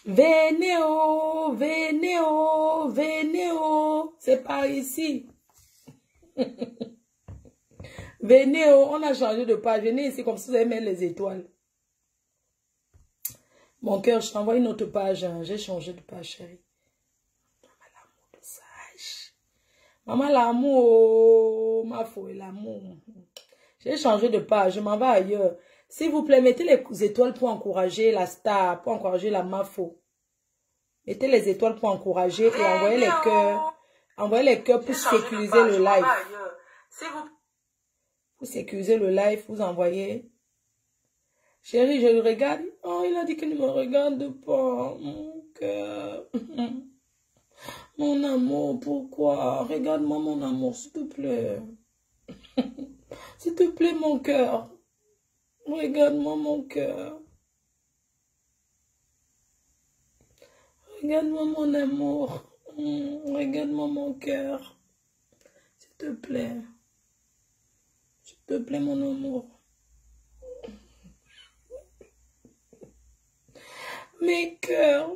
Venez, oh, venez, oh, venez, oh. C'est par ici. Venez, oh, on a changé de page. Venez ici comme si vous allez mettre les étoiles. Mon cœur, je t'envoie une autre page. Hein. J'ai changé de page, chérie. Maman, l'amour de sage. Maman, l'amour, oh, ma foi, l'amour. J'ai changé de page. Je m'en vais ailleurs. S'il vous plaît, mettez les étoiles pour encourager la star, pour encourager la mafo. Mettez les étoiles pour encourager et envoyez les cœurs. Envoyez les cœurs pour sécuriser le live. Pour sécuriser le live, vous envoyez. Chérie, je le regarde. Oh, il a dit qu'il ne me regarde pas. Mon cœur. Mon amour, pourquoi? Regarde-moi, mon amour, s'il te plaît. S'il te plaît, mon cœur. Regarde-moi, mon cœur. Regarde-moi, mon amour. Regarde-moi, mon cœur. S'il te plaît. S'il te plaît, mon amour. Mes cœurs.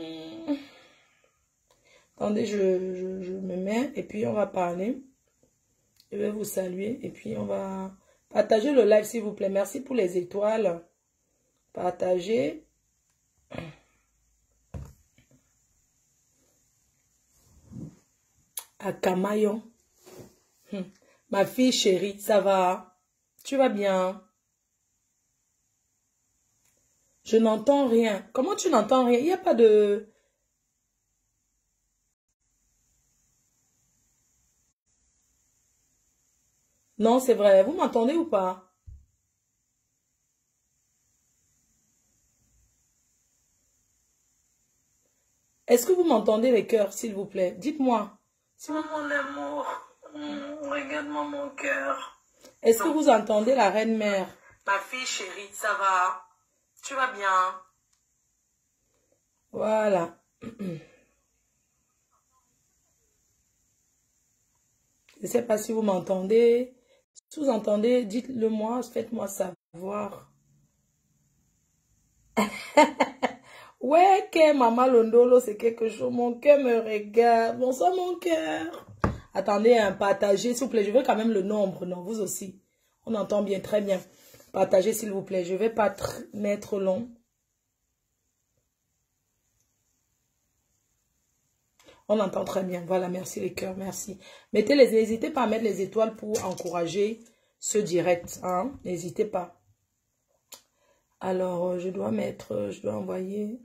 Attendez, je me mets et puis on va parler. Je vais vous saluer et puis on va partager le live, s'il vous plaît. Merci pour les étoiles. Partagez. Akamayo. Ma fille chérie, ça va? Tu vas bien? Je n'entends rien. Comment tu n'entends rien? Il n'y a pas de... Non, c'est vrai. Vous m'entendez ou pas? Est-ce que vous m'entendez les cœurs, s'il vous plaît? Dites-moi. Si vous... Mon amour, regarde-moi mon cœur. Est-ce que vous entendez la reine-mère? Ma fille chérie, ça va? Tu vas bien? Voilà. Je ne sais pas si vous m'entendez. Si vous entendez, dites-le moi, faites-moi savoir. Ouais, que maman Londolo, c'est quelque chose. Mon cœur me regarde. Bonsoir, mon cœur. Attendez, hein, partagez, s'il vous plaît. Je veux quand même le nombre. Non, vous aussi. On entend bien, très bien. Partagez, s'il vous plaît. Je ne vais pas mettre long. On entend très bien. Voilà, merci les cœurs, merci. N'hésitez pas à mettre les étoiles pour encourager ce direct. Hein? N'hésitez pas. Alors, je dois envoyer.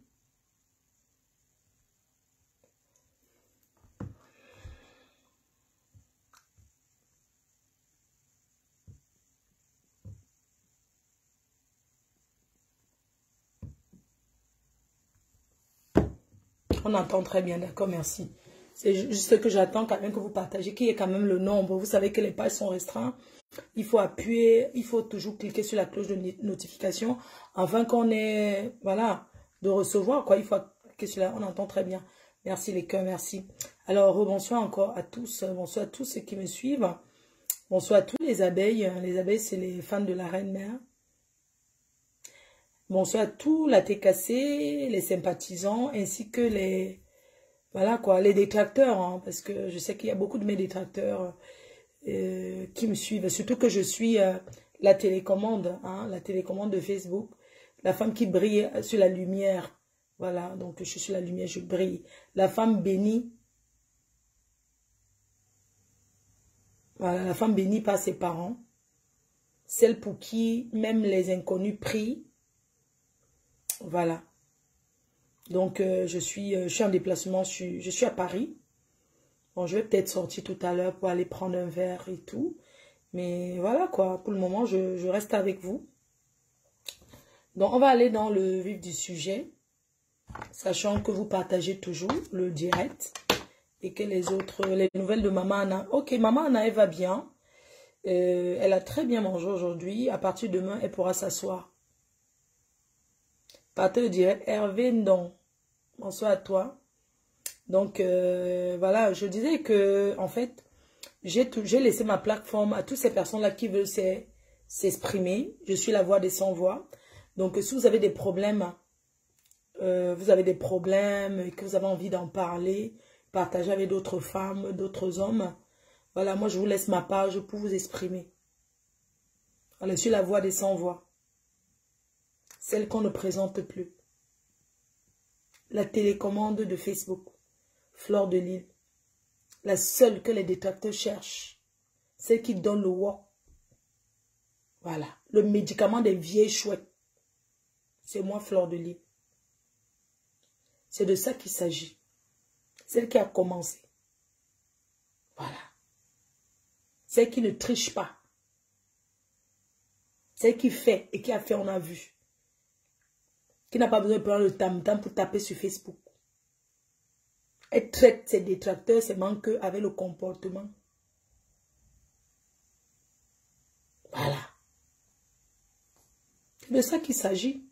On entend très bien, d'accord, merci. C'est juste ce que j'attends quand même que vous partagez, qu'il y ait quand même le nombre. Vous savez que les pages sont restreintes. Il faut appuyer, il faut toujours cliquer sur la cloche de notification afin qu'on ait, voilà, de recevoir, quoi. Il faut cliquer sur là, on entend très bien. Merci les cœurs, merci. Alors, bonsoir encore à tous. Bonsoir à tous ceux qui me suivent. Bonsoir à tous les abeilles. Les abeilles, c'est les fans de la reine-mère. Bonsoir à tous la TKC, les sympathisants, ainsi que les, voilà quoi, les détracteurs, hein, parce que je sais qu'il y a beaucoup de mes détracteurs qui me suivent, surtout que je suis la télécommande, hein, la télécommande de Facebook, la femme qui brille sur la lumière, voilà, donc je suis sur la lumière, je brille, la femme bénie, voilà, la femme bénie par ses parents, celle pour qui même les inconnus prient. Voilà. Donc, je suis en déplacement, je suis à Paris. Bon, je vais peut-être sortir tout à l'heure pour aller prendre un verre et tout. Mais voilà quoi, pour le moment, je reste avec vous. Donc, on va aller dans le vif du sujet. Sachant que vous partagez toujours le direct. Et que les nouvelles de Maman Anna. Ok, Maman Anna, elle va bien. Elle a très bien mangé aujourd'hui. À partir de demain, elle pourra s'asseoir. Partez direct, Hervé Ndon. Bonsoir à toi. Donc, voilà, je disais que, en fait, j'ai laissé ma plateforme à toutes ces personnes-là qui veulent s'exprimer. Je suis la voix des sans-voix. Donc, si vous avez des problèmes vous avez des problèmes et que vous avez envie d'en parler, partager avec d'autres femmes, d'autres hommes, voilà, moi je vous laisse ma page pour vous exprimer. Voilà, je suis la voix des sans-voix. Celle qu'on ne présente plus. La télécommande de Facebook. Fleur de Lille. La seule que les détracteurs cherchent. Celle qui donne le wok. Voilà. Le médicament des vieilles chouettes. C'est moi, Fleur de Lille. C'est de ça qu'il s'agit. Celle qui a commencé. Voilà. Celle qui ne triche pas. Celle qui fait et qui a fait, on a vu. Qui n'a pas besoin de prendre le tam-tam pour taper sur Facebook. Elle traite ses détracteurs, ses manqueux avec le comportement. Voilà. C'est de ça qu'il s'agit.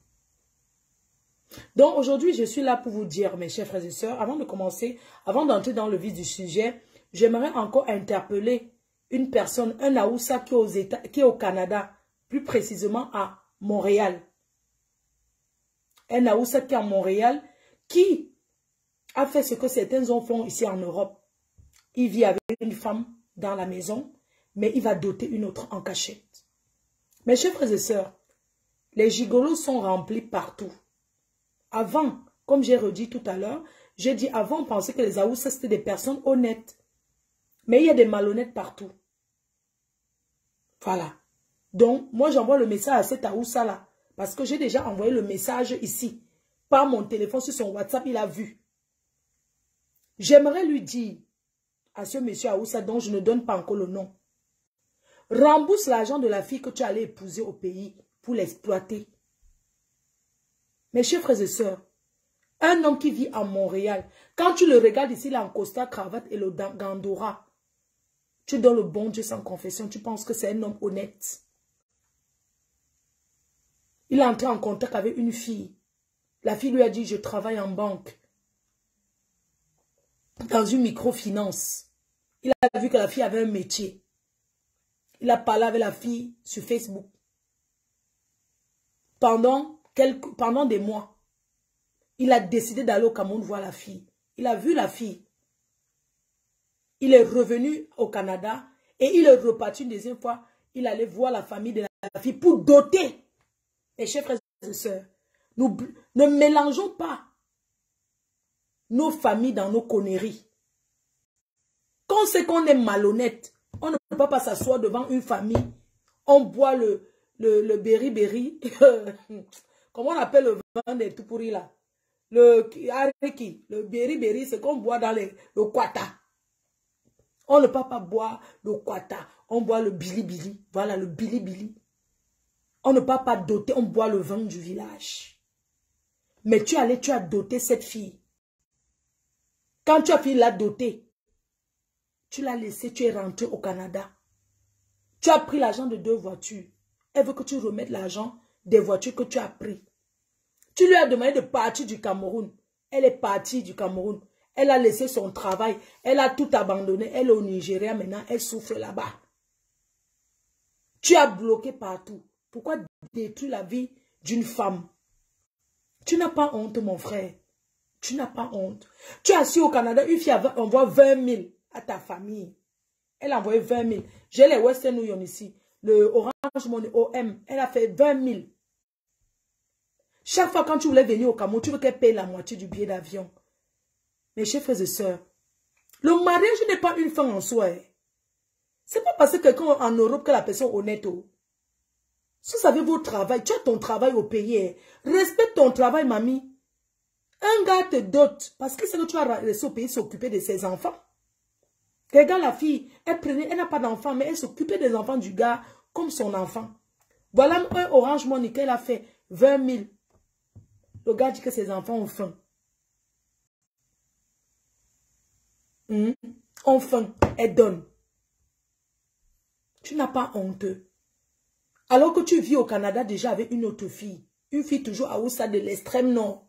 Donc aujourd'hui, je suis là pour vous dire, mes chers frères et sœurs, avant de commencer, avant d'entrer dans le vif du sujet, j'aimerais encore interpeller une personne, un Aoussa qui est au Canada, plus précisément à Montréal. Un Aoussa qui est à Montréal, qui a fait ce que certains hommes font ici en Europe. Il vit avec une femme dans la maison, mais il va doter une autre en cachette. Mes chers frères et sœurs, les gigolos sont remplis partout. Avant, comme j'ai redit tout à l'heure, j'ai dit avant, on pensait que les Aoussas, c'était des personnes honnêtes. Mais il y a des malhonnêtes partout. Voilà. Donc, moi, j'envoie le message à cet Aoussa-là. Parce que j'ai déjà envoyé le message ici. Par mon téléphone, sur son WhatsApp, il a vu. J'aimerais lui dire à ce monsieur Aoussa, dont je ne donne pas encore le nom, rembourse l'argent de la fille que tu allais épouser au pays pour l'exploiter. Mes chers frères et sœurs, un homme qui vit à Montréal, quand tu le regardes ici, il a un costard, cravate et le gandora. Tu donnes le bon Dieu sans confession, tu penses que c'est un homme honnête. Il est entré en contact avec une fille. La fille lui a dit, je travaille en banque. Dans une microfinance. Il a vu que la fille avait un métier. Il a parlé avec la fille sur Facebook. Pendant des mois, il a décidé d'aller au Cameroun voir la fille. Il a vu la fille. Il est revenu au Canada et il est reparti une deuxième fois. Il allait voir la famille de la fille pour doter. Mes chers frères et sœurs, nous ne mélangeons pas nos familles dans nos conneries. Quand on sait qu'on est malhonnête, on ne peut pas s'asseoir devant une famille. On boit le berry. Comment on appelle le vin des tout pourris là? Le ariki, le berry, c'est qu'on boit dans le kwata. On ne peut pas boire le kwata. On boit le bili-bili. Voilà, le bili-bili. On ne peut pas doter, on boit le vin du village. Mais tu as doté cette fille. Quand tu as fini la doter, tu l'as laissée, tu es rentré au Canada. Tu as pris l'argent de 2 voitures. Elle veut que tu remettes l'argent des voitures que tu as pris. Tu lui as demandé de partir du Cameroun. Elle est partie du Cameroun. Elle a laissé son travail. Elle a tout abandonné. Elle est au Nigeria maintenant. Elle souffre là-bas. Tu as bloqué partout. Pourquoi détruire la vie d'une femme? Tu n'as pas honte, mon frère. Tu n'as pas honte. Tu as su au Canada, une fille envoie 20 000 à ta famille. Elle a envoyé 20 000. J'ai les Western Union ici. Le Orange Money OM. Elle a fait 20 000. Chaque fois quand tu voulais venir au Cameroun, tu veux qu'elle paye la moitié du billet d'avion. Mes chers frères et sœurs, le mariage n'est pas une fin en soi. C'est pas parce que quelqu'un en Europe que la personne est honnête. Si vous savez votre travail, tu as ton travail au pays. Respecte ton travail, mamie. Un gars te dote parce que c'est que tu vas rester au pays s'occuper de ses enfants. Regarde la fille, elle n'a pas d'enfant, mais elle s'occupait des enfants du gars comme son enfant. Voilà un Orange Money qu'elle a fait 20 000. Le gars dit que ses enfants ont faim. Ont faim, elle donne. Tu n'as pas honte. Alors que tu vis au Canada déjà avec une autre fille. Une fille toujours à Oussa de l'extrême nord.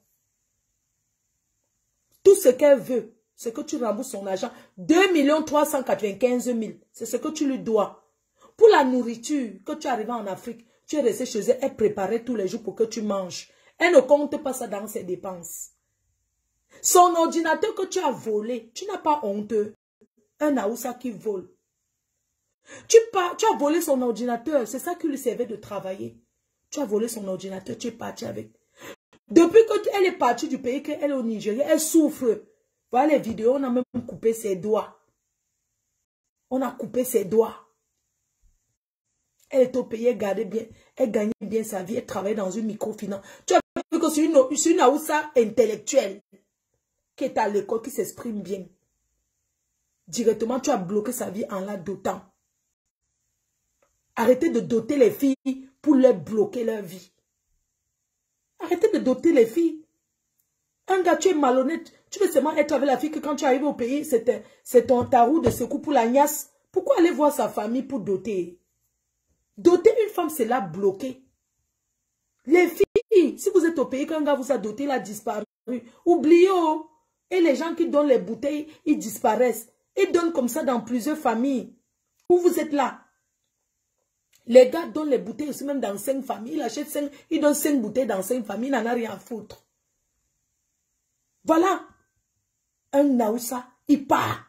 Tout ce qu'elle veut, c'est que tu rembourses son argent. 2 395 000. C'est ce que tu lui dois. Pour la nourriture, que tu arrives en Afrique, tu es resté chez elle, elle préparait tous les jours pour que tu manges. Elle ne compte pas ça dans ses dépenses. Son ordinateur que tu as volé, tu n'as pas honte. Un Aoussa qui vole. Tu as volé son ordinateur, c'est ça qui lui servait de travailler. Tu as volé son ordinateur, tu es parti avec. Depuis qu'elle est partie du pays, qu'elle est au Nigeria, elle souffre. Voilà les vidéos, on a même coupé ses doigts. On a coupé ses doigts. Elle est au pays, elle gagnait bien sa vie, elle travaillait dans une microfinance. Tu as vu que c'est une Aoussa intellectuelle qui est à l'école, qui s'exprime bien. Directement, tu as bloqué sa vie en la dotant. Arrêtez de doter les filles pour leur bloquer leur vie. Arrêtez de doter les filles. Un gars, tu es malhonnête. Tu veux seulement être avec la fille que quand tu arrives au pays, c'est ton tarou de secours pour la niasse. Pourquoi aller voir sa famille pour doter? Doter une femme, c'est la bloquer. Les filles, si vous êtes au pays, qu'un gars vous a doté, il a disparu. Oubliez. Oh. Et les gens qui donnent les bouteilles, ils disparaissent. Ils donnent comme ça dans plusieurs familles. Où vous êtes là? Les gars donnent les bouteilles aussi même dans 5 familles. Il achète 5, il donne 5 bouteilles dans 5 familles. Il n'en a rien à foutre. Voilà. Un Naoussa, il part.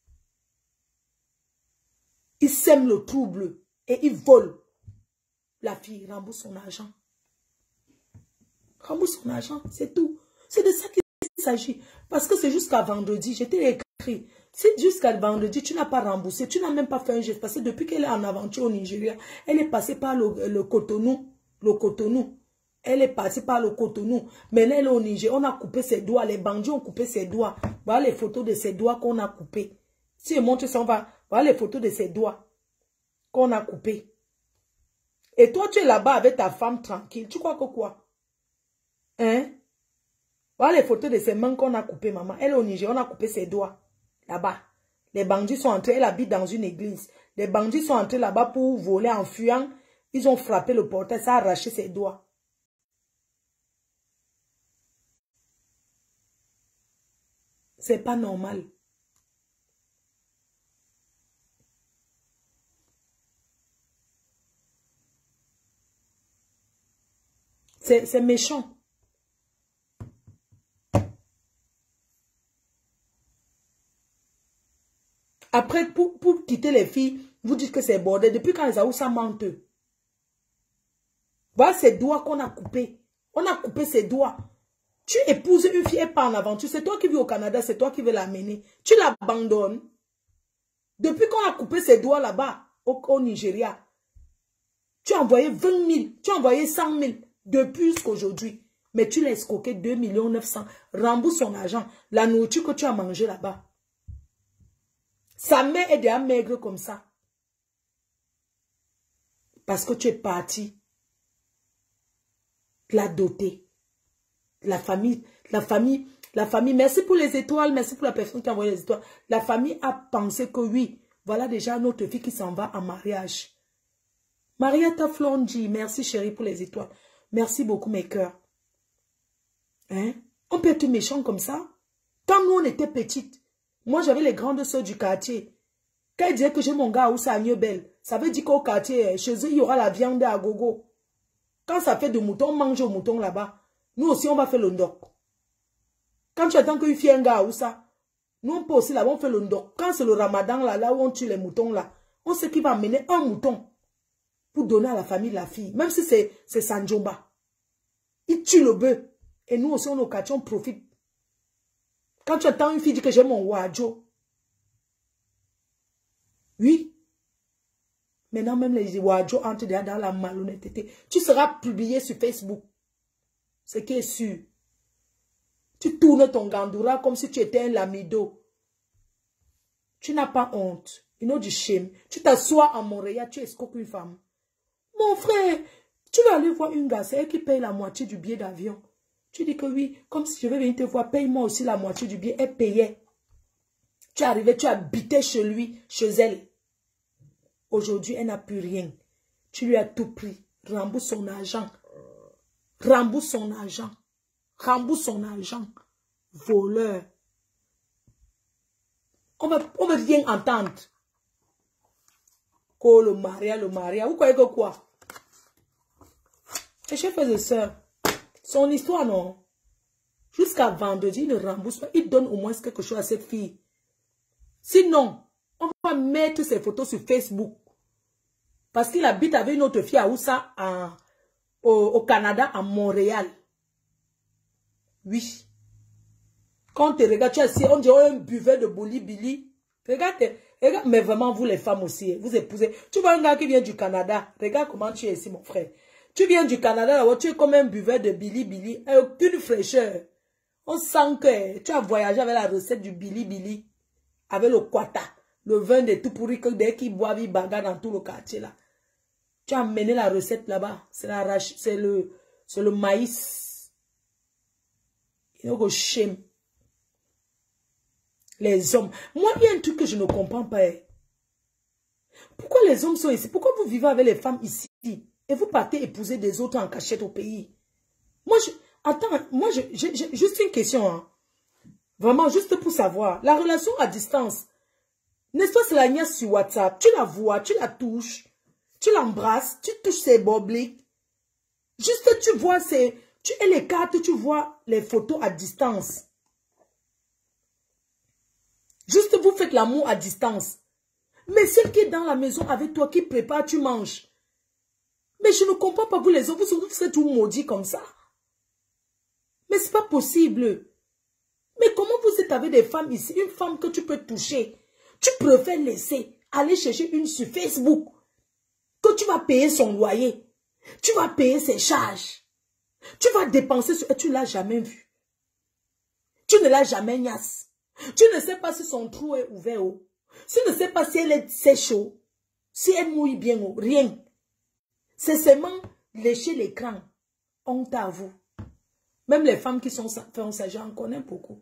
Il sème le trouble et il vole. La fille rembourse son argent. Rembourse son argent, c'est tout. C'est de ça qu'il s'agit. Parce que c'est jusqu'à vendredi, je t'ai écrit. Si jusqu'à vendredi, tu n'as pas remboursé, tu n'as même pas fait un geste. Parce que depuis qu'elle est en aventure au Nigeria, elle est passée par le Cotonou. Le Cotonou. Elle est passée par le Cotonou. Maintenant, elle est au Nigeria. On a coupé ses doigts. Les bandits ont coupé ses doigts. Voilà les photos de ses doigts qu'on a coupés. Si je montre ça, on va. Voilà les photos de ses doigts qu'on a coupés. Et toi, tu es là-bas avec ta femme tranquille. Tu crois que quoi? Hein? Voilà les photos de ses mains qu'on a coupées, maman. Elle est au Nigeria. On a coupé ses doigts. Là-bas. Les bandits sont entrés. Elle habite dans une église. Les bandits sont entrés là-bas pour voler en fuyant. Ils ont frappé le portail. Ça a arraché ses doigts. C'est pas normal. C'est méchant. Après, pour quitter les filles, vous dites que c'est bordel. Depuis quand les Aoussa mentent? Voilà ces doigts qu'on a coupés. On a coupé ses doigts. Tu épouses une fille et pas en aventure. C'est toi qui vis au Canada, c'est toi qui veux l'amener. Tu l'abandonnes. Depuis qu'on a coupé ses doigts là-bas, au Nigeria, tu as envoyé 20 000, tu as envoyé 100 000 depuis jusqu'aujourd'hui. Mais tu l'as escroqué 2 900 000. Rembourse son argent. La nourriture que tu as mangée là-bas. Sa mère est déjà maigre comme ça. Parce que tu es parti. La doter. La famille. Merci pour les étoiles. Merci pour la personne qui a envoyé les étoiles. La famille a pensé que oui. Voilà déjà notre fille qui s'en va en mariage. Marietta Flonji. Merci chérie pour les étoiles. Merci beaucoup mes cœurs. Hein? On peut être méchant comme ça. Quand nous on était petites. Moi, j'avais les grandes sœurs du quartier. Quand ils disaient que j'ai mon gars où c'est à belle, ça veut dire qu'au quartier, chez eux, il y aura la viande à gogo. Quand ça fait de mouton, on mange au mouton là-bas. Nous aussi, on va faire le ndok. Quand tu attends qu'une fille ait un gars où ça, nous, on peut aussi là-bas, on fait le ndok. Quand c'est le ramadan là où on tue les moutons là, on sait qu'il va amener un mouton pour donner à la famille de la fille. Même si c'est Sanjomba. Il tue le bœuf. Et nous aussi, on est au quartier, on profite. Quand tu attends une fille dire que j'ai mon wadjo. Oui. Maintenant, même les wadjo entrent dans la malhonnêteté. Tu seras publié sur Facebook. Ce qui est sûr. Tu tournes ton gandoura comme si tu étais un lamido. Tu n'as pas honte. You know du shame. Tu t'assois à Montréal, tu escroques une femme. Mon frère, tu vas aller voir une gars, c'est elle qui paye la moitié du billet d'avion. Tu dis que oui, comme si je vais venir te voir, paye-moi aussi la moitié du billet. Elle payait. Tu es arrivé, tu habitais chez lui, chez elle. Aujourd'hui, elle n'a plus rien. Tu lui as tout pris. Rembourse son argent. Rembourse son argent. Rembourse son argent. Voleur. On va rien entendre. Oh, le mariage. Vous croyez que quoi? Et chers frères et sœurs, Son histoire, non. Jusqu'à vendredi, il ne rembourse pas. Il donne au moins quelque chose à cette fille. Sinon, on va mettre ses photos sur Facebook. Parce qu'il habite avec une autre fille à Oussa, au Canada, à Montréal. Oui. Quand tu regardes, tu as on dirait un buvet de boli-bili. Regarde, regarde, mais vraiment, vous les femmes aussi, vous épousez. Tu vois un gars qui vient du Canada. Regarde comment tu es ici, mon frère. Tu viens du Canada, là, tu es comme un buvet de bili-bili. Aucune fraîcheur. On sent que tu as voyagé avec la recette du bili-bili. Avec le quata. Le vin de tout pourri que dès qu'ils boivent, ils bagarrent dans tout le quartier, là. Tu as amené la recette là-bas. C'est le maïs. Il faut que shame. Les hommes. Moi, il y a un truc que je ne comprends pas. Pourquoi les hommes sont ici? Pourquoi vous vivez avec les femmes ici? Et vous partez épouser des autres en cachette au pays? Moi, j'ai juste une question. Hein. Vraiment, juste pour savoir. La relation à distance. N'est-ce pas, c'est la nièce sur WhatsApp. Tu la vois, tu la touches. Tu l'embrasses, tu touches ses bobliques. Juste, tu vois tu es les cartes, tu vois les photos à distance. Juste, vous faites l'amour à distance. Mais celle qui est dans la maison avec toi, qui prépare, tu manges. Mais je ne comprends pas, vous les hommes, vous êtes tout maudits comme ça. Mais c'est pas possible. Mais comment vous êtes avec des femmes ici, une femme que tu peux toucher, tu préfères laisser aller chercher une sur Facebook, que tu vas payer son loyer, tu vas payer ses charges, tu vas dépenser sur... Et tu ne l'as jamais vu. Tu ne l'as jamais niasse. Tu ne sais pas si son trou est ouvert. Tu ne sais pas si c'est chaud, si elle mouille bien ou rien. C'est seulement lécher l'écran. Honte à vous. Même les femmes qui sont font ça, j'en connais beaucoup.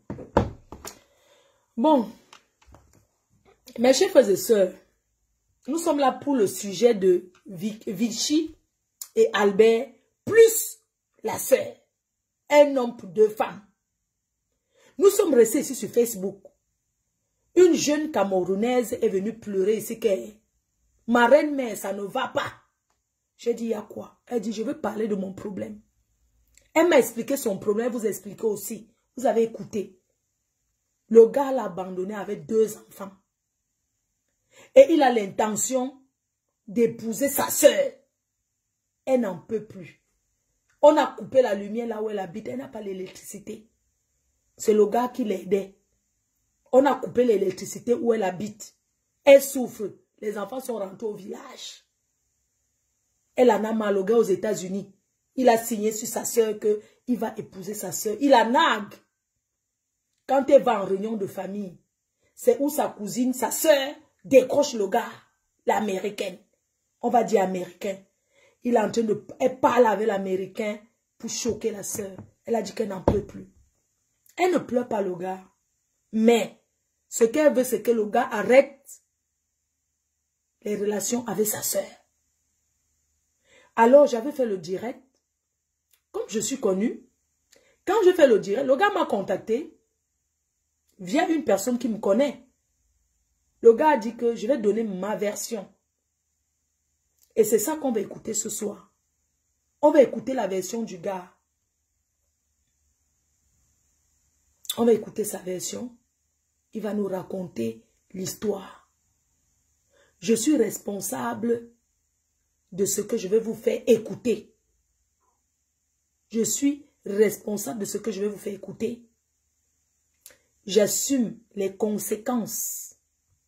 Bon, mes chers frères et sœurs, nous sommes là pour le sujet de Vichy et Albert, plus la sœur. Un homme pour deux femmes. Nous sommes restés ici sur Facebook. Une jeune Camerounaise est venue pleurer ici que ma reine-mère, ça ne va pas. J'ai dit, il y a quoi? Elle dit, je veux parler de mon problème. Elle m'a expliqué son problème, vous expliquez aussi. Vous avez écouté. Le gars l'a abandonné avec 2 enfants. Et il a l'intention d'épouser sa sœur. Elle n'en peut plus. On a coupé la lumière là où elle habite. Elle n'a pas l'électricité. C'est le gars qui l'aidait. On a coupé l'électricité où elle habite. Elle souffre. Les enfants sont rentrés au village. Elle en a mal au gars aux États-Unis. Il a signé sur sa sœur qu'il va épouser sa sœur. Il a nague. Quand elle va en réunion de famille, c'est où sa cousine, sa sœur, décroche le gars, l'américaine. On va dire américain. Elle parle avec l'américain pour choquer la sœur. Elle a dit qu'elle n'en peut plus. Elle ne pleure pas le gars. Mais ce qu'elle veut, c'est que le gars arrête les relations avec sa sœur. Alors, j'avais fait le direct. Comme je suis connue, quand je fais le direct, le gars m'a contacté via une personne qui me connaît. Le gars a dit que je vais donner ma version. Et c'est ça qu'on va écouter ce soir. On va écouter la version du gars. On va écouter sa version. Il va nous raconter l'histoire. Je suis responsable de ce que je vais vous faire écouter. Je suis responsable de ce que je vais vous faire écouter. J'assume les conséquences.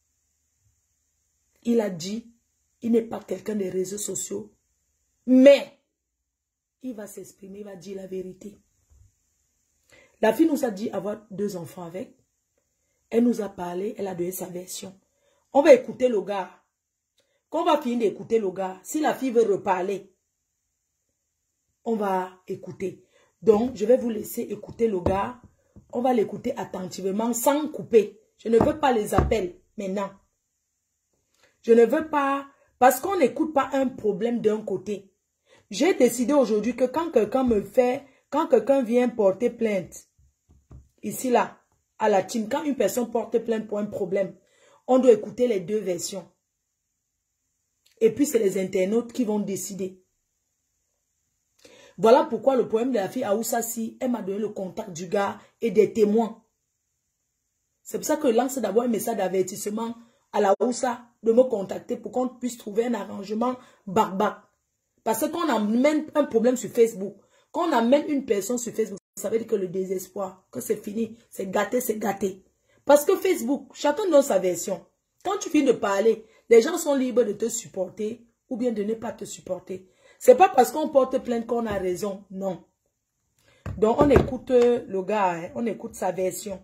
Il a dit, il n'est pas quelqu'un des réseaux sociaux, mais il va s'exprimer, il va dire la vérité. La fille nous a dit avoir 2 enfants avec. Elle nous a parlé, elle a donné sa version. On va écouter le gars. Quand on va finir d'écouter le gars, si la fille veut reparler, on va écouter. Donc, je vais vous laisser écouter le gars. On va l'écouter attentivement, sans couper. Je ne veux pas les appels maintenant. Je ne veux pas, parce qu'on n'écoute pas un problème d'un côté. J'ai décidé aujourd'hui que quand quelqu'un vient porter plainte, ici là, à la team, quand une personne porte plainte pour un problème, on doit écouter les 2 versions. Et puis c'est les internautes qui vont décider. Voilà pourquoi le problème de la fille Aoussa, si elle m'a donné le contact du gars et des témoins. C'est pour ça que je lance d'abord un message d'avertissement à la Aoussa de me contacter pour qu'on puisse trouver un arrangement barbare. Parce que quand on amène un problème sur Facebook, quand on amène une personne sur Facebook, ça veut dire que le désespoir, que c'est fini, c'est gâté, c'est gâté. Parce que Facebook, chacun donne sa version. Quand tu finis de parler, les gens sont libres de te supporter ou bien de ne pas te supporter. C'est pas parce qu'on porte plainte qu'on a raison, non. Donc on écoute le gars, hein, on écoute sa version.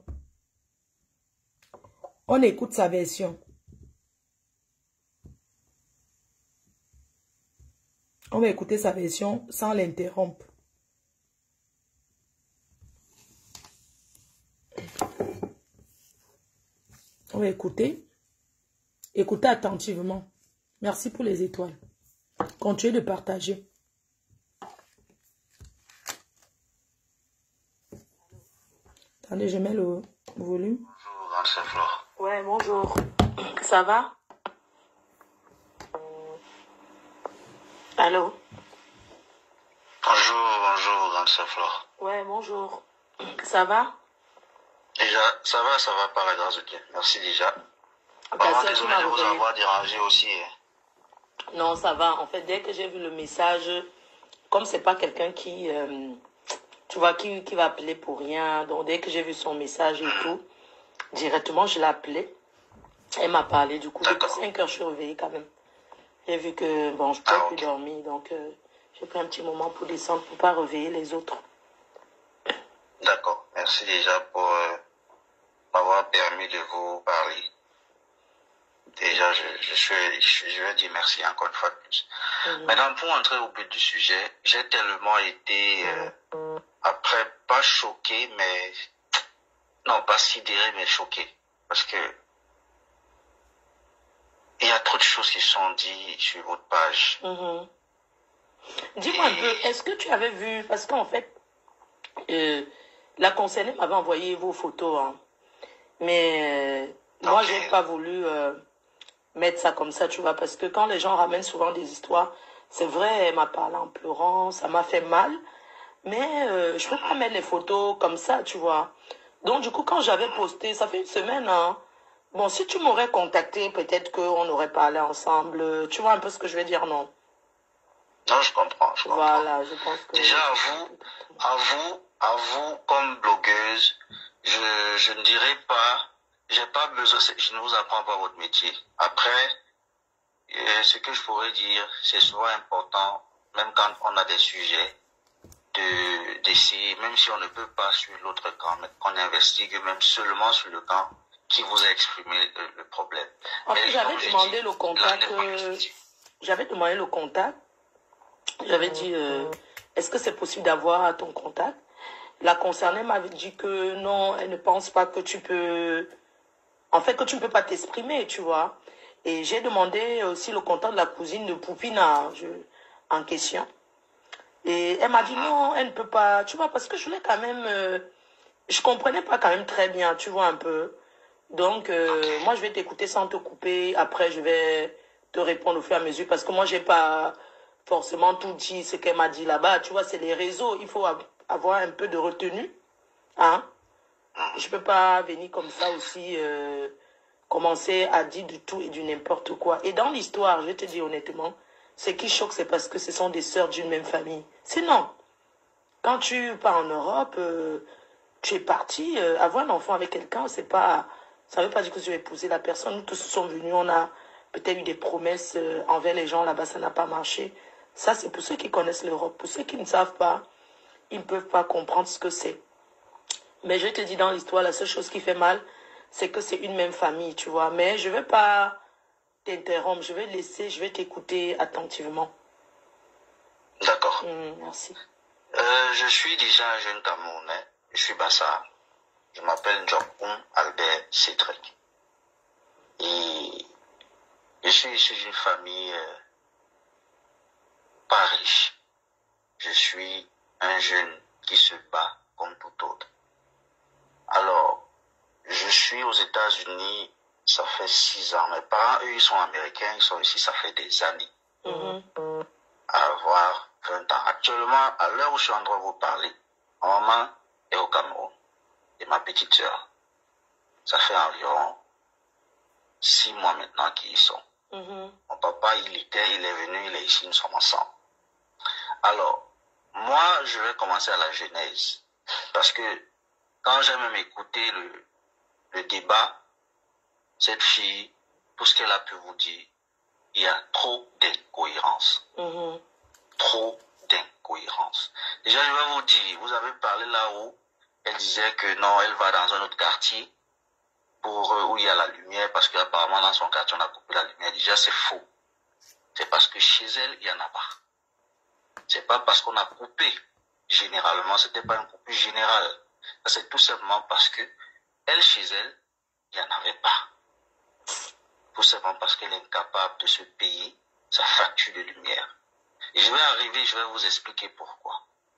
On écoute sa version. On va écouter sa version sans l'interrompre. On va écouter. Écoutez attentivement. Merci pour les étoiles. Continuez de partager. Attendez, je mets le volume. Bonjour, Anne-Flore. Ouais, bonjour. Ça va? Allô? Bonjour, Anne-Flore. Ouais, bonjour. Ça va? Déjà, ça va par la grâce de Dieu. Merci déjà. Vraiment désolé de vous avoir dérangé aussi. Non, ça va. En fait, dès que j'ai vu le message, comme c'est pas quelqu'un qui, tu vois, qui va appeler pour rien, donc dès que j'ai vu son message et tout, directement, je l'ai appelé. Elle m'a parlé, du coup, depuis 5 heures, je suis réveillée quand même. J'ai vu que, bon, je peux plus dormir, donc j'ai pris un petit moment pour descendre, pour pas réveiller les autres. D'accord. Merci déjà pour m'avoir permis de vous parler. Déjà, je vais dire merci encore une fois de plus. Maintenant, pour entrer au but du sujet, j'ai tellement été, après, pas choqué, mais, non, pas sidéré, mais choqué. Parce que, il y a trop de choses qui sont dites sur votre page. Dis-moi un peu, est-ce que tu avais vu, parce qu'en fait, la concernée m'avait envoyé vos photos, hein. Mais moi, j'ai pas voulu mettre ça comme ça, tu vois, parce que quand les gens ramènent souvent des histoires, c'est vrai, elle m'a parlé en pleurant, ça m'a fait mal, mais je peux pas mettre les photos comme ça, tu vois. Donc, du coup, quand j'avais posté, ça fait une semaine, hein. Bon, si tu m'aurais contacté, peut-être qu'on aurait parlé ensemble. Tu vois un peu ce que je veux dire, non? Non, je comprends. Voilà, je pense que... Déjà, à vous, comme blogueuse, je ne dirais pas, j'ai pas besoin, je ne vous apprends pas votre métier. Après, ce que je pourrais dire, c'est souvent important, même quand on a des sujets, d'essayer, même si on ne peut pas sur l'autre camp, mais qu'on investigue même seulement sur le camp qui vous a exprimé le problème. En fait, j'avais demandé le contact, j'avais dit, est-ce que c'est possible d'avoir ton contact? La concernée m'avait dit que non, elle ne pense pas que tu peux, en fait, que tu ne peux pas t'exprimer, tu vois. Et j'ai demandé aussi le contact de la cousine de Poupina en question. Et elle m'a dit non, elle ne peut pas, tu vois, parce que je voulais quand même, je comprenais pas quand même très bien, tu vois un peu. Donc, moi, je vais t'écouter sans te couper. Après, je vais te répondre au fur et à mesure parce que moi, j'ai pas forcément tout dit ce qu'elle m'a dit là-bas. Tu vois, c'est les réseaux. Il faut avoir un peu de retenue. Hein? Je peux pas venir comme ça aussi commencer à dire du tout et du n'importe quoi. Et dans l'histoire, je vais te dire honnêtement, ce qui choque, c'est parce que ce sont des sœurs d'une même famille. Sinon, quand tu pars en Europe, tu es parti, avoir un enfant avec quelqu'un, c'est pas, ça veut pas dire que tu vas épouser la personne. Nous tous sommes venus, on a peut-être eu des promesses envers les gens là-bas, ça n'a pas marché. Ça, c'est pour ceux qui connaissent l'Europe. Pour ceux qui ne savent pas, ils ne peuvent pas comprendre ce que c'est. Mais je te dis dans l'histoire, la seule chose qui fait mal, c'est que c'est une même famille, tu vois. Mais je ne vais pas t'interrompre, je vais laisser, je vais t'écouter attentivement. D'accord. Merci. Je suis déjà un jeune Camerounais. Je suis Bassar. Je m'appelle Njokun Albert Cédric. Et je suis issu d'une famille pas riche. Je suis un jeune qui se bat comme tout autre. Alors, je suis aux États-Unis, ça fait 6 ans. Mes parents, eux, ils sont américains, ils sont ici, ça fait des années. À avoir 20 ans. Actuellement, à l'heure où je suis en train de vous parler, ma maman est au Cameroun. Et ma petite sœur, ça fait environ 6 mois maintenant qu'ils y sont. Mon papa, il est venu, il est ici, nous sommes ensemble. Alors, moi, je vais commencer à la genèse. Parce que quand j'ai même écouté le débat, cette fille, tout ce qu'elle a pu vous dire, il y a trop d'incohérences. Trop d'incohérences. Déjà, je vais vous dire, vous avez parlé là-haut, elle disait que non, elle va dans un autre quartier où il y a la lumière, parce qu'apparemment dans son quartier, on a coupé la lumière. Déjà, c'est faux. C'est parce que chez elle, il n'y en a pas. C'est pas parce qu'on a coupé généralement, c'était pas une coupure générale. C'est tout simplement parce que elle, chez elle, il n'y en avait pas. Tout simplement parce qu'elle est incapable de se payer sa facture de lumière. Et je vais arriver, je vais vous expliquer pourquoi.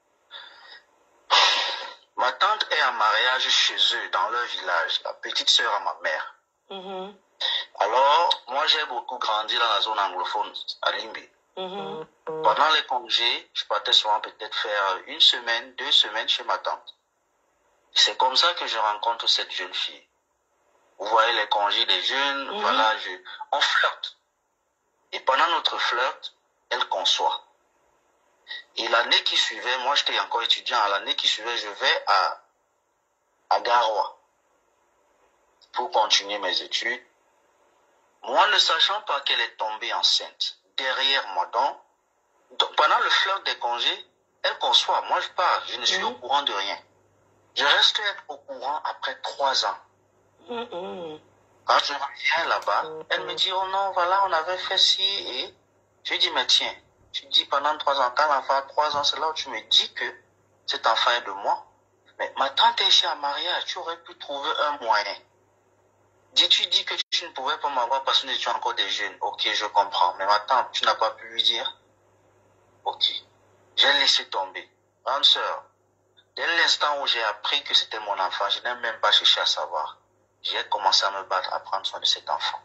Ma tante est en mariage chez eux, dans leur village, la petite sœur à ma mère. Alors, moi j'ai beaucoup grandi dans la zone anglophone, à Limbé. Pendant les congés, je partais souvent peut-être faire 1 semaine, 2 semaines chez ma tante. C'est comme ça que je rencontre cette jeune fille. Vous voyez les congés des jeunes, voilà, on flirte. Et pendant notre flirt, elle conçoit. Et l'année qui suivait, moi j'étais encore étudiant, l'année qui suivait, je vais à Garoua pour continuer mes études. Moi, ne sachant pas qu'elle est tombée enceinte, derrière moi, donc pendant le flirt des congés, elle conçoit. Moi, je pars, je ne suis au courant de rien. Je reste être au courant après 3 ans. Quand je reviens là-bas, elle me dit, oh non, voilà, on avait fait ci, et je dis, mais tiens, tu dis pendant 3 ans, quand l'enfant a 3 ans, c'est là où tu me dis que cet enfant est de moi. Mais ma tante est ici en mariage, tu aurais pu trouver un moyen. Tu dis que tu ne pouvais pas m'avoir parce que nous étions encore des jeunes. Ok, je comprends. Mais ma tante, tu n'as pas pu lui dire? Ok. J'ai laissé tomber. Grande sœur, dès l'instant où j'ai appris que c'était mon enfant, je n'ai même pas cherché à savoir. J'ai commencé à me battre, à prendre soin de cet enfant.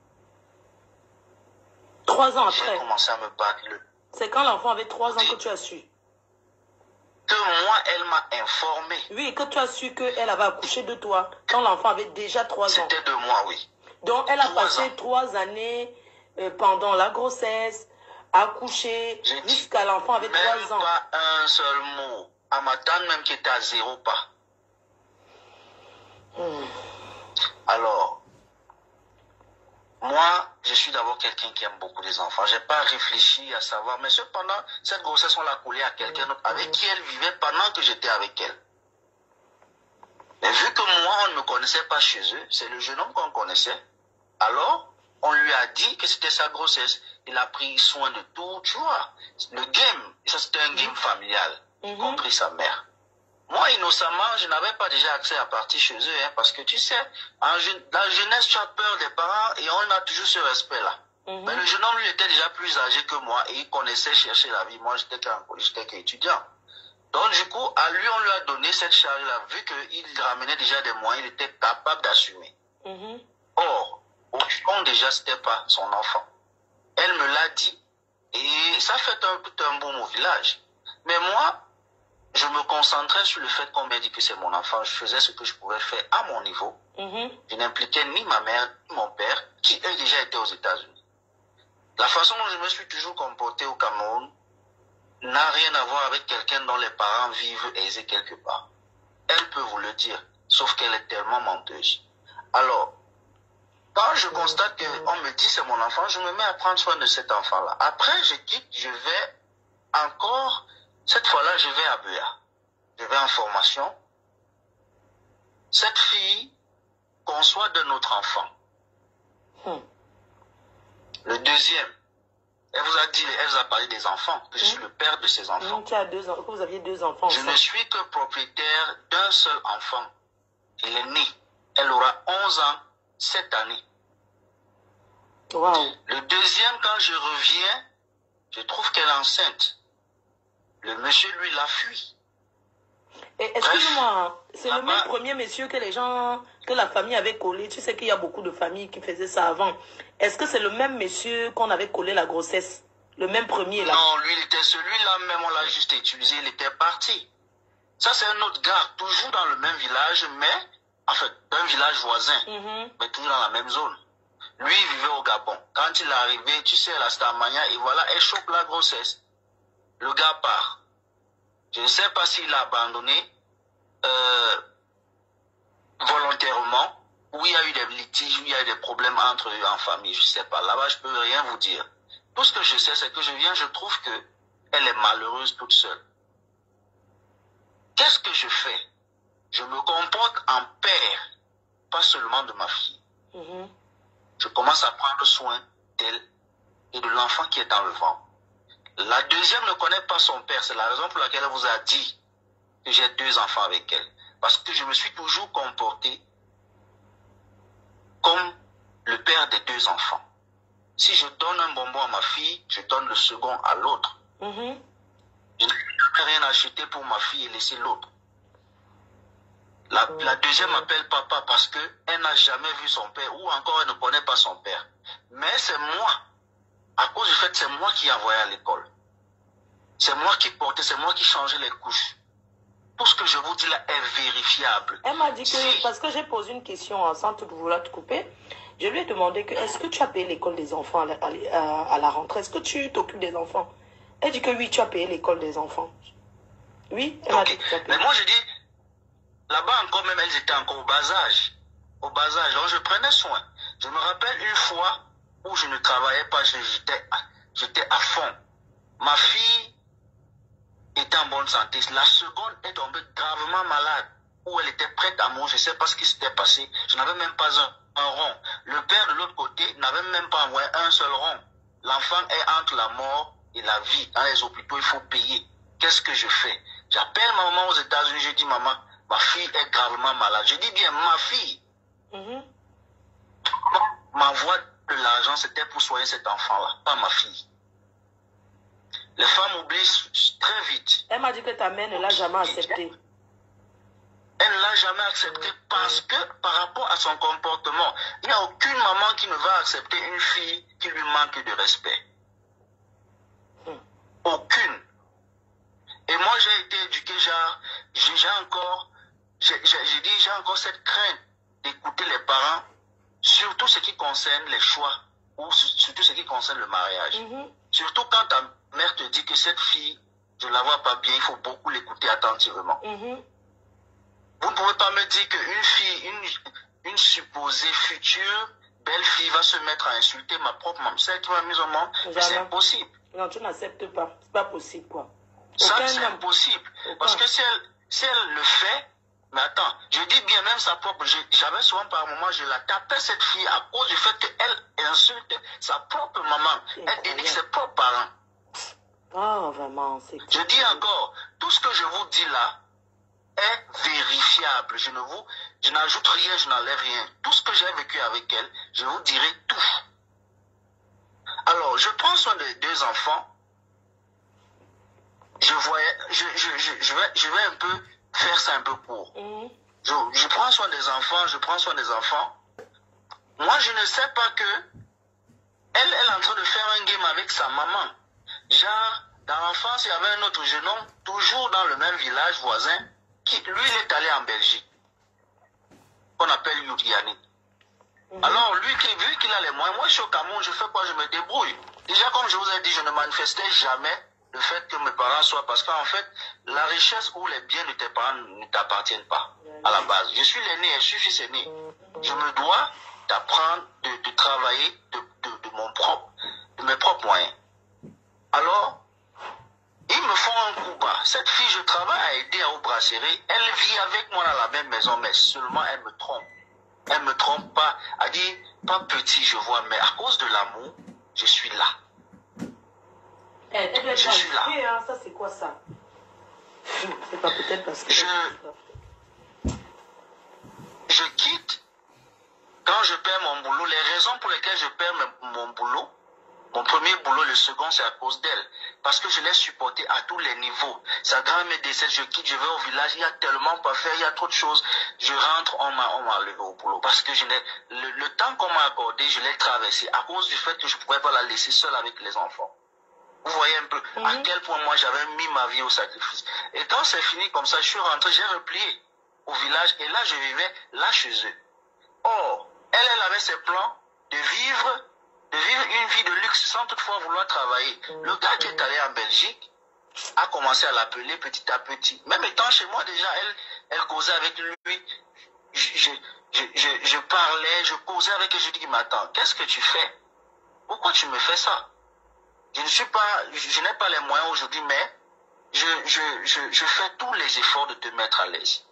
3 ans après? J'ai commencé à me battre. C'est quand l'enfant avait 3 ans que tu as su? Que moi, elle m'a informé. Oui, que tu as su qu'elle avait accouché de toi quand l'enfant avait déjà 3 ans. C'était de moi, oui. Donc, elle a passé 3 années pendant la grossesse, accouché, jusqu'à l'enfant avait 3 ans. Même pas un seul mot. À ma tante même qui était à 0 pas. Alors, moi, je suis d'abord quelqu'un qui aime beaucoup les enfants. Je n'ai pas réfléchi à savoir. Mais cependant, cette grossesse, on l'a collée à quelqu'un d'autre avec qui elle vivait pendant que j'étais avec elle. Mais vu que moi, on ne me connaissait pas chez eux, c'est le jeune homme qu'on connaissait. Alors, on lui a dit que c'était sa grossesse. Il a pris soin de tout, tu vois. Le game, ça c'était un game familial, y compris sa mère. Moi, innocemment, je n'avais pas déjà accès à partir chez eux, hein, parce que tu sais, la jeunesse, tu as peur des parents et on a toujours ce respect-là. Mais le jeune homme, lui, était déjà plus âgé que moi et il connaissait chercher la vie. Moi, j'étais qu'étudiant. Donc, du coup, à lui, on lui a donné cette charge-là. Vu qu'il ramenait déjà des moyens, il était capable d'assumer. Or, au fond, déjà, c'était pas son enfant. Elle me l'a dit et ça fait tout un boom au village. Mais moi, je me concentrais sur le fait qu'on m'a dit que c'est mon enfant. Je faisais ce que je pouvais faire à mon niveau. Je n'impliquais ni ma mère, ni mon père, qui eux déjà étaient aux États-Unis. La façon dont je me suis toujours comporté au Cameroun n'a rien à voir avec quelqu'un dont les parents vivent aisés quelque part. Elle peut vous le dire, sauf qu'elle est tellement menteuse. Alors, quand je constate qu'on me dit c'est mon enfant, je me mets à prendre soin de cet enfant-là. Après, je quitte, je vais encore, cette fois-là, je vais à Béa. Je vais en formation. Cette fille conçoit de notre enfant. Le deuxième, elle vous a dit, elle vous a parlé des enfants, que je suis le père de ces enfants. Tu as 2 ans, que vous aviez 2 enfants. Je ne suis que propriétaire d'un seul enfant. Il est né. Elle aura 11 ans cette année. Wow. Le deuxième, quand je reviens, je trouve qu'elle est enceinte. Le monsieur, lui, l'a fui. Excuse-moi, c'est le même premier monsieur que les gens, que la famille avait collé. Tu sais qu'il y a beaucoup de familles qui faisaient ça avant. Est-ce que c'est le même monsieur qu'on avait collé la grossesse? Le même premier là. Non, lui, il était celui-là même, on l'a juste utilisé, il était parti. Ça, c'est un autre gars, toujours dans le même village, mais, en fait, un village voisin, mais toujours dans la même zone. Lui, il vivait au Gabon. Quand il est arrivé, tu sais, la Starmania, et voilà, elle chope la grossesse. Le gars part. Je ne sais pas s'il a abandonné volontairement, ou il y a eu des litiges, ou il y a eu des problèmes entre eux en famille, je ne sais pas. Là-bas, je ne peux rien vous dire. Tout ce que je sais, c'est que je trouve que elle est malheureuse toute seule. Qu'est-ce que je fais? Je me comporte en père, pas seulement de ma fille. Je commence à prendre soin d'elle et de l'enfant qui est dans le ventre. La deuxième ne connaît pas son père. C'est la raison pour laquelle elle vous a dit que j'ai 2 enfants avec elle. Parce que je me suis toujours comporté comme le père des 2 enfants. Si je donne un bonbon à ma fille, je donne le second à l'autre. Je n'ai rien acheté pour ma fille et laisser l'autre. La deuxième m'appelle papa parce qu'elle n'a jamais vu son père ou encore elle ne connaît pas son père. Mais c'est moi. À cause du fait, c'est moi qui envoyais à l'école. C'est moi qui portais, c'est moi qui changeais les couches. Tout ce que je vous dis là est vérifiable. Elle m'a dit que, parce que j'ai posé une question sans tout vouloir te couper, je lui ai demandé que est-ce que tu as payé l'école des enfants à la rentrée? Est-ce que tu t'occupes des enfants? Elle dit que oui, tu as payé l'école des enfants. Oui, elle m'a dit que tu as payé. Mais moi je dis, là-bas encore même, elles étaient encore au bas âge. Au bas âge, donc je prenais soin. Je me rappelle une fois où je ne travaillais pas, j'étais à fond. Ma fille était en bonne santé. La seconde est tombée gravement malade, où elle était prête à mourir. Je ne sais pas ce qui s'était passé. Je n'avais même pas un rond. Le père de l'autre côté n'avait même pas envoyé un seul rond. L'enfant est entre la mort et la vie. Dans les hôpitaux, il faut payer. Qu'est-ce que je fais? J'appelle ma maman aux États-Unis, je dis maman, ma fille est gravement malade. Je dis bien ma fille. M'envoie de l'argent, c'était pour soigner cet enfant-là, pas ma fille. Les femmes oublient très vite. Elle m'a dit que ta mère ne l'a jamais accepté. Elle ne l'a jamais accepté parce que par rapport à son comportement, il n'y a aucune maman qui ne va accepter une fille qui lui manque de respect. Aucune. Et moi, j'ai été éduqué, j'ai encore cette crainte d'écouter les parents, surtout ce qui concerne les choix, ou surtout ce qui concerne le mariage. Surtout quand ta mère te dit que cette fille, je ne la vois pas bien, il faut beaucoup l'écouter attentivement. Vous ne pouvez pas me dire qu'une fille, une supposée future belle-fille va se mettre à insulter ma propre maman, celle qui m'a mise au monde, c'est impossible. Non, tu n'acceptes pas. C'est pas possible, quoi. Ça, c'est impossible. Parce que si elle le fait, mais attends, je dis bien même sa propre, j'avais souvent par moment, je la tapais cette fille à cause du fait qu'elle insulte sa propre maman. Elle dénigre ses propres parents. Ah, vraiment, c'est... Je dis encore, tout ce que je vous dis là est vérifiable. Je n'ajoute rien, je n'enlève rien. Tout ce que j'ai vécu avec elle, je vous dirai tout. Alors, je prends soin des 2 enfants. Je vais un peu faire ça un peu court. Je prends soin des enfants, Moi, je ne sais pas que elle est en train de faire un game avec sa maman. Genre, dans l'enfance, il y avait un autre jeune homme, toujours dans le même village voisin, qui, lui, il est allé en Belgique, qu'on appelle Yuriani. Alors, lui, vu qu'il a les moyens, moi, je suis au Cameroun, je fais quoi? Je me débrouille. Déjà, comme je vous ai dit, je ne manifestais jamais le fait que mes parents soient, parce qu'en fait, la richesse ou les biens de tes parents ne t'appartiennent pas à la base. Je suis l'aîné, je suis fils aîné. Je me dois d'apprendre, de travailler de mes propres moyens. Alors, ils me font un coup bas. Cette fille, je travaille à aider au brasserie. Elle vit avec moi dans la même maison, mais seulement elle me trompe. Elle ne me trompe pas. Elle dit, pas petit, je vois, mais à cause de l'amour, je suis là. Elle doit être qualifiée, hein. Ça, c'est quoi ça? C'est pas peut-être parce que... Je quitte quand je perds mon boulot. Les raisons pour lesquelles je perds mon boulot, mon premier boulot, le second, c'est à cause d'elle. Parce que je l'ai supporté à tous les niveaux. Sa grand-mère décède, je quitte, je vais au village, il y a tellement pas à faire, il y a trop de choses. Je rentre, on m'a enlevé au boulot. Parce que le temps qu'on m'a accordé, je l'ai traversé à cause du fait que je ne pouvais pas la laisser seule avec les enfants. Vous voyez un peu à quel point moi j'avais mis ma vie au sacrifice. Et quand c'est fini comme ça, je suis rentré, j'ai replié au village et là je vivais là chez eux. Or, elle avait ses plans de vivre une vie de luxe sans toutefois vouloir travailler. Le gars qui est allé en Belgique a commencé à l'appeler petit à petit. Même étant chez moi déjà, elle causait avec lui. Je parlais, je causais avec elle, je dis, mais attends, qu'est-ce que tu fais? Pourquoi tu me fais ça? Je n'ai pas les moyens aujourd'hui, mais je fais tous les efforts de te mettre à l'aise.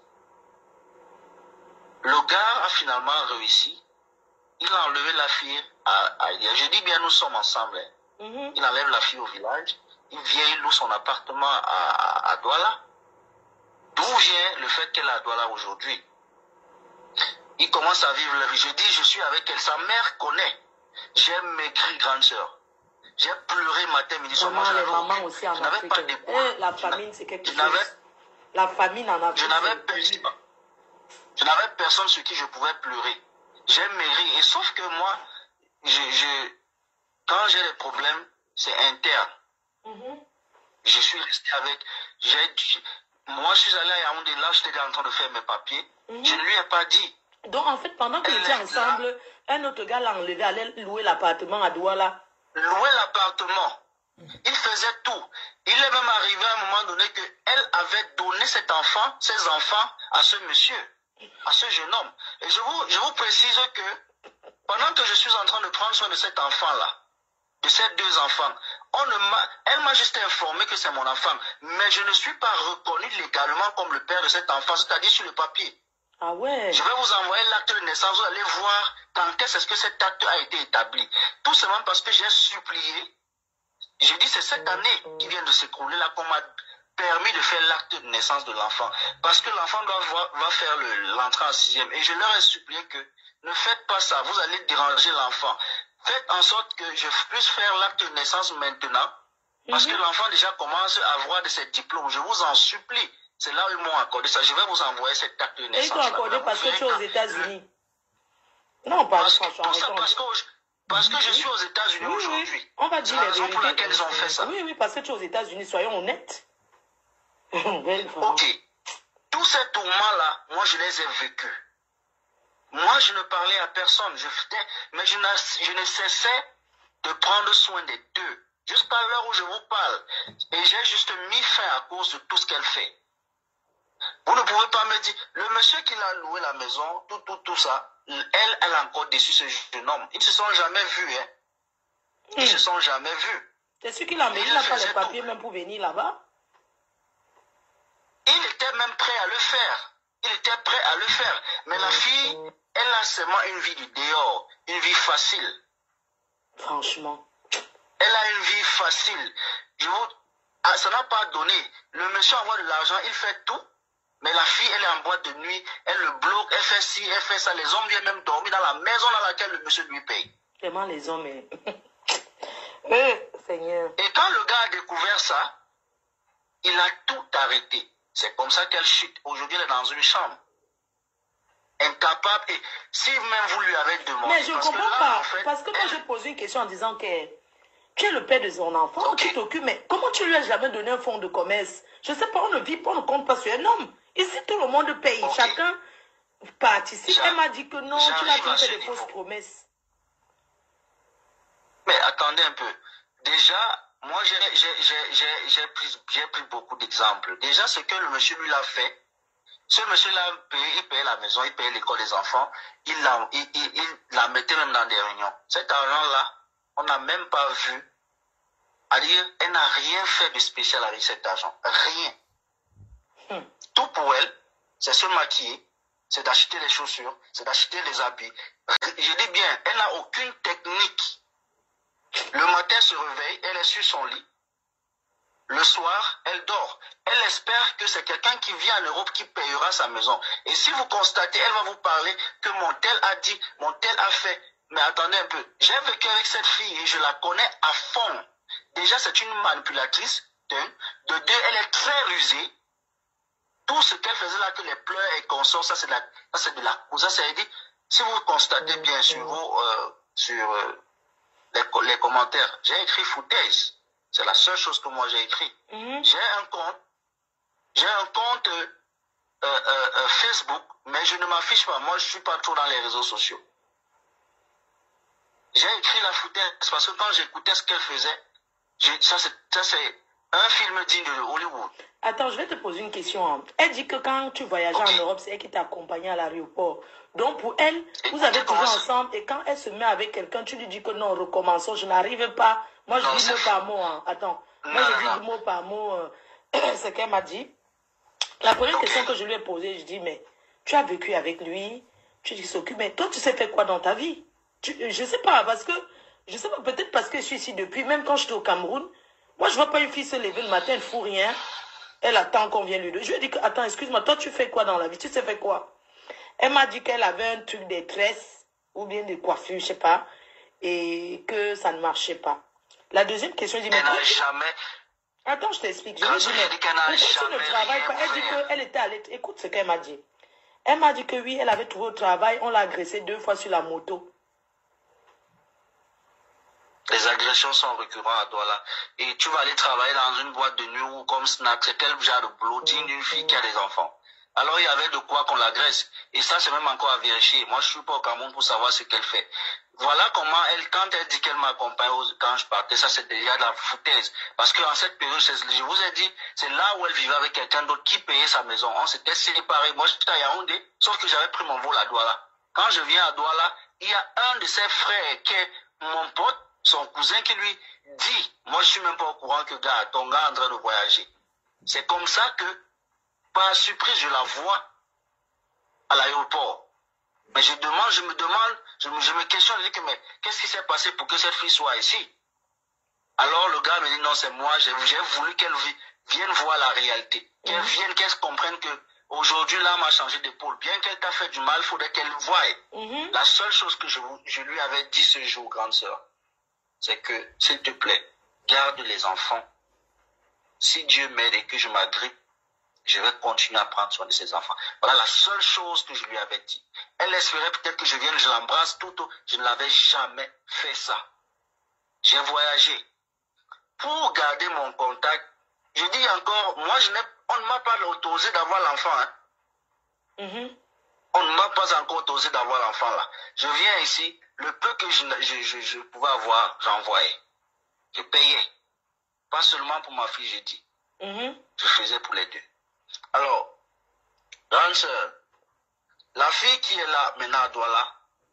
Le gars a finalement réussi. Il a enlevé la fille à je dis bien, nous sommes ensemble. Il enlève la fille au village. Il vient, il loue son appartement à Douala. D'où vient le fait qu'elle est à Douala aujourd'hui? Il commence à vivre la vie. Je dis, je suis avec elle. Sa mère connaît. J'ai maigri, grande sœur. J'ai pleuré matin, midi, soir. Les mamans aussi en Afrique. La famine, c'est quelque chose. La famine en Afrique. Je n'avais personne sur qui je pouvais pleurer. J'ai maigri. Et sauf que moi, quand j'ai des problèmes, c'est interne. Je suis resté avec... Moi, je suis allé à Yaoundé, là, j'étais en train de faire mes papiers. Je ne lui ai pas dit. Donc, en fait, pendant qu'ils étaient ensemble, un autre gars l'a enlevé, allait louer l'appartement à Douala. Louer l'appartement. Il faisait tout. Il est même arrivé à un moment donné qu'elle avait donné ses enfants, à ce monsieur, à ce jeune homme. Et je vous précise que pendant que je suis en train de prendre soin de cet enfant-là, de ces deux enfants, elle m'a juste informé que c'est mon enfant, mais je ne suis pas reconnu légalement comme le père de cet enfant, c'est-à-dire sur le papier. Ah ouais. Je vais vous envoyer l'acte de naissance, vous allez voir quand est-ce que cet acte a été établi. Tout simplement parce que j'ai supplié. J'ai dit c'est cette année qui vient de s'écrouler là qu'on m'a permis de faire l'acte de naissance de l'enfant. Parce que l'enfant va faire l'entrée en 6e. Et je leur ai supplié que ne faites pas ça, vous allez déranger l'enfant. Faites en sorte que je puisse faire l'acte de naissance maintenant. Parce que l'enfant déjà commence à avoir de ses diplômes. Je vous en supplie. C'est là où ils m'ont accordé ça. Je vais vous envoyer cet acte de naissance. Et ils t'ont accordé parce que tu es aux États-Unis. Non, pas parce que je suis aux États-Unis aujourd'hui. On va dire la raison pour laquelle ils ont fait ça. Oui, parce que tu es aux États-Unis, soyons honnêtes. Ok. Tous ces tourments-là, moi, je les ai vécus. Moi, je ne parlais à personne. Mais je ne cessais de prendre soin des deux. Jusqu'à l'heure où je vous parle. Et j'ai juste mis fin à cause de tout ce qu'elle fait. Vous ne pouvez pas me dire, le monsieur qui l'a loué la maison, tout ça, elle a encore déçu ce jeune homme. Ils ne se sont jamais vus, hein. Ils ne se sont jamais vus. C'est sûr qu'il a mis, il n'a pas les papiers même pour venir là-bas. Il était même prêt à le faire. Il était prêt à le faire. Mais la fille, elle a seulement une vie du dehors, une vie facile. Franchement. Elle a une vie facile. Ça n'a pas donné. Le monsieur envoie de l'argent, il fait tout. Mais la fille, elle est en boîte de nuit, elle le bloque, elle fait ci, elle fait ça. Les hommes viennent même dormir dans la maison dans laquelle le monsieur lui paye. Tellement les hommes, Seigneur. Et quand le gars a découvert ça, il a tout arrêté. C'est comme ça qu'elle chute. Aujourd'hui, elle est dans une chambre. Incapable. Et si même vous lui avez demandé... Mais je ne comprends pas. En fait, parce que moi, j'ai posé une question en disant que tu es le père de son enfant, tu t'occupes, mais comment tu lui as jamais donné un fonds de commerce? Je ne sais pas, on ne vit pas, on ne compte pas sur un homme. Ici, tout le monde paye. Chacun participe. Elle m'a dit que non, tu l'as fait des fausses promesses. Mais attendez un peu. Déjà, moi, j'ai pris beaucoup d'exemples. Déjà, ce que le monsieur lui l'a fait, ce monsieur-là, il payait la maison, il payait l'école des enfants, il la mettait même dans des réunions. Cet argent-là, on n'a même pas vu. C'est-à-dire, elle n'a rien fait de spécial avec cet argent. Rien. Tout pour elle, c'est se maquiller, c'est d'acheter les chaussures, c'est d'acheter les habits. Je dis bien, elle n'a aucune technique. Le matin, elle se réveille, elle est sur son lit. Le soir, elle dort. Elle espère que c'est quelqu'un qui vient en Europe qui payera sa maison. Et si vous constatez, elle va vous parler que mon tel a dit, mon tel a fait. Mais attendez un peu, j'ai vécu avec cette fille et je la connais à fond. Déjà, c'est une manipulatrice. De deux, elle est très rusée. Tout ce qu'elle faisait là, que les pleurs et consorts, ça c'est de la cause. Ça c'est dit, si vous constatez bien sur les commentaires, j'ai écrit foutaise. C'est la seule chose que moi j'ai écrit. J'ai un compte Facebook, mais je ne m'affiche pas. Moi, je suis pas trop dans les réseaux sociaux. J'ai écrit la foutaise parce que quand j'écoutais ce qu'elle faisait, ça c'est un film digne de Hollywood. Attends, je vais te poser une question. Elle dit que quand tu voyageais en Europe, c'est elle qui t'a accompagné à l'aéroport. Donc pour elle, vous avez toujours ensemble et quand elle se met avec quelqu'un, tu lui dis que non, recommençons, je n'arrive pas. Moi, je dis mot par mot. Hein. Attends, moi je dis mot par mot ce qu'elle m'a dit. La première question que je lui ai posée, je dis, mais tu as vécu avec lui, tu dis qu'il s'occupe, mais toi, tu sais faire quoi dans ta vie? Je sais pas, parce que, je sais pas, peut-être parce que je suis ici depuis, même quand j'étais au Cameroun, moi, je vois pas une fille se lever le matin, elle ne fout rien, elle attend qu'on vienne lui donner. Je lui ai dit, attends, excuse-moi, toi, tu fais quoi dans la vie? Tu sais faire quoi? Elle m'a dit qu'elle avait un truc des tresses, ou bien des coiffures, je sais pas, et que ça ne marchait pas. La deuxième question, je dis, mais... Elle n'a jamais... Attends, je t'explique. Je lui ai dit, mais pourquoi tu ne travailles pas? Elle dit qu'elle était allée... Écoute ce qu'elle m'a dit. Elle m'a dit que oui, elle avait trouvé au travail, on l'a agressée 2 fois sur la moto. Les agressions sont récurrentes à Douala. Et tu vas aller travailler dans une boîte de nuit ou comme snack, c'est quel genre de boulot digne d'une fille qui a des enfants. Alors il y avait de quoi qu'on l'agresse. Et ça, c'est même encore à vérifier. Moi, je suis pas au Cameroun pour savoir ce qu'elle fait. Voilà comment elle, quand elle dit qu'elle m'accompagne quand je partais, ça c'est déjà de la foutaise. Parce qu'en cette période, je vous ai dit, c'est là où elle vivait avec quelqu'un d'autre qui payait sa maison. On s'était séparés. Moi, j'étais à Yaoundé, sauf que j'avais pris mon vol à Douala. Quand je viens à Douala, il y a un de ses frères qui est mon pote, son cousin qui lui dit, moi je suis même pas au courant que ton gars est en train de voyager. C'est comme ça que, par surprise, je la vois à l'aéroport. Mais je me questionne, je dis que mais qu'est-ce qui s'est passé pour que cette fille soit ici? Alors le gars me dit non, c'est moi, j'ai voulu qu'elle vienne voir la réalité. Qu'elle vienne, qu'elle comprenne que aujourd'hui l'âme a changé d'épaule. Bien qu'elle t'a fait du mal, il faudrait qu'elle le voie. La seule chose que je lui avais dit ce jour, grande sœur, c'est que, s'il te plaît, garde les enfants. Si Dieu m'aide et que je m'agrippe, je vais continuer à prendre soin de ses enfants. Voilà la seule chose que je lui avais dit. Elle espérait peut-être que je vienne, je l'embrasse tout. Je ne l'avais jamais fait ça. J'ai voyagé. Pour garder mon contact, je dis encore, moi, on ne m'a pas autorisé d'avoir l'enfant. Hein. On ne m'a pas encore autorisé d'avoir l'enfant là. Je viens ici, le peu que je pouvais avoir, j'envoyais. Je payais. Pas seulement pour ma fille, j'ai dit. Je faisais pour les deux. Alors, grande sœur, la fille qui est là maintenant à Douala.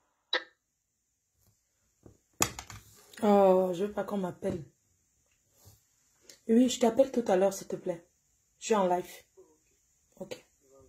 Oh, je veux pas qu'on m'appelle. Oui, je t'appelle tout à l'heure, s'il te plaît. Je suis en live. Ok.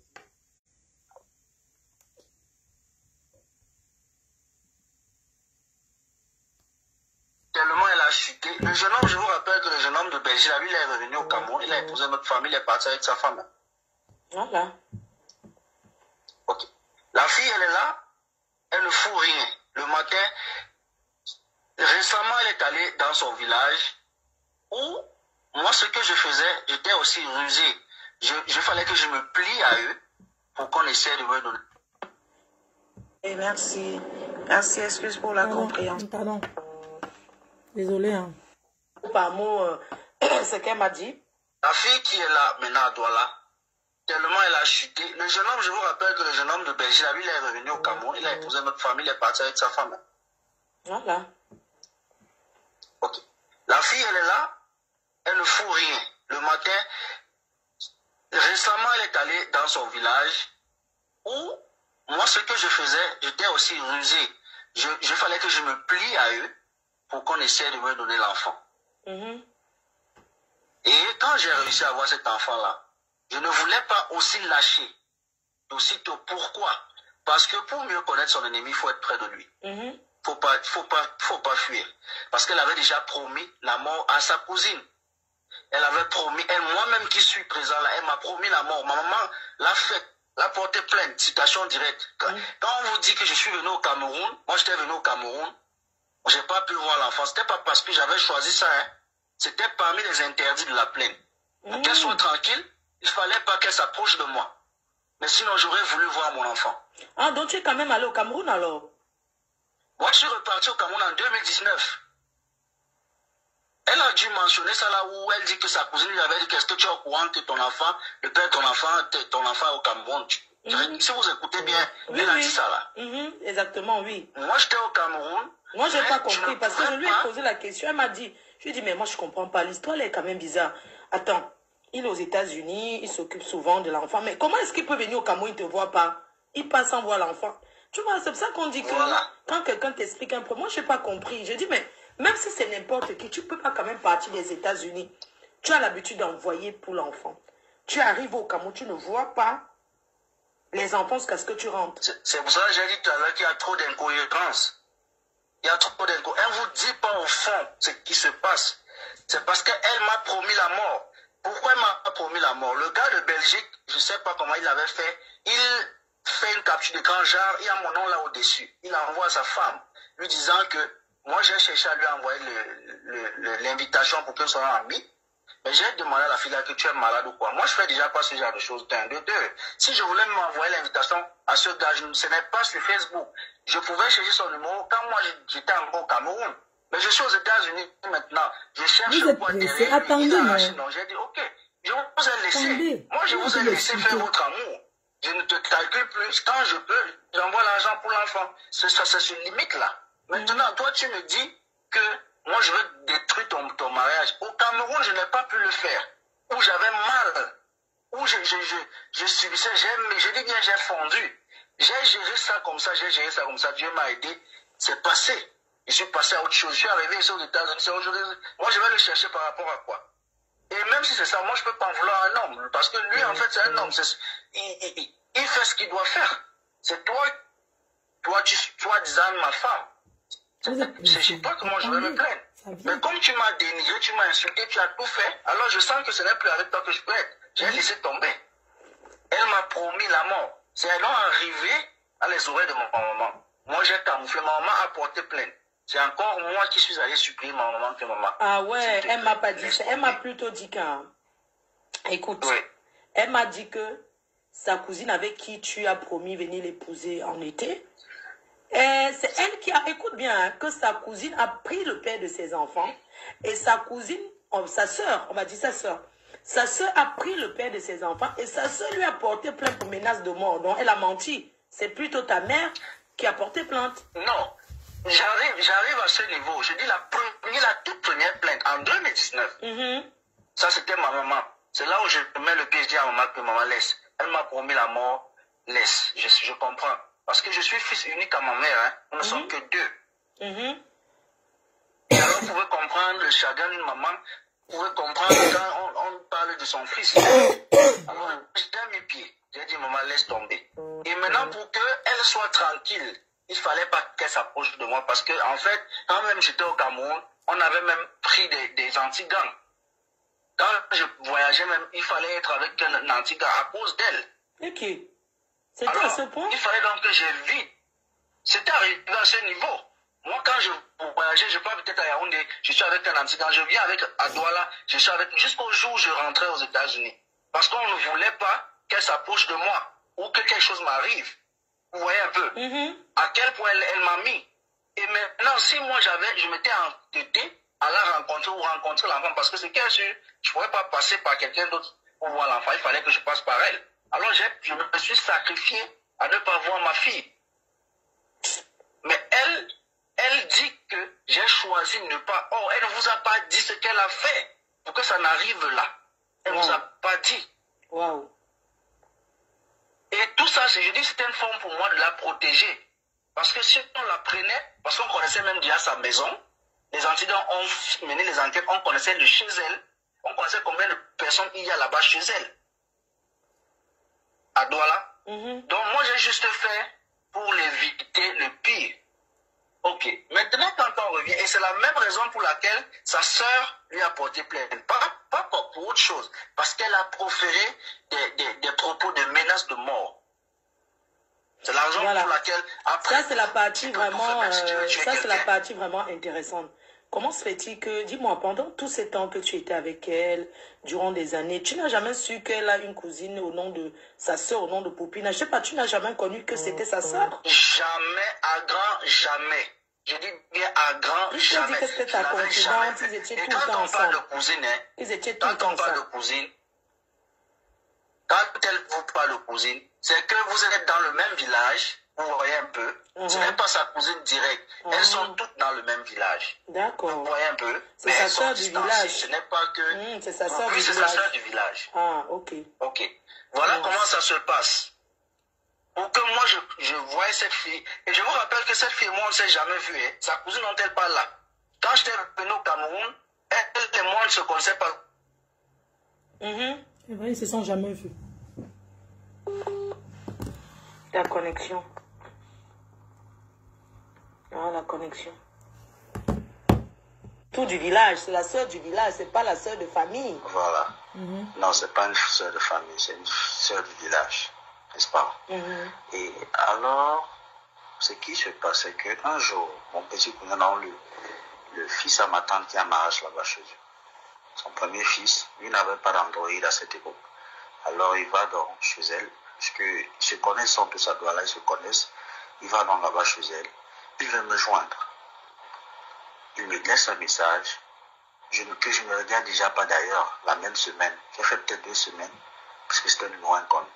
Tellement elle a chuté. Le jeune homme, je vous rappelle que le jeune homme de Belgique, lui, il est revenu au Cameroun, il a épousé notre famille, il est parti avec sa femme. Voilà. Ok. La fille, elle est là, elle ne fout rien. Le matin, récemment, elle est allée dans son village où, moi, ce que je faisais, j'étais aussi rusé. Je fallait que je me plie à eux pour qu'on essaie de me donner. Et merci. Merci, excuse pour la compréhension. Pardon. Désolé. Hein. Par mot, ce qu'elle m'a dit. La fille qui est là maintenant à Douala, tellement elle a chuté. Le jeune homme, je vous rappelle que le jeune homme de Belgique, lui, il est revenu au Cameroun, il a épousé notre famille, il est parti avec sa femme. Voilà. Ok. La fille, elle est là, elle ne fout rien. Le matin, récemment, elle est allée dans son village où, moi, ce que je faisais, j'étais aussi rusé. Je fallait que je me plie à eux pour qu'on essaie de me donner l'enfant. Et quand j'ai réussi à avoir cet enfant-là, je ne voulais pas aussi lâcher aussitôt. Pourquoi? Parce que pour mieux connaître son ennemi, il faut être près de lui. Faut pas fuir. Parce qu'elle avait déjà promis la mort à sa cousine. Elle avait promis, moi-même qui suis présent là, elle m'a promis la mort. Ma maman l'a fait, l'a porté plainte, citation directe. Quand on vous dit que je suis venu au Cameroun, moi j'étais venu au Cameroun, j'ai pas pu voir l'enfant. C'était pas parce que j'avais choisi ça, hein. C'était parmi les interdits de la plaine. Pour qu'elle soit tranquille, il fallait pas qu'elle s'approche de moi. Mais sinon, j'aurais voulu voir mon enfant. Ah, donc tu es quand même allé au Cameroun alors? Moi, je suis reparti au Cameroun en 2019. Elle a dû mentionner ça là où elle dit que sa cousine lui avait dit qu'est-ce que tu es au courant que ton enfant, le père de ton enfant est au Cameroun. Si vous écoutez bien, oui, elle a dit ça là. Exactement, oui. Moi, j'étais au Cameroun. Moi, je n'ai pas compris parce que je lui ai posé la question. Elle m'a dit, je lui ai dit, mais moi, je ne comprends pas. L'histoire, elle est quand même bizarre. Attends, il est aux États-Unis, il s'occupe souvent de l'enfant. Mais comment est-ce qu'il peut venir au Cameroun, il ne te voit pas? Il passe sans voir l'enfant. Tu vois, c'est pour ça qu'on dit que quand quelqu'un t'explique un peu, moi, je n'ai pas compris. Je dis, mais même si c'est n'importe qui, tu ne peux pas quand même partir des États-Unis. Tu as l'habitude d'envoyer pour l'enfant. Tu arrives au Cameroun, tu ne vois pas les enfants jusqu'à ce que tu rentres. C'est pour ça que j'ai dit tout à l'heure qu'il y a trop d'incohérences. Il y a trop d'incohérences. Elle ne vous dit pas au fond ce qui se passe. C'est parce qu'elle m'a promis la mort. Pourquoi elle m'a promis la mort? Le gars de Belgique, je ne sais pas comment il avait fait, il fait une capture d'écran, genre, il y a mon nom là au-dessus. Il envoie à sa femme, lui disant que moi j'ai cherché à lui envoyer l'invitation pour qu'elle soit amie. Mais j'ai demandé à la fille là que tu es malade ou quoi. Moi, je fais déjà pas ce genre de choses. D'un, de deux. Si je voulais m'envoyer l'invitation à ce gars, ce n'est pas sur Facebook. Je pouvais chercher son numéro quand moi j'étais encore au Cameroun. Mais je suis aux États-Unis maintenant. Je cherche quoi derrière. Attendez, non, j'ai dit, ok, je vous ai laissé. Moi, je vous ai laissé faire votre amour. Je ne te calcule plus. Quand je peux, j'envoie l'argent pour l'enfant. C'est une limite là. Maintenant, toi, tu me dis que moi, je veux détruire ton mariage. Au Cameroun, je n'ai pas pu le faire. Où j'avais mal. Où je subissais. Je dis bien, j'ai fondu. J'ai géré ça comme ça. J'ai géré ça comme ça. Dieu m'a aidé. C'est passé. Je suis passé à autre chose. Je suis arrivé ici aux États-Unis. Moi, je vais le chercher par rapport à quoi? Et même si c'est ça, moi, je ne peux pas en vouloir un homme. Parce que lui, en fait, c'est un homme. Il fait ce qu'il doit faire. C'est toi, disant ma femme. C'est chez toi que moi, je vais me plaindre. Mais comme tu m'as dénigré, tu m'as insulté, tu as tout fait, alors je sens que ce n'est plus avec toi que je peux être. J'ai laissé tomber. Elle m'a promis la mort. C'est alors arrivé à les oreilles de mon maman. Moi, j'ai camouflé. Ma maman a porté plainte. C'est encore moi qui suis allé supplier ma maman que maman. Ah ouais, elle m'a pas dit ça. Elle m'a plutôt dit écoute, elle m'a dit que sa cousine avec qui tu as promis venir l'épouser en été, c'est elle qui a, écoute bien, hein, que sa cousine a pris le père de ses enfants et sa cousine, sa soeur, on m'a dit sa soeur a pris le père de ses enfants et sa soeur lui a porté plainte pour menace de mort. Donc elle a menti. C'est plutôt ta mère qui a porté plainte. Non, j'arrive à ce niveau. Je dis la toute première plainte en 2019. Ça c'était ma maman. C'est là où je mets le pied, je dis à maman que maman laisse. Elle m'a promis la mort, laisse. Je comprends. Parce que je suis fils unique à ma mère, hein. Nous ne sommes que deux. Et alors, vous pouvez comprendre le chagrin d'une maman, vous pouvez comprendre quand on parle de son fils. Alors, j'ai mis pied. J'ai dit, maman, laisse tomber. Et maintenant, pour qu'elle soit tranquille, il ne fallait pas qu'elle s'approche de moi. Parce que, en fait, quand même j'étais au Cameroun, on avait même pris des anti-gangs. Quand je voyageais même, il fallait être avec un anti-gang à cause d'elle. Ok. C'était à ce point? Il fallait donc que j'évite. C'était arrivé à ce niveau. Moi, quand je voyageais, je pars peut-être à Yaoundé, je suis avec un anti-gang, je viens à Douala, je suis avec, jusqu'au jour où je rentrais aux États-Unis. Parce qu'on ne voulait pas qu'elle s'approche de moi, ou que quelque chose m'arrive. Vous voyez un peu? À quel point elle m'a mis. Et maintenant, si moi je m'étais entêté à la rencontrer ou rencontrer l'enfant, parce que c'est qu'elle je ne pourrais pas passer par quelqu'un d'autre pour voir l'enfant, il fallait que je passe par elle. Alors je me suis sacrifié à ne pas voir ma fille. Mais elle dit que j'ai choisi de ne pas... Oh, elle ne vous a pas dit ce qu'elle a fait pour que ça n'arrive là. Elle ne vous a pas dit. Waouh. Et tout ça, je dis, c'était une forme pour moi de la protéger. Parce que si on la prenait, parce qu'on connaissait même déjà sa maison, les antidotes ont mené les enquêtes, on connaissait de chez elle, on connaissait combien de personnes il y a là-bas chez elle. À Douala. Donc moi, j'ai juste fait pour l'éviter le pire. Ok. Maintenant, quand on revient, et c'est la même raison pour laquelle sa sœur lui a porté plainte. Pas pour autre chose. Parce qu'elle a proféré des propos de menaces de mort. C'est la raison pour laquelle... Après, ça, c'est la partie vraiment... ça, c'est la partie vraiment intéressante. Comment se fait-il que, dis-moi, pendant tous ces temps que tu étais avec elle, durant des années, tu n'as jamais su qu'elle a une cousine au nom de sa sœur, au nom de Poupina? Je sais pas, tu n'as jamais connu que c'était sa sœur? Jamais, à grand jamais. Je dis bien à grand jamais. Dit que c'était ta confidente, ils étaient tout le temps ensemble. Quand on parle de cousine, hein, ils étaient tout le temps ensemble. Quand elle vous parle de cousine, c'est que vous êtes dans le même village, vous voyez un peu. Ce n'est pas sa cousine directe. Elles sont toutes dans le même village. D'accord. Vous voyez un peu. C'est sa sœur du village. Ce n'est pas que... c'est sa sœur du village. Oui, c'est sa sœur du village. Ah, ok. Ok. Voilà comment ça se passe. Pour que moi, je voie cette fille. Et je vous rappelle que cette fille, moi, on ne s'est jamais vu. Hein. Sa cousine, on n'est pas là. Quand j'étais venu au Cameroun, elle et moi, on ne se connaissait pas. C'est vrai, ils ne se sont jamais vus. La connexion. Ah, la connexion. Tout du village, c'est la sœur du village, c'est pas la sœur de famille. Voilà. Non, c'est pas une sœur de famille, c'est une sœur du village, n'est-ce pas? Et alors, ce qui se passe, c'est qu'un jour, mon petit cousin, le fils à ma tante qui a mariage là-bas chez eux, son premier fils, lui n'avait pas d'Android à cette époque. Alors il va donc chez elle, parce qu'ils se connaissent, sont tous à Douala, ils se connaissent. Il va donc là-bas chez elle, il veut me joindre. Il me laisse un message, que je ne regarde déjà pas d'ailleurs, la même semaine. J'ai fait peut-être 2 semaines, parce que c'était un numéro inconnu.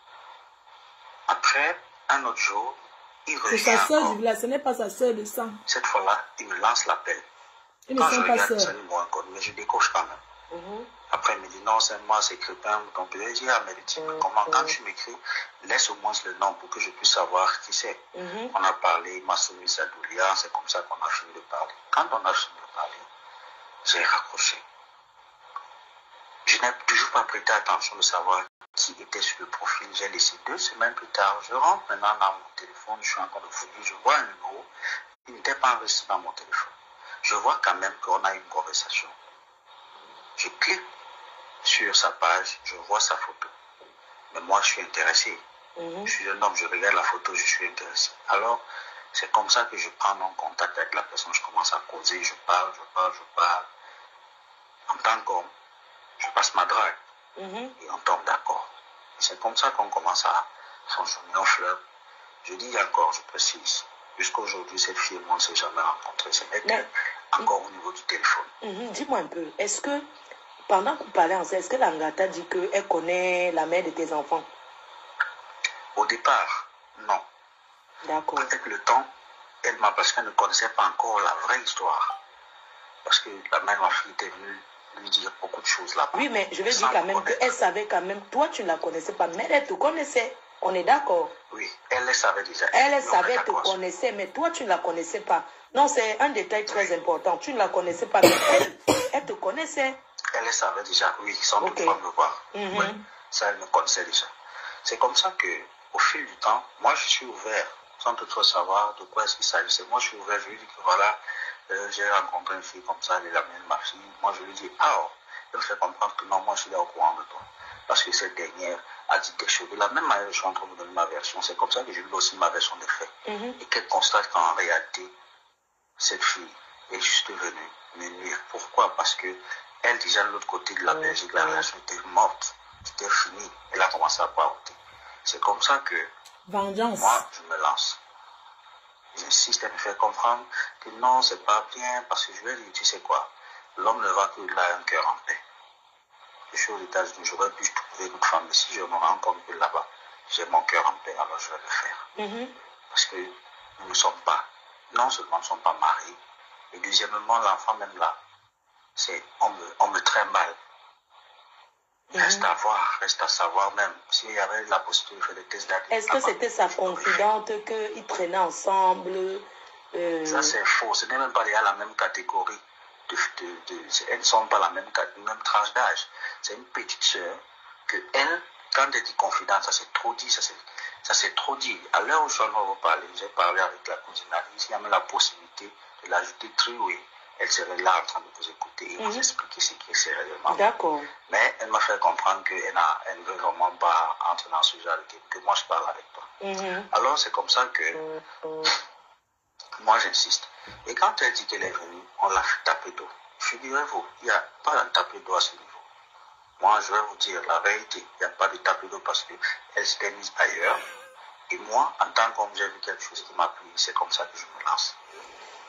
Après, un autre jour, il revient. C'est sa sœur du village, ce n'est pas sa sœur de sang. Cette fois-là, il me lance l'appel. Ils ne sont pas sœurs. C'est un numéro inconnu, mais je décoche quand même. Après, il me dit, non, c'est moi, c'est Crépin. Donc, je dis, ah, mais comment, quand tu m'écris, laisse au moins le nom pour que je puisse savoir qui c'est. On a parlé, il m'a soumis sa doulia, c'est comme ça qu'on a fini de parler. Quand on a fini de parler, j'ai raccroché. Je n'ai toujours pas prêté attention de savoir qui était sur le profil. J'ai laissé 2 semaines plus tard. Je rentre maintenant dans mon téléphone, je suis encore de fouiller, je vois un numéro. Il n'était pas enregistré dans mon téléphone. Je vois quand même qu'on a eu une conversation. Je clique sur sa page, je vois sa photo. Mais moi, je suis intéressé. Je suis un homme, je regarde la photo, je suis intéressé. Alors, c'est comme ça que je prends mon contact avec la personne, je commence à causer, je parle. En tant qu'homme, je passe ma drague. Et on tombe d'accord. C'est comme ça qu'on commence à fonctionner en fleur. Je dis encore, je précise, jusqu'à aujourd'hui, cette fille, moi, on ne s'est jamais rencontré. Ce n'est que encore au niveau du téléphone. Dis-moi un peu, est-ce que, pendant que vous parlez ensemble, est-ce que Langata dit qu'elle connaît la mère de tes enfants? Au départ, non. D'accord. Avec le temps, parce qu'elle ne connaissait pas encore la vraie histoire. Parce que la mère de ma fille était venue lui dire beaucoup de choses là-bas. Oui, mais je veux dire quand même qu'elle savait quand même, toi tu ne la connaissais pas, mais elle te connaissait. On est d'accord? Oui, elle savait déjà. Elle savait, te connaissait, mais toi tu ne la connaissais pas. Non, c'est un détail très important. Tu ne la connaissais pas, mais elle te connaissait. Elle savait déjà, oui, sans toutefois me voir. Oui, ça, elle me connaissait déjà. C'est comme ça que, au fil du temps, moi je suis ouvert, sans toutefois savoir de quoi est-ce qu'il s'agissait. Moi je suis ouvert, je lui dis que voilà, j'ai rencontré une fille comme ça, elle est la mienne, ma fille. Moi je lui dis, elle me fait comprendre que non, moi je suis là au courant de toi. Parce que cette dernière a dit des choses. De la même manière, je suis en train de vous donner ma version. C'est comme ça que je lui donne aussi ma version des faits. Et qu'elle constate qu'en réalité, cette fille est juste venue me nuire. Pourquoi? Parce que elle, déjà de l'autre côté de la Belgique, la relation était morte. C'était fini. Elle a commencé à paroter. C'est comme ça que vengeance. Moi, je me lance. J'insiste à me faire comprendre que non, c'est pas bien, parce que je vais dire, tu sais quoi, l'homme ne va que là un cœur en paix. Je suis aux États-Unis, j'aurais pu trouver une autre femme, mais si je me rends compte que là-bas, j'ai mon cœur en paix, alors je vais le faire. Parce que nous ne sommes pas, non seulement nous ne sommes pas mariés, et deuxièmement, l'enfant même là, on me trimballe. Reste à voir, reste à savoir même. S'il y avait la possibilité de faire des tests d'ADN. Est-ce que c'était sa confidente qu'ils traînaient ensemble? Ça c'est faux, ce n'est même pas la même catégorie. Elles ne sont pas la même tranche d'âge. C'est une petite sœur que elle, quand elle dit confidente, ça c'est trop dit, ça c'est trop dit. À l'heure où je suis en train de vous parler, j'ai parlé avec la cousine Alice, il y a même la possibilité de l'ajouter Trioué. Elle serait là en train de vous écouter et vous expliquer ce qui est sérieusement. D'accord. Mais elle m'a fait comprendre qu'elle ne veut vraiment pas entrer dans ce genre de game, que moi je parle avec toi. Alors c'est comme ça que moi j'insiste. Et quand elle dit qu'elle est venue, on l'a fait taper d'eau. Je dirais vous, il n'y a pas de taper d'eau à ce niveau. Moi je vais vous dire la vérité, il n'y a pas de taper d'eau parce qu'elle s'était mise ailleurs. Et moi, en tant qu'homme, j'ai vu quelque chose qui m'a plu. C'est comme ça que je me lance.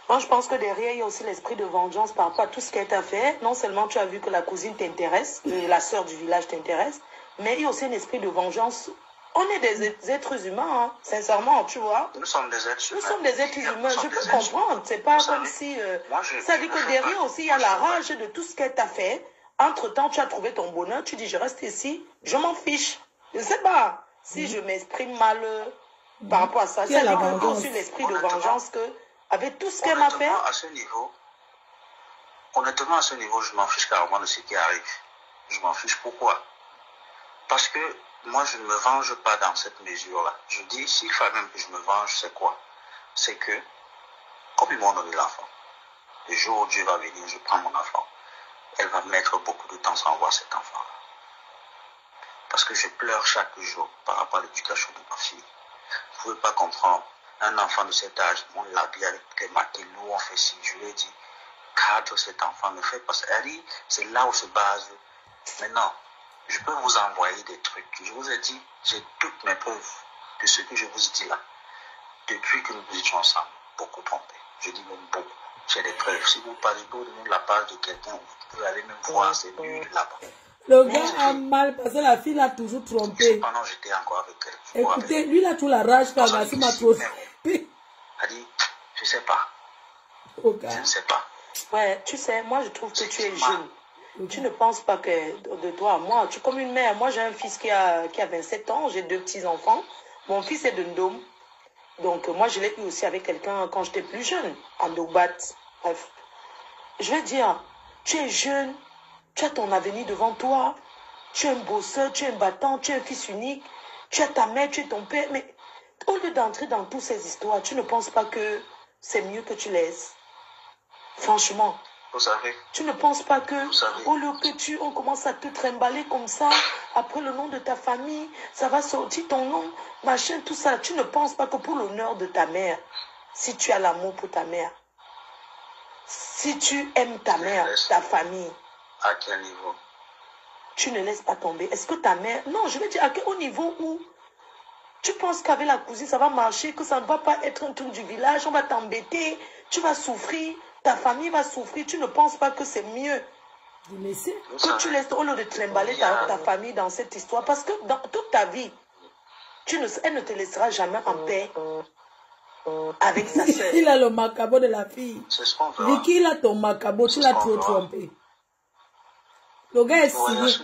Moi, je pense que derrière, il y a aussi l'esprit de vengeance par rapport à tout ce qu'elle t'a fait. Non seulement tu as vu que la cousine t'intéresse, la sœur du village t'intéresse, mais il y a aussi un esprit de vengeance. On est des êtres humains, hein, sincèrement, tu vois. Nous sommes des êtres humains. Nous sommes des êtres humains. Je peux comprendre. C'est pas comme si... ça dit que derrière aussi, il y a la rage de tout ce qu'elle t'a fait. Entre-temps, tu as trouvé ton bonheur. Tu dis, je reste ici. Je m'en fiche. Je ne sais pas si je m'exprime mal par rapport à ça. Ça dit que aussi l'esprit de vengeance que, avec tout ce qu'elle m'a fait... Honnêtement, à ce niveau, je m'en fiche carrément de ce qui arrive. Je m'en fiche. Pourquoi? Parce que moi, je ne me venge pas dans cette mesure-là. Je dis, s'il fallait même que je me venge, c'est quoi? C'est que, comme ils m'ont donné l'enfant, le jour où Dieu va venir, je prends mon enfant. Elle va mettre beaucoup de temps sans voir cet enfant-là. Parce que je pleure chaque jour par rapport à l'éducation de ma fille. Vous ne pouvez pas comprendre. Un enfant de cet âge, on l'habille avec des matelots, on fait ci. Je lui ai dit, cadre cet enfant, ne fait pas ça. Elle dit, c'est là où se base. Maintenant, je peux vous envoyer des trucs. Je vous ai dit, j'ai toutes mes preuves de ce que je vous dis là. Depuis que nous étions ensemble, beaucoup trompés. Je dis même beaucoup. J'ai des preuves. Si vous parlez de la page de quelqu'un, vous pouvez aller même voir, c'est nul là-bas. Le gars a mal parce que la fille l'a toujours trompé. Pendant j'étais encore avec elle. Écoutez, lui, il a tout la rage quand Gassi m'a trop. Elle a dit, je ne sais pas. Je ne sais pas. Ouais, tu sais, moi je trouve que tu es jeune. Tu ne penses pas que de toi à moi, tu es comme une mère. Moi j'ai un fils qui a 27 ans, j'ai 2 petits-enfants. Mon fils est de Ndom. Donc moi je l'ai eu aussi avec quelqu'un quand j'étais plus jeune, en Dobat. Bref. Je vais dire, tu es jeune, tu as ton avenir devant toi, tu es un bosseur, tu es un battant, tu es un fils unique, tu as ta mère, tu es ton père. Mais au lieu d'entrer dans toutes ces histoires, tu ne penses pas que c'est mieux que tu laisses? Franchement. Vous savez. Tu ne penses pas que, au lieu que on commence à te trimballer comme ça, après le nom de ta famille, ça va sortir ton nom, machin, tout ça. Tu ne penses pas que pour l'honneur de ta mère, si tu as l'amour pour ta mère, si tu aimes ta mère, ta famille. À quel niveau? Tu ne laisses pas tomber. Est-ce que ta mère... Non, je veux dire, au niveau où tu penses qu'avec la cousine, ça va marcher, que ça ne va pas être un truc du village, on va t'embêter, tu vas souffrir. Ta famille va souffrir. Tu ne penses pas que c'est mieux que tu laisses au lieu de trimballer ta famille dans cette histoire? Parce que dans toute ta vie, elle ne te laissera jamais en paix avec sa soeur. Il a le macabo de la fille. C'est ce qu'on veut. Vicky, il a ton macabo, tu l'as trop trompé. Le gars est signé.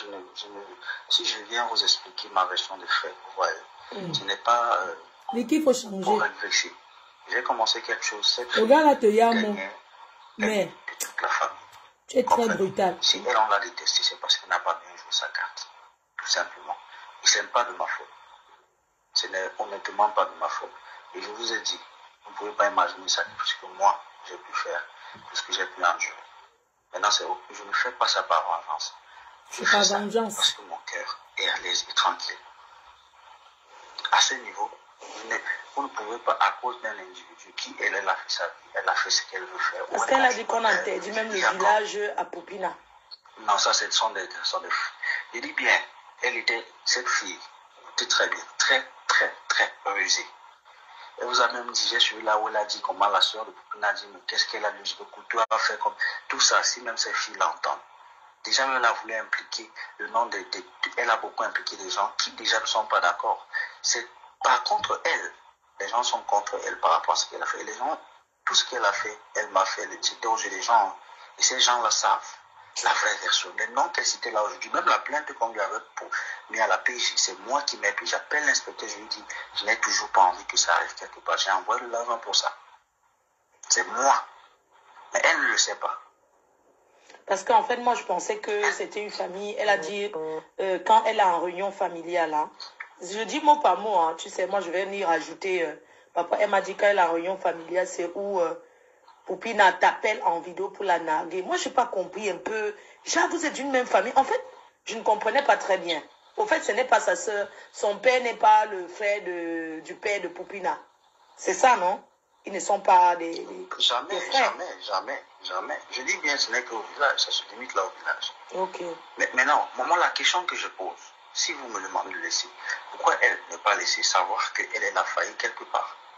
Si je viens vous expliquer ma version de fait, vous voyez, ce n'est pas... Vicky, il faut changer. Pour réfléchir. J'ai commencé quelque chose. Le gars là te yamo. Mais toute la famille. Tu es très brutal. Si elle, on l'a détesté, c'est parce qu'elle n'a pas bien joué sa carte. Tout simplement. Et ce n'est pas de ma faute. Ce n'est honnêtement pas de ma faute. Et je vous ai dit, vous ne pouvez pas imaginer ça, parce que moi, j'ai pu faire, parce que j'ai pu endurer. Maintenant, je ne fais pas ça par vengeance. C'est pas vengeance. Parce que mon cœur est à l'aise et tranquille. À ce niveau, vous ne pouvez pas, à cause d'un individu qui, elle a fait sa vie, elle a fait ce qu'elle veut faire. Parce qu'elle a dit qu'on interdit même le village à Popina. Non, ça, ce sont des... Je dis bien, cette fille était très bien, très, très, très rusée. Elle vous a même dit, j'ai suivi là où elle a dit comment la soeur de Popina a dit, mais qu'est-ce qu'elle a dit, tu as fait comme tout ça, si même ces filles l'entendent. Déjà, elle a voulu impliquer le nom elle a beaucoup impliqué des gens qui déjà ne sont pas d'accord. C'est par contre elle. Les gens sont contre elle par rapport à ce qu'elle a fait. Les gens, tout ce qu'elle a fait, elle m'a fait. C'était aux yeux des gens. Et ces gens-là savent la vraie version. Les noms qu'elle citait là aujourd'hui, même la plainte qu'on lui avait mis à la PJ, c'est moi qui m'ai pris. J'appelle l'inspecteur, je lui dis, je n'ai toujours pas envie que ça arrive quelque part. J'ai envoyé l'argent pour ça. C'est moi. Mais elle ne le sait pas. Parce qu'en fait, moi, je pensais que c'était une famille. Elle a dit, quand elle a en réunion familiale, là, je dis mot par mot, hein, tu sais, moi, je vais venir rajouter. Papa, elle m'a dit qu'elle a en réunion familiale, c'est où Poupina t'appelle en vidéo pour la narguer. Moi, je n'ai pas compris un peu. Genre, vous êtes d'une même famille. En fait, je ne comprenais pas très bien. Au fait, ce n'est pas sa soeur. Son père n'est pas le frère du père de Poupina. C'est ça, non? Ils ne sont pas des frères. Jamais. Je dis bien, ce n'est qu'au village, ça se limite là au village. Ok. Mais maintenant, maman, la question que je pose, si vous me demandez de laisser, pourquoi elle ne pas laisser savoir qu'elle a failli quelque part?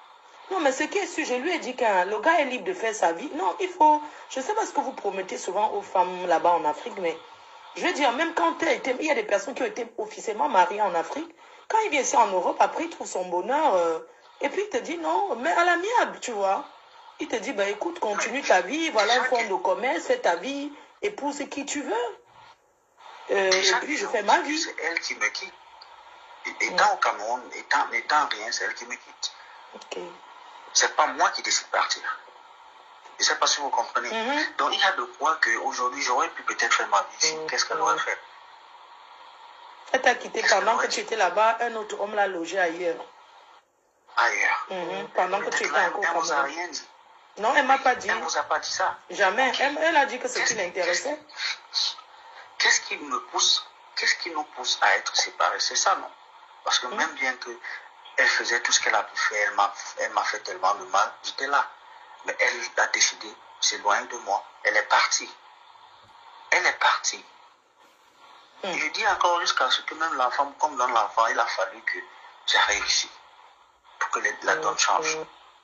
Non, mais ce qui est sûr, je lui ai dit que le gars est libre de faire sa vie. Non, il faut... Je sais pas ce que vous promettez souvent aux femmes là-bas en Afrique, mais je veux dire, même quand il y a des personnes qui ont été officiellement mariées en Afrique, quand il vient ici en Europe, après il trouve son bonheur, et puis il te dit non, mais à l'amiable, tu vois. Il te dit, bah écoute, continue ta vie, voilà un fonds de commerce, fais ta vie, épouse qui tu veux. Et puis je fais ma vie. C'est elle qui me quitte. Étant au Cameroun, n'étant rien, c'est elle qui me quitte. Okay. C'est pas moi qui décide de partir. Je ne sais pas si vous comprenez. Donc il y a de quoi qu'aujourd'hui j'aurais pu peut-être faire ma vie. Qu'est-ce qu'elle aurait fait? Elle t'a quitté pendant que tu étais là-bas, un autre homme l'a logé ailleurs. Ailleurs. Pendant que tu étais encore au Cameroun. Elle ne vous a Cameroun. rien dit. Non, elle ne m'a pas dit. Elle ne vous a pas dit ça. Jamais. Elle a dit que ce qui l'intéressait. Qu'est-ce qui me pousse? Qu'est-ce qui nous pousse à être séparés? C'est ça, non? Parce que même bien que elle faisait tout ce qu'elle a pu faire, elle m'a fait tellement de mal, j'étais là. Mais elle a décidé de s'éloigner de moi. Elle est partie. Elle est partie. Je dis encore jusqu'à ce que même l'enfant, comme dans l'enfant, il a fallu que j'arrive ici pour que la donne change.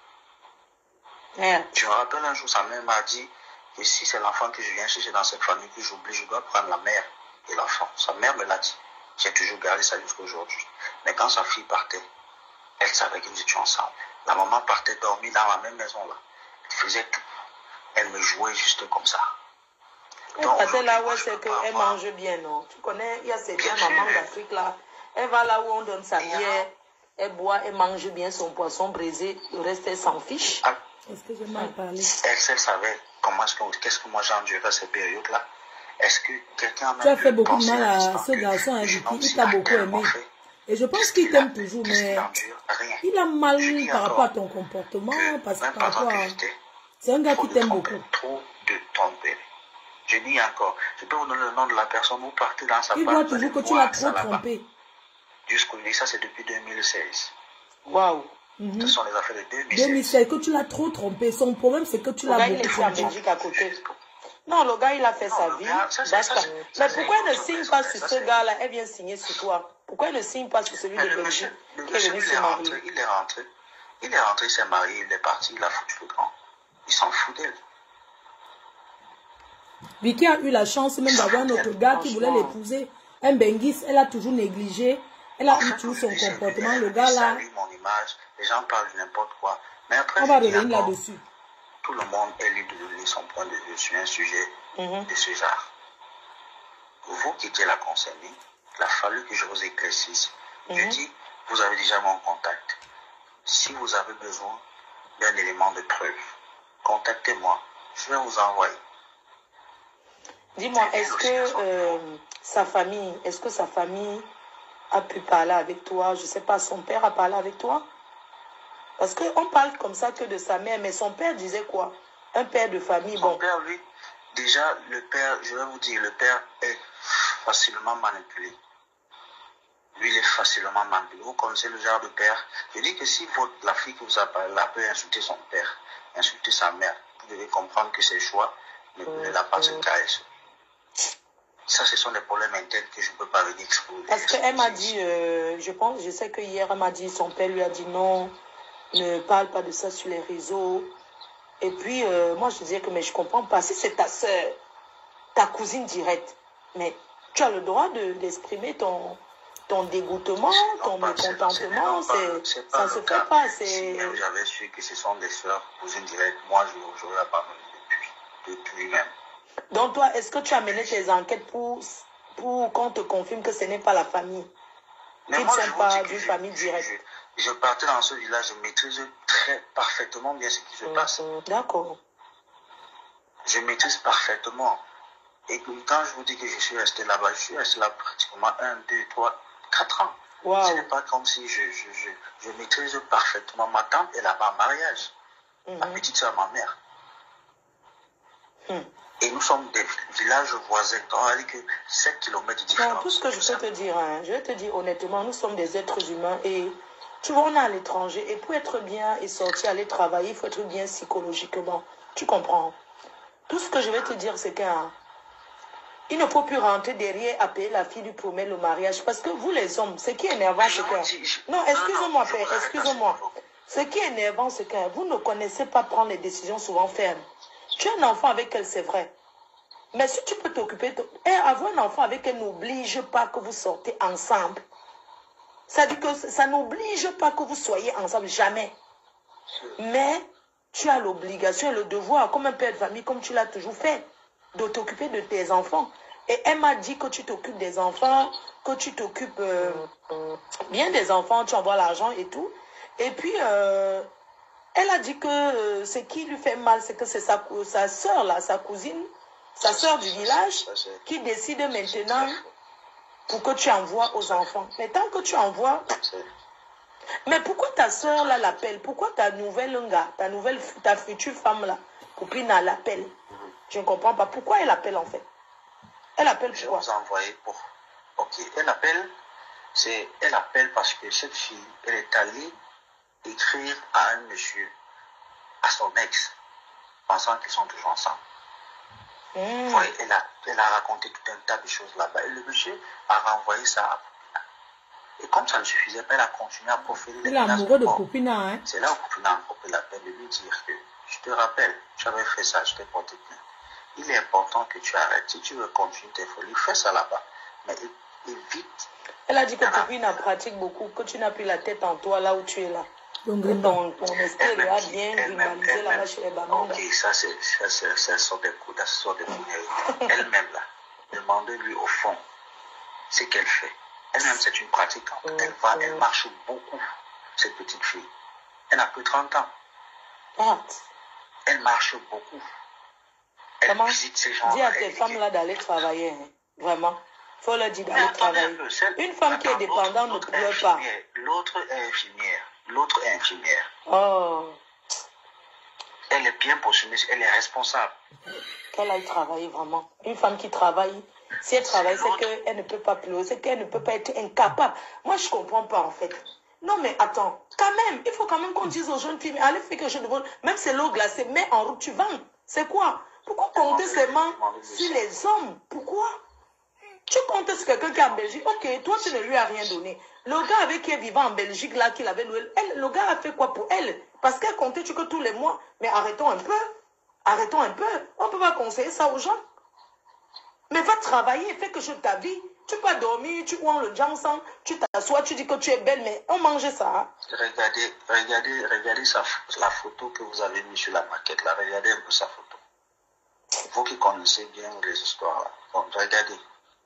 Je me rappelle un jour, sa mère m'a dit que si c'est l'enfant que je viens chercher dans cette famille que j'oublie, je dois prendre la mère et l'enfant. Sa mère me l'a dit. J'ai toujours gardé ça jusqu'à aujourd'hui. Mais quand sa fille partait, elle savait que nous étions ensemble. La maman partait dormir dans la même maison là. Elle faisait tout. Elle me jouait juste comme ça. Parce que là où c'est qu'elle mange bien, non? Tu connais, il y a ces deux mamans d'Afrique là. Elle va là où on donne sa bière, elle boit, elle mange bien son poisson braisé, le reste elle s'en fiche. Est-ce que j'ai mal parlé? Elle savait qu'est-ce que moi j'endurais à ces périodes-là. Est-ce que quelqu'un m'a... Tu as fait beaucoup de mal à ce garçon, hein, Vicky. Il t'a beaucoup aimé. Et je pense qu'il t'aime toujours, mais il a mal par rapport à ton comportement, parce que par rapport à... C'est un gars qui t'aime beaucoup. Trop de tromper. Je dis encore, je peux vous donner le nom de la personne, vous partez dans sa page. Il voit toujours que tu l'as trop trompé. Jusqu'aujourd'hui, ça c'est depuis 2016. Waouh. Ce sont les affaires de 2016. 2016, que tu l'as trop trompé. Son problème, c'est que tu l'as beaucoup trompé. À côté. Non, le gars, il a fait sa vie. Mais pourquoi elle ne signe pas sur ce gars-là? Elle vient signer sur toi. Pourquoi elle ne signe pas sur celui de Belgique qui est venu se marier? Il est rentré, il s'est marié, il est parti, il a foutu le camp. Il s'en fout d'elle. Vicky a eu la chance même d'avoir un autre gars qui voulait l'épouser. Un Benguis, elle a toujours négligé. Elle a eu tout son comportement. Le gars là... mon image, les gens parlent de n'importe quoi. Mais après, on va revenir là-dessus. Tout le monde est libre de donner son point de vue sur un sujet de ce genre. Vous qui étiez la concernée, il a fallu que je vous éclaircisse. Je dis, vous avez déjà mon contact. Si vous avez besoin d'un élément de preuve, contactez-moi. Je vais vous envoyer. Dis-moi, est-ce que sa famille a pu parler avec toi? Je ne sais pas, son père a parlé avec toi? Parce qu'on parle comme ça que de sa mère, mais son père disait quoi? Un père de famille, bon. Son père, lui, déjà, le père, je vais vous dire, le père est facilement manipulé. Lui, il est facilement manipulé. Vous connaissez le genre de père. Je dis que si la fille qui vous a parlé là peut insulter son père, insulter sa mère, vous devez comprendre que ses choix ne l'a pas se caresser. Ça, ce sont des problèmes internes que je ne peux pas venir exposer. Parce qu'elle m'a dit, je sais que hier, elle m'a dit, son père lui a dit non, ne parle pas de ça sur les réseaux. Et puis, moi, je disais que, mais je ne comprends pas. Si c'est ta soeur, ta cousine directe, mais tu as le droit d'exprimer ton dégoûtement, ton mécontentement. Ça ne se fait pas. Si j'avais su que ce sont des soeurs, cousines directes, moi, je n'aurais pas mené depuis même. Donc toi, est-ce que tu as mené tes enquêtes pour qu'on te confirme que ce n'est pas la famille? Qu'ils ne sont pas d'une famille directe. Je partais dans ce village, je maîtrise très parfaitement bien ce qui se passe. D'accord. Je maîtrise parfaitement. Et quand je vous dis que je suis resté là-bas, je suis resté là pratiquement 1, 2, 3, 4 ans. Wow. Ce n'est pas comme si je maîtrise parfaitement. Ma tante est là-bas en mariage. Ma petite soeur, ma mère. Et nous sommes des villages voisins. On a dit que 7 km de différence. Non, tout ce que je peux te dire, hein, je vais te dire honnêtement, nous sommes des êtres humains et tu vois, on est à l'étranger. Et pour être bien et sortir, aller travailler, il faut être bien psychologiquement. Tu comprends? Tout ce que je vais te dire, c'est qu'il ne faut plus rentrer derrière à payer la fille du promet le mariage. Parce que vous les hommes, ce qui est énervant, c'est que... Non, excuse-moi, père, excuse-moi. Ce qui est énervant, c'est que vous ne connaissez pas prendre les décisions souvent fermes. Tu as un enfant avec elle, c'est vrai. Mais si tu peux t'occuper, avoir un enfant avec elle n'oblige pas que vous sortez ensemble. Ça dit que ça n'oblige pas que vous soyez ensemble, jamais. Mais tu as l'obligation et le devoir, comme un père de famille, comme tu l'as toujours fait, de t'occuper de tes enfants. Et elle m'a dit que tu t'occupes des enfants, que tu t'occupes bien des enfants, tu envoies l'argent et tout. Et puis, elle a dit que ce qui lui fait mal, c'est que c'est sa soeur, là, sa cousine, sa soeur du village, qui décide maintenant pour que tu envoies aux enfants. Mais tant que tu envoies... Mais pourquoi ta soeur, là, l'appelle? Pourquoi ta ta future femme, là, copine, l'appelle? Je ne comprends pas. Pourquoi elle appelle, en fait? Elle appelle pourquoi? Je vous ai envoyé pour... Ok, elle appelle parce que cette fille, elle est allée écrire à un monsieur, à son ex, pensant qu'ils sont toujours ensemble. Ouais, elle a raconté tout un tas de choses là-bas. Et le monsieur a renvoyé ça à Poupina. Et comme ça ne suffisait pas, elle a continué à profiler les menaces de mort. Hein? C'est là où Poupina a encore la peine de lui dire que je te rappelle, tu avais fait ça, je t'ai porté plainte. Il est important que tu arrêtes. Si tu veux continuer tes folies, fais ça là-bas. Mais évite. Elle a dit que Poupina pratique beaucoup, que tu n'as plus la tête en toi là où tu es là. Donc, ton esprit a bien rivalisé là-bas chez les Bamanda. Ok, ça sont des coups, ça sont des coups. Elle-même là, demandez-lui au fond ce qu'elle fait. Elle-même, c'est une pratiquante. Elle marche beaucoup, cette petite fille. Elle n'a que 30 ans. Elle marche beaucoup. Elle visite ces gens. Dis à tes femmes là d'aller travailler, hein. Vraiment. Il faut leur dire d'aller travailler. Une femme qui est dépendante ne pleure pas. L'autre est infirmière. Oh. Elle est bien positionnée, elle est responsable. Qu'elle aille travailler vraiment. Une femme qui travaille, si elle travaille, c'est qu'elle ne peut pas pleurer, c'est qu'elle ne peut pas être incapable. Moi, je ne comprends pas en fait. Non, mais attends, quand même, il faut quand même qu'on dise aux jeunes filles, allez faire quelque chose de bon, même c'est l'eau glacée, mets en route, tu vends. C'est quoi? Pourquoi compter seulement sur les hommes? Pourquoi? Tu comptes sur quelqu'un qui est en Belgique, ok, toi tu ne lui as rien donné. Le gars avec qui est vivant en Belgique, là, qu'il avait loué, le gars a fait quoi pour elle? Parce qu'elle comptait que tous les mois. Mais arrêtons un peu. Arrêtons un peu. On ne peut pas conseiller ça aux gens. Mais va travailler, fais quelque chose de ta vie. Tu peux dormir, tu ouans le jansan, tu t'assois, tu dis que tu es belle, mais on mange ça. Hein? Regardez la photo que vous avez mise sur la maquette, là. Regardez un peu sa photo. Vous qui connaissez bien les histoires, là. Bon, regardez.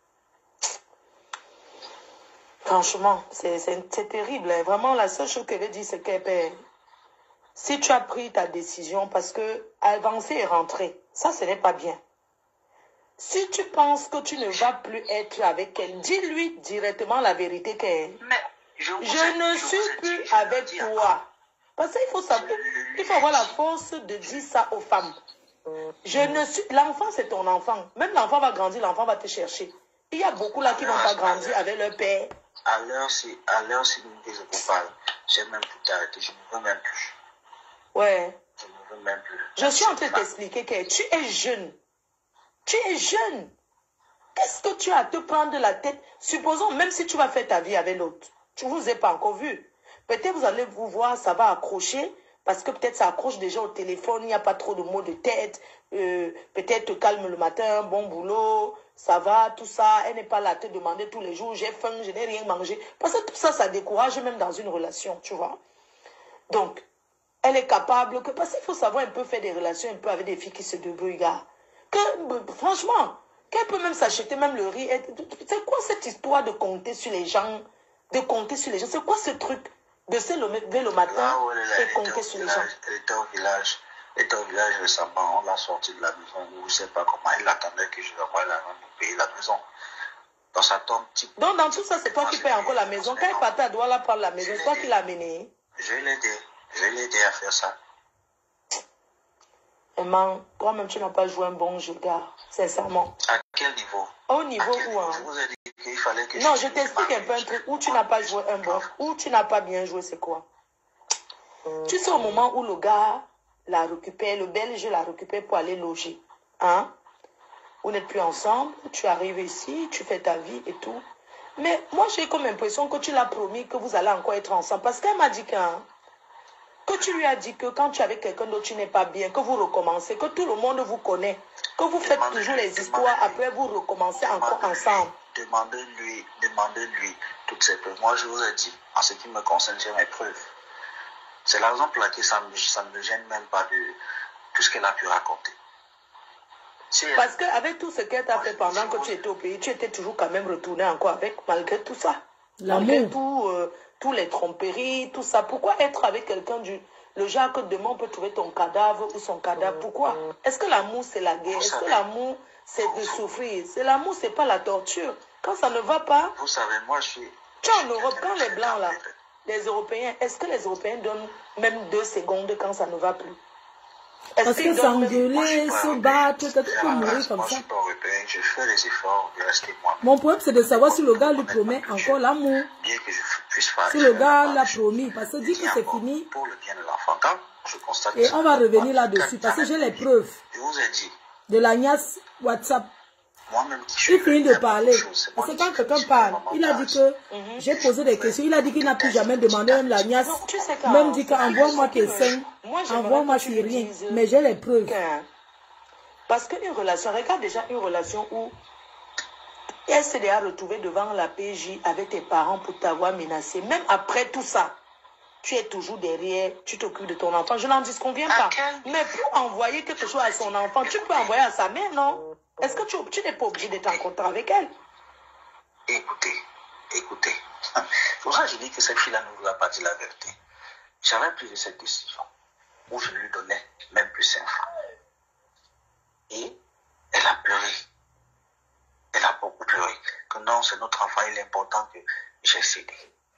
Franchement, c'est terrible. Hein. Vraiment, la seule chose que je dis, c'est que si tu as pris ta décision, parce que avancer et rentrer, ça, ce n'est pas bien. Si tu penses que tu ne vas plus être avec elle, dis-lui directement la vérité qu'elle. Je ne suis plus avec toi. Parce qu'il faut savoir, il faut avoir la force de dire ça aux femmes. L'enfant, c'est ton enfant. Même l'enfant va grandir, l'enfant va te chercher. Il y a beaucoup là qui n'ont pas grandi avec leur père. À l'heure, si je vous parle, j'ai même tout arrêté, je ne veux même plus. Ouais. Je ne veux même plus. Je suis en train de t'expliquer que tu es jeune. Tu es jeune. Qu'est-ce que tu as à te prendre de la tête? Supposons, même si tu vas faire ta vie avec l'autre, tu ne vous ai pas encore vu. Peut-être vous allez vous voir, ça va accrocher, parce que peut-être ça accroche déjà au téléphone, il n'y a pas trop de mots de tête, peut-être te calme le matin, bon boulot, ça va, tout ça, elle n'est pas là à te demander tous les jours, j'ai faim, je n'ai rien mangé. Parce que tout ça, ça décourage même dans une relation, tu vois. Donc, elle est capable, parce qu'il faut savoir un peu faire des relations un peu avec des filles qui se débrouillent, gars. Franchement, qu'elle peut même s'acheter même le riz. C'est quoi cette histoire de compter sur les gens? C'est quoi ce truc de se lever le matin et compter sur les gens? Elle était au village. Récemment, on l'a sortie de la maison. Je ne sais pas comment. Elle attendait que je lui envoie l'argent pour payer la maison. Dans sa tombe type. Donc, dans tout ça, c'est toi qui payes encore la maison. Quand elle partait, elle doit la prendre la maison. C'est toi qui l'as amenée. Je l'ai aidé à faire ça. Maman, toi-même, tu n'as pas joué un bon jeu, gars. Sincèrement. À quel niveau? Au niveau où, hein? Je vous ai dit qu'il fallait que non, je t'explique un peu un truc. Où tu n'as pas joué un bon, où tu n'as pas bien joué, c'est quoi? Tu sais, au moment où le gars l'a récupéré, le Belge l'a récupéré pour aller loger. Hein? Vous n'êtes plus ensemble, tu arrives ici, tu fais ta vie et tout. Mais moi, j'ai comme impression que tu l'as promis que vous allez encore être ensemble. Parce qu'elle m'a dit que que tu lui as dit que quand tu es avec quelqu'un d'autre, tu n'es pas bien, que vous recommencez, que tout le monde vous connaît, que vous faites toujours les histoires, après vous recommencez encore ensemble. Demandez-lui toutes ces preuves. Moi, je vous ai dit, en ce qui me concerne, j'ai mes preuves. C'est la raison pour laquelle ça ne me gêne même pas de tout ce qu'elle a pu raconter. Parce qu'avec tout ce qu'elle t'a fait pendant que tu étais au pays, tu étais toujours quand même retourné encore avec, malgré tout ça. Malgré tous les tromperies, tout ça. Pourquoi être avec quelqu'un le genre que demain on peut trouver ton cadavre ou son cadavre? Pourquoi? Est-ce que l'amour c'est la guerre? Est-ce que l'amour c'est de souffrir? L'amour c'est pas la torture. Quand ça ne va pas... Vous savez, moi je suis... Tu es en Europe, quand les Blancs là, les Européens, est-ce que les Européens donnent même 2 secondes quand ça ne va plus? Parce que s'engueuler, se battre, tu peux mourir comme ça. Moi je suis pas européen, je fais les efforts de rester moi. Mon problème c'est de savoir si le gars lui promet encore l'amour. Bien que je puisse faire... Si le gars l'a promis, parce que dit que c'est fini. Pour le bien de l'enfant, quand je constate... Et on va revenir là-dessus, parce que j'ai les preuves. Je vous ai dit. De l'agnace WhatsApp. Moi-même, il finit de parler. Parce que quand quelqu'un parle, il a dit que j'ai posé des questions. Il a dit qu'il n'a plus jamais demandé même l'agnace. Même dit qu'envoie-moi tes seins. Envoie-moi sur rien. Mais j'ai les preuves. Parce qu'une relation, regarde déjà une relation où elle s'est déjà retrouvée devant la PJ avec tes parents pour t'avoir menacé. Même après tout ça, tu es toujours derrière, tu t'occupes de ton enfant. Je n'en disconviens pas. Mais pour envoyer quelque chose à son enfant, tu peux envoyer à sa mère, non? Est-ce que tu n'es pas obligé d'être en contact avec elle? Écoutez. C'est pour ça que je dis que cette fille-là ne vous a pas dit la vérité. J'avais pris de cette décision où je lui donnais même plus d'infos. Et elle a pleuré. Elle a beaucoup pleuré. Que non, c'est notre enfant, il est important que j'ai cédé.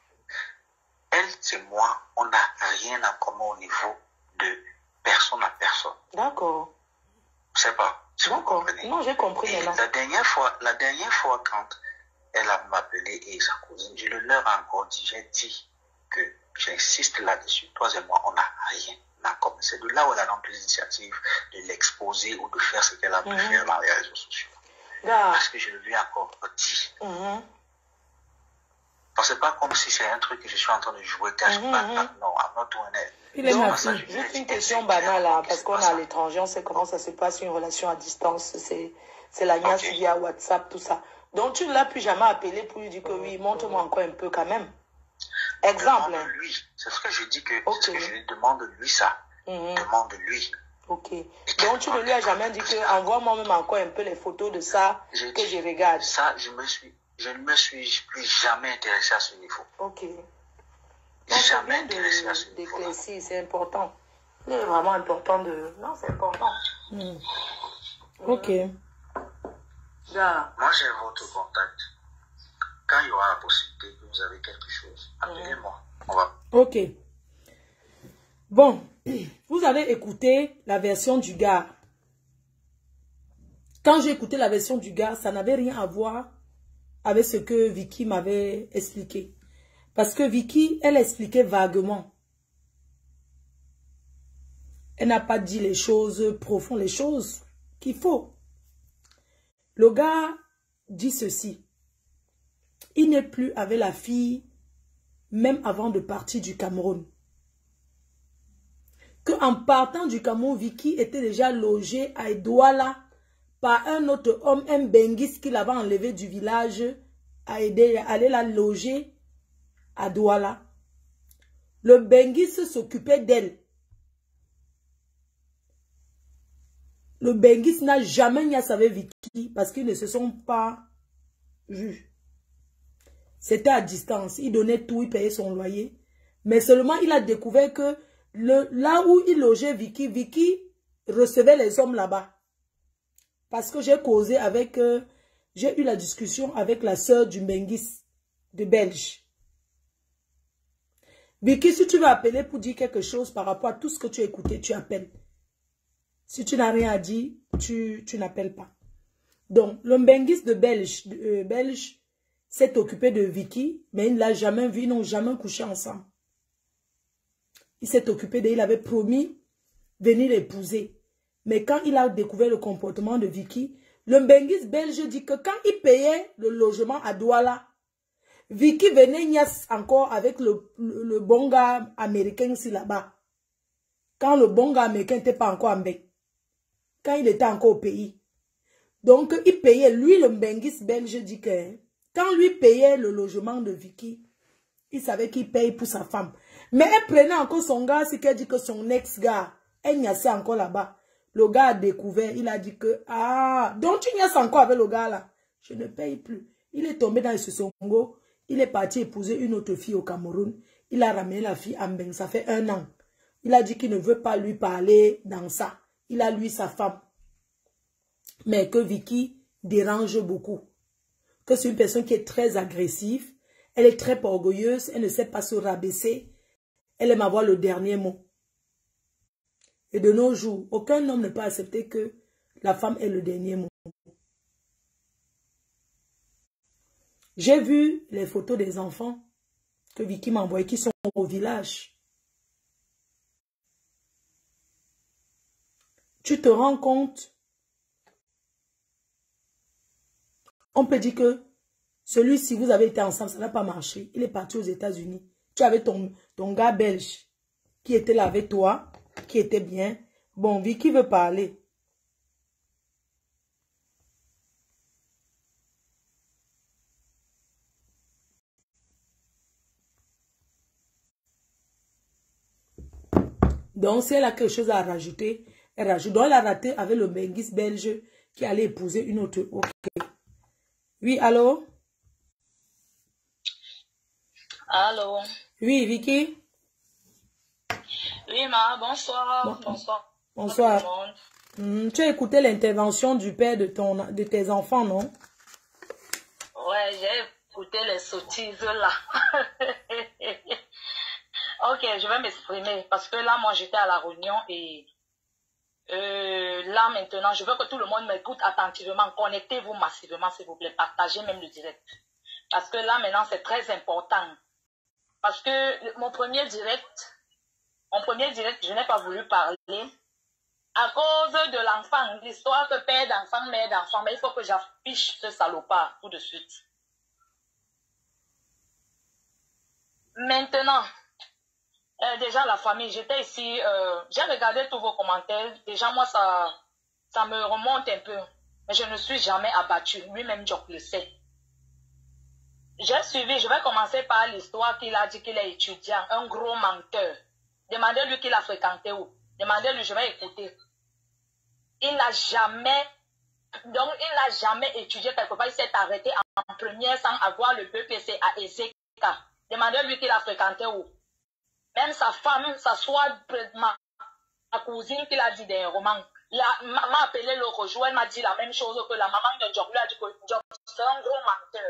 Elle, c'est moi, on n'a rien en commun au niveau de personne à personne. D'accord. Je sais pas. Si vous comprenez. Non, j'ai compris. Et la dernière fois, quand elle a appelé et sa cousine, je leur ai encore dit, j'ai dit que j'insiste là-dessus. Toi et moi, on n'a rien en commun. C'est de là où elle a pris l'initiative de l'exposer ou de faire ce qu'elle a pu faire dans les réseaux sociaux. Parce que je le lui ai encore dit. Parce que c'est pas comme si c'est un truc que je suis en train de jouer cache-patte. Non, I'm not doing it. Juste une question banale, là, parce qu'on est à l'étranger, on sait comment ça se passe, une relation à distance, c'est la niace via WhatsApp, tout ça. Donc tu ne l'as plus jamais appelé pour lui dire que oui, montre-moi encore un peu quand même. Exemple. Lui, c'est ce que je dis que c'est ce que je lui demande de lui ça. Demande de lui. Ok. Donc tu ne lui as jamais dit que envoie-moi même encore un peu les photos de ça que je regarde. Ça, je ne me suis plus jamais intéressé à ce niveau. Ok. Jamais intéressé à ce niveau. C'est important. C'est vraiment important de... Non, c'est important. Ok. Moi, j'ai votre contact. Quand il y aura la possibilité que vous avez quelque chose, appelez-moi. Ok. Bon, vous avez écouté la version du gars. Quand j'ai écouté la version du gars, ça n'avait rien à voir avec ce que Vicky m'avait expliqué. Parce que Vicky, elle expliquait vaguement. Elle n'a pas dit les choses profondes, les choses qu'il faut. Le gars dit ceci. Il n'est plus avec la fille, même avant de partir du Cameroun. Qu'en partant du Cameroun, Vicky était déjà logée à Douala par un autre homme, un Benguis qu'il avait enlevé du village, a aidé à aller la loger à Douala. Le Benguis s'occupait d'elle. Le Benguis n'a jamais niaisé avec Vicky parce qu'ils ne se sont pas vus. C'était à distance. Il donnait tout, il payait son loyer. Mais seulement il a découvert que là où il logeait Vicky, Vicky recevait les hommes là-bas. Parce que j'ai causé avec... j'ai eu la discussion avec la sœur du Benguis de Belge. Vicky, si tu veux appeler pour dire quelque chose par rapport à tout ce que tu as écouté, tu appelles. Si tu n'as rien à dire, tu n'appelles pas. Donc, le Benguis de Belge s'est occupé de Vicky, mais il ne l'a jamais vu, ils n'ont jamais couché ensemble. Il s'est occupé d'elle, il avait promis venir l'épouser. Mais quand il a découvert le comportement de Vicky, le Benguis belge dit que quand il payait le logement à Douala, Vicky venait niasse encore avec le bon gars américain ici là-bas. Quand le bon gars américain n'était pas encore en bec. Quand il était encore au pays. Donc, il payait, lui, le Mbengis belge dit que, quand lui payait le logement de Vicky, il savait qu'il paye pour sa femme. Mais elle prenait encore son gars, c'est qu'elle dit que son ex-gars, elle niassait encore là-bas. Le gars a découvert, il a dit que, ah, donc tu niasses encore avec le gars là. Je ne paye plus. Il est tombé dans le Sosongo, il est parti épouser une autre fille au Cameroun. Il a ramené la fille à Mbeng, ça fait 1 an. Il a dit qu'il ne veut pas lui parler dans ça. Il a lui sa femme. Mais que Vicky dérange beaucoup. Que c'est une personne qui est très agressive. Elle est très orgueilleuse. Elle ne sait pas se rabaisser. Elle aime avoir le dernier mot. Et de nos jours, aucun homme ne peut accepter que la femme ait le dernier mot. J'ai vu les photos des enfants que Vicky m'a envoyés qui sont au village. Tu te rends compte? On peut dire que celui-ci, vous avez été ensemble, ça n'a pas marché. Il est parti aux États-Unis. Tu avais ton gars belge qui était là avec toi, qui était bien. Bon, Vicky veut parler. Donc, si elle a quelque chose à rajouter, elle rajoute. Donc, elle a raté avec le Mbengis belge qui allait épouser une autre. Ok. Oui, allô? Allô? Oui, Vicky? Oui, ma, bonsoir. Bonsoir. Bonsoir. Tu as écouté l'intervention du père de tes enfants, non? Ouais, j'ai écouté les sottises là. Ok, je vais m'exprimer parce que là, moi, j'étais à la réunion et là, maintenant, je veux que tout le monde m'écoute attentivement. Connectez-vous massivement, s'il vous plaît. Partagez même le direct. Parce que là, maintenant, c'est très important. Parce que mon premier direct, je n'ai pas voulu parler à cause de l'enfant. L'histoire que père d'enfant, mère d'enfant. Mais il faut que j'affiche ce salopard tout de suite. Maintenant, déjà la famille, j'étais ici, j'ai regardé tous vos commentaires. Déjà, moi, ça me remonte un peu. Mais je ne suis jamais abattue. Lui-même, Jock le sait. J'ai suivi, je vais commencer par l'histoire qu'il a dit qu'il est étudiant, un gros menteur. Demandez-lui qu'il a fréquenté où. Demandez-lui, je vais écouter. Il n'a jamais étudié quelque part. Il s'est arrêté en première sans avoir le BPC à Ezeka. Demandez-lui qu'il a fréquenté où. Même sa femme, ma cousine qu'il a dit des romans. M'a appelé le rejoint, elle m'a dit la même chose que la maman de Jock lui a dit que Jock c'est un gros menteur.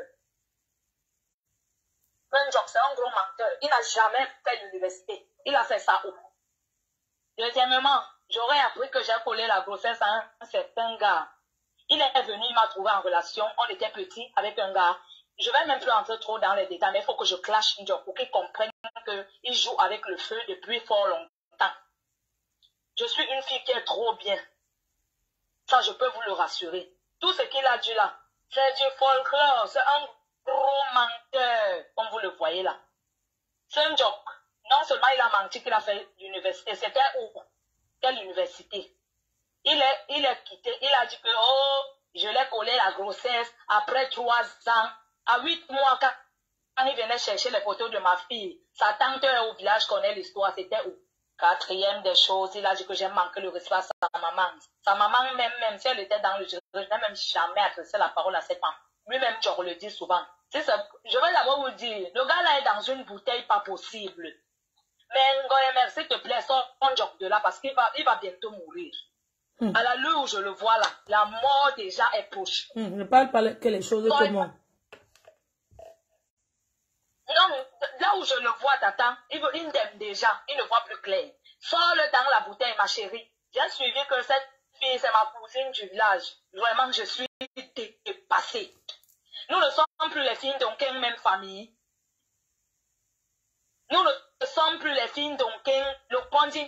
Jock c'est un gros menteur. Il n'a jamais fait l'université. Il a fait ça où? Deuxièmement, j'aurais appris que j'ai collé la grossesse à un certain gars. Il est venu, il m'a trouvé en relation. On était petits avec un gars. Je vais même plus entrer trop dans les détails, mais il faut que je clash Jock pour qu'il comprenne qu'il joue avec le feu depuis fort longtemps. Je suis une fille qui est trop bien. Ça, je peux vous le rassurer. Tout ce qu'il a dit là, c'est du folklore. C'est un gros menteur, comme vous le voyez là. C'est un Jock. Non seulement il a menti qu'il a fait l'université, c'était où? Quelle université? Il est quitté. Il a dit que, oh, je l'ai collé la grossesse après 3 ans. À 8 mois, quand il venait chercher les photos de ma fille, sa tante au village connaît l'histoire, c'était où? 4e des choses, il a dit que j'ai manqué le respect à sa maman. Sa maman, même si elle était dans le jeu, je n'ai même jamais adressé la parole à cette femme. Lui-même, je le dis souvent. Je vais d'abord vous dire, le gars là est dans une bouteille pas possible. Mais Ngoyemer, s'il te plaît, sors ton Jock de là parce qu'il va bientôt mourir. À la l'heure où je le vois là, la mort déjà est proche. Ne parle pas que les choses que moi. Non, là où je le vois, Tata, il m'aime déjà, il ne voit plus clair. Sors-le dans la bouteille, ma chérie. J'ai suivi que cette fille, c'est ma cousine du village. Vraiment, je suis dépassée. Nous ne sommes plus les filles d'aucune même famille. Nous ne sommes plus les filles d'aucun, le Pondi.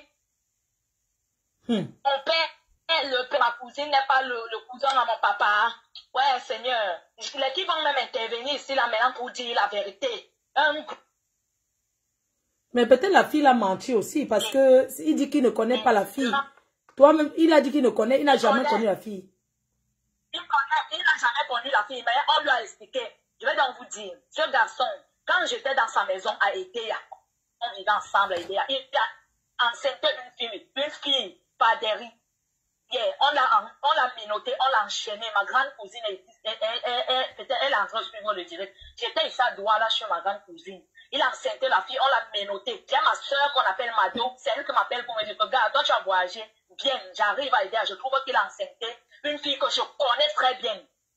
Mon père, ma cousine n'est pas le cousin de mon papa. Ouais, Seigneur. Les qui vont même intervenir ici, là, maintenant, pour dire la vérité. Mais peut-être la fille a menti aussi parce que il dit qu'il ne connaît pas la fille. Toi-même, il a dit qu'il ne connaît, il n'a jamais connu la fille. Il n'a jamais connu la fille, mais on lui a expliqué. Je vais donc vous dire, ce garçon, quand j'étais dans sa maison à Edea, on vivait ensemble à Edea, il a enceinte une fille par derrière. On l'a minotée, on l'a enchaînée. Ma grande cousine, elle est en train de suivre le direct. J'étais ici à Douala chez ma grande cousine. Il a enceinte la fille, on l'a minotée. J'ai ma soeur qu'on appelle Mado, c'est elle qui m'appelle pour me dire, regarde, toi tu as voyagé, bien, j'arrive à Edea, je trouve qu'il a enceinte une fille que je connais très bien.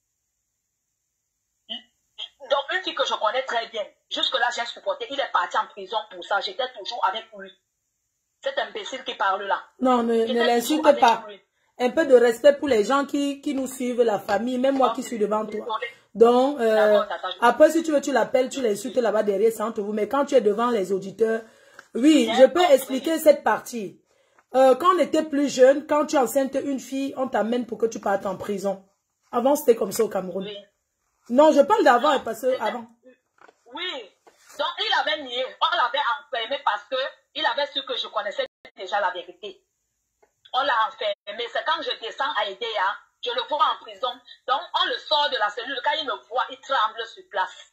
Donc, une fille que je connais très bien. Jusque-là, j'ai supporté. Il est parti en prison pour ça. J'étais toujours avec lui. Cet imbécile qui parle là. Non, ne l'insulte pas. Lui. Un peu de respect pour les gens qui nous suivent, la famille, même moi qui suis devant toi. Donc, après, si tu veux, tu l'appelles, tu l'insultes là-bas derrière, c'est entre vous. Mais quand tu es devant les auditeurs, oui, je peux expliquer cette partie. Quand on était plus jeune, quand tu enceintes une fille, on t'amène pour que tu partes en prison. Avant, c'était comme ça au Cameroun. Oui. Non, je parle d'avant parce que avant. Oui. Donc, il avait nié. On l'avait enfermé parce qu'il avait su que je connaissais déjà la vérité. On l'a enfermé. C'est quand je descends à Edea, je le vois en prison. Donc, on le sort de la cellule. Quand il me voit, il tremble sur place.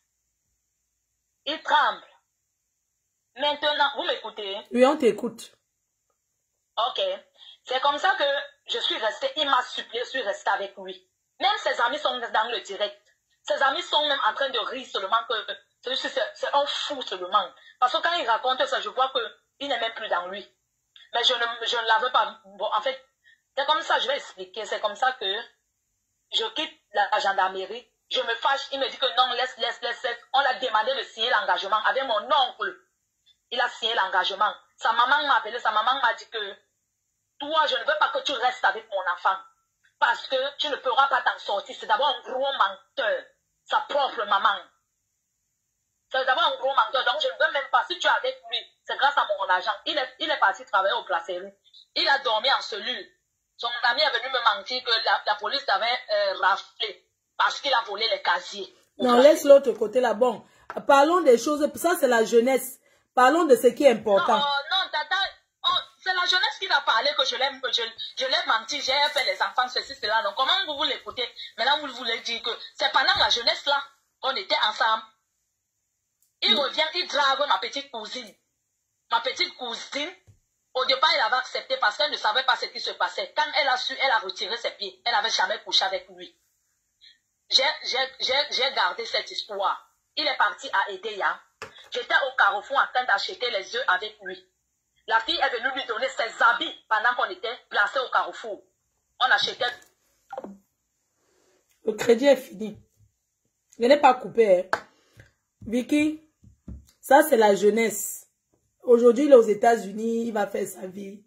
Il tremble. Maintenant, vous m'écoutez? Oui, on t'écoute. Ok. C'est comme ça que je suis restée. Il m'a supplié, je suis restée avec lui. Même ses amis sont dans le direct. Ses amis sont même en train de rire seulement que c'est un fou seulement. Parce que quand il raconte ça, je vois qu'il n'est même plus dans lui. Mais je ne l'avais pas. Bon, en fait, c'est comme ça, je vais expliquer. C'est comme ça que je quitte la gendarmerie. Je me fâche. Il me dit que non, laisse. On a demandé de signer l'engagement avec mon oncle. Il a signé l'engagement. Sa maman m'a appelé. Sa maman m'a dit que toi, je ne veux pas que tu restes avec mon enfant. Parce que tu ne pourras pas t'en sortir. C'est d'abord un gros menteur. Sa propre maman. C'est d'abord un gros menteur. Donc, je ne veux même pas. Si tu es avec lui, c'est grâce à mon argent. Il est parti travailler au Placerie. Il a dormi en cellule. Son ami est venu me mentir que la police l'avait raflé parce qu'il a volé les casiers. Non, laisse l'autre côté là. Bon, parlons des choses. Ça, c'est la jeunesse. Parlons de ce qui est important. Non, tata. C'est la jeunesse qui va parler que je l'ai menti, j'ai fait les enfants, ceci, cela. Donc, comment vous l'écoutez? Maintenant, vous voulez dire que c'est pendant la jeunesse là qu'on était ensemble. Il revient, il drague ma petite cousine. Ma petite cousine, au départ, elle avait accepté parce qu'elle ne savait pas ce qui se passait. Quand elle a su, elle a retiré ses pieds. Elle n'avait jamais couché avec lui. J'ai gardé cette histoire. Il est parti à Edea. J'étais au Carrefour en train d'acheter les œufs avec lui. La fille est venue lui donner ses habits pendant qu'on était placés au Carrefour. On achetait. Le crédit est fini. Je n'ai pas coupé. Hein. Vicky, ça c'est la jeunesse. Aujourd'hui, il est aux États-Unis, il va faire sa vie.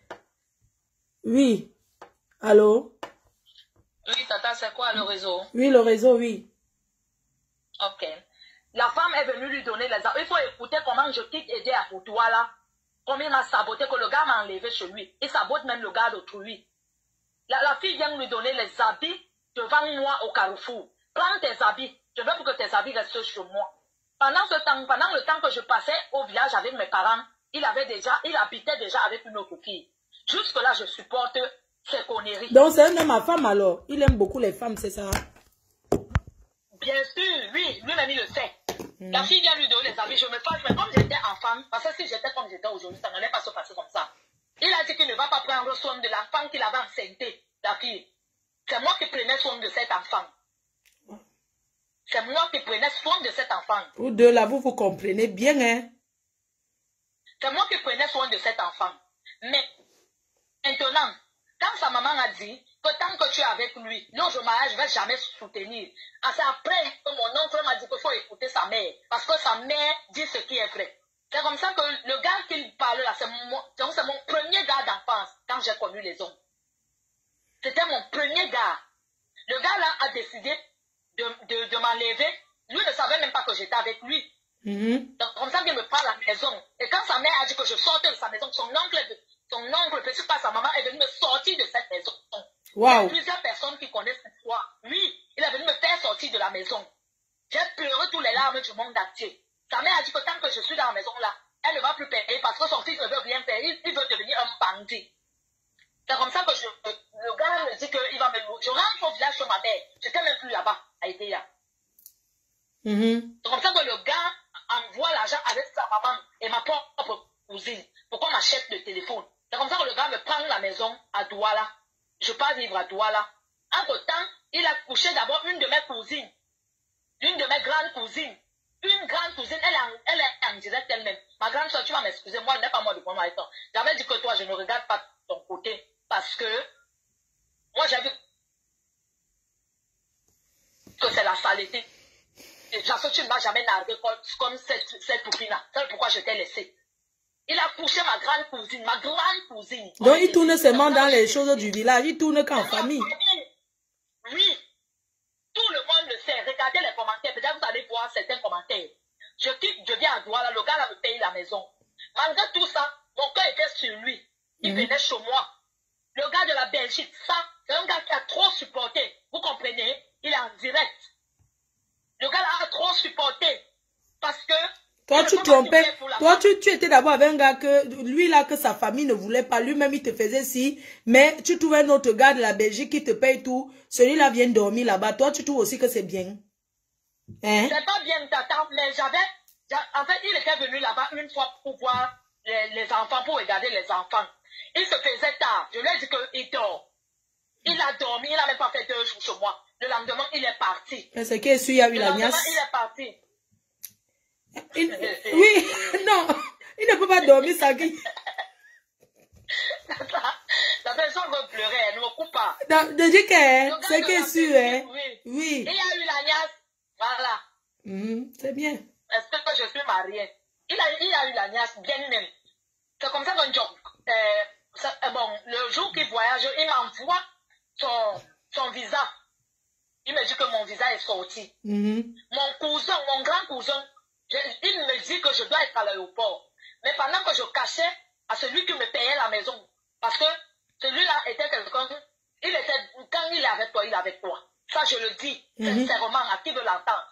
Oui. Allô? Oui, tata, c'est quoi le réseau? Oui, le réseau, oui. Ok. La femme est venue lui donner les habits. Il faut écouter comment je quitte Edea pour toi là. Comme il m'a saboté, que le gars m'a enlevé chez lui. Il sabote même le gars d'autrui. La fille vient lui donner les habits devant moi au Carrefour. Prends tes habits. Je veux que tes habits restent chez moi. Pendant le temps que je passais au village avec mes parents, il habitait déjà avec une autre fille. Jusque-là, je supporte ces conneries. Donc, c'est un homme à femme alors. Il aime beaucoup les femmes, c'est ça? Bien sûr, oui. Lui-même, il le sait. La fille vient lui donner les habits, je me fâche, mais comme j'étais enfant, parce que si j'étais comme j'étais aujourd'hui, ça n'allait pas se passer comme ça. Il a dit qu'il ne va pas prendre soin de l'enfant qu'il avait enceinté, la fille. C'est moi qui prenais soin de cet enfant. C'est moi qui prenais soin de cet enfant. Vous deux là, vous comprenez bien, hein? C'est moi qui prenais soin de cet enfant. Mais maintenant, quand sa maman a dit que tant que tu es avec lui, non, je ne vais jamais soutenir. C'est après que mon oncle m'a dit qu'il faut écouter sa mère. Parce que sa mère dit ce qui est vrai. C'est comme ça que le gars qu'il parle là, c'est mon premier gars d'enfance quand j'ai connu les hommes. C'était mon premier gars. Le gars là a décidé de m'enlever. Lui ne savait même pas que j'étais avec lui. Donc comme ça qu'il me parle à la maison. Et quand sa mère a dit que je sortais de sa maison, son oncle, peut-être pas sa maman, est venu me sortir de cette maison. Wow. Il y a plusieurs personnes qui connaissent cette histoire. Oui, il est venu me faire sortir de la maison. J'ai pleuré tous les larmes du monde entier. Sa mère a dit que tant que je suis dans la maison là, elle ne va plus payer parce que son fils ne veut rien faire. Il veut devenir un bandit. C'est comme ça que le gars me dit qu'il va me louer. Je rentre au village chez ma mère. Je n'étais même plus là-bas, à Edea. C'est comme ça que le gars envoie l'argent avec sa maman et ma propre cousine pour qu'on m'achète le téléphone. C'est comme ça que le gars me prend la maison à Douala. Je pars vivre à Douala. Entre-temps, il a couché d'abord une de mes cousines. Une de mes grandes cousines. Une grande cousine, elle est en direct elle-même. Ma grande soeur, tu vas m'excuser, moi, je n'ai pas moi de prendre avec toi. J'avais dit que toi, je ne regarde pas ton côté. Parce que moi, j'ai vu que c'est la saleté. Parce que tu ne m'as jamais nargué comme cette poupine-là. C'est pourquoi je t'ai laissé. Il a couché ma grande cousine, ma grande cousine. Donc, il tourne seulement dans les choses du village. Il tourne qu'en famille. Oui. Tout le monde le sait. Regardez les commentaires. Peut-être vous allez voir certains commentaires. Je viens à Douala. Le gars là me paye la maison. Malgré tout ça, mon cœur était sur lui. Il venait chez moi. Le gars de la Belgique, ça, c'est un gars qui a trop supporté. Vous comprenez? Il est en direct. Le gars là a trop supporté. Parce que... Toi, tu trompais. Toi, tu étais d'abord avec un gars que, lui là, que sa famille ne voulait pas. Lui-même, il te faisait ci. Mais tu trouvais un autre gars de la Belgique qui te paye tout. Celui-là vient dormir là-bas. Toi, tu trouves aussi que c'est bien. Hein? C'est pas bien, tata, mais en fait, il était venu là-bas une fois pour voir les enfants, pour regarder les enfants. Il se faisait tard. Je lui ai dit qu'il dort. Il a dormi, il n'a même pas fait 2 jours chez moi. Le lendemain, il est parti. C'est qu'il y a eu la niasse. Il est parti. Oui, non, il ne peut pas dormir ça qui. La personne veut pleurer, elle ne me coupe pas. De dire que c'est qu'il est sûr, hein? Oui. Il y a eu la niasse. Voilà. C'est bien. Est-ce que je suis mariée? Il a eu la niasse bien même. C'est comme ça qu'on dit. Bon, le jour qu'il voyage, il m'envoie son visa. Il me dit que mon visa est sorti. Mon cousin, mon grand cousin, il me dit que je dois être à l'aéroport. Mais pendant que je cachais à celui qui me payait la maison, parce que celui-là était quelqu'un, quand il est avec toi, il est avec toi. Ça, je le dis sincèrement à qui veut l'entendre.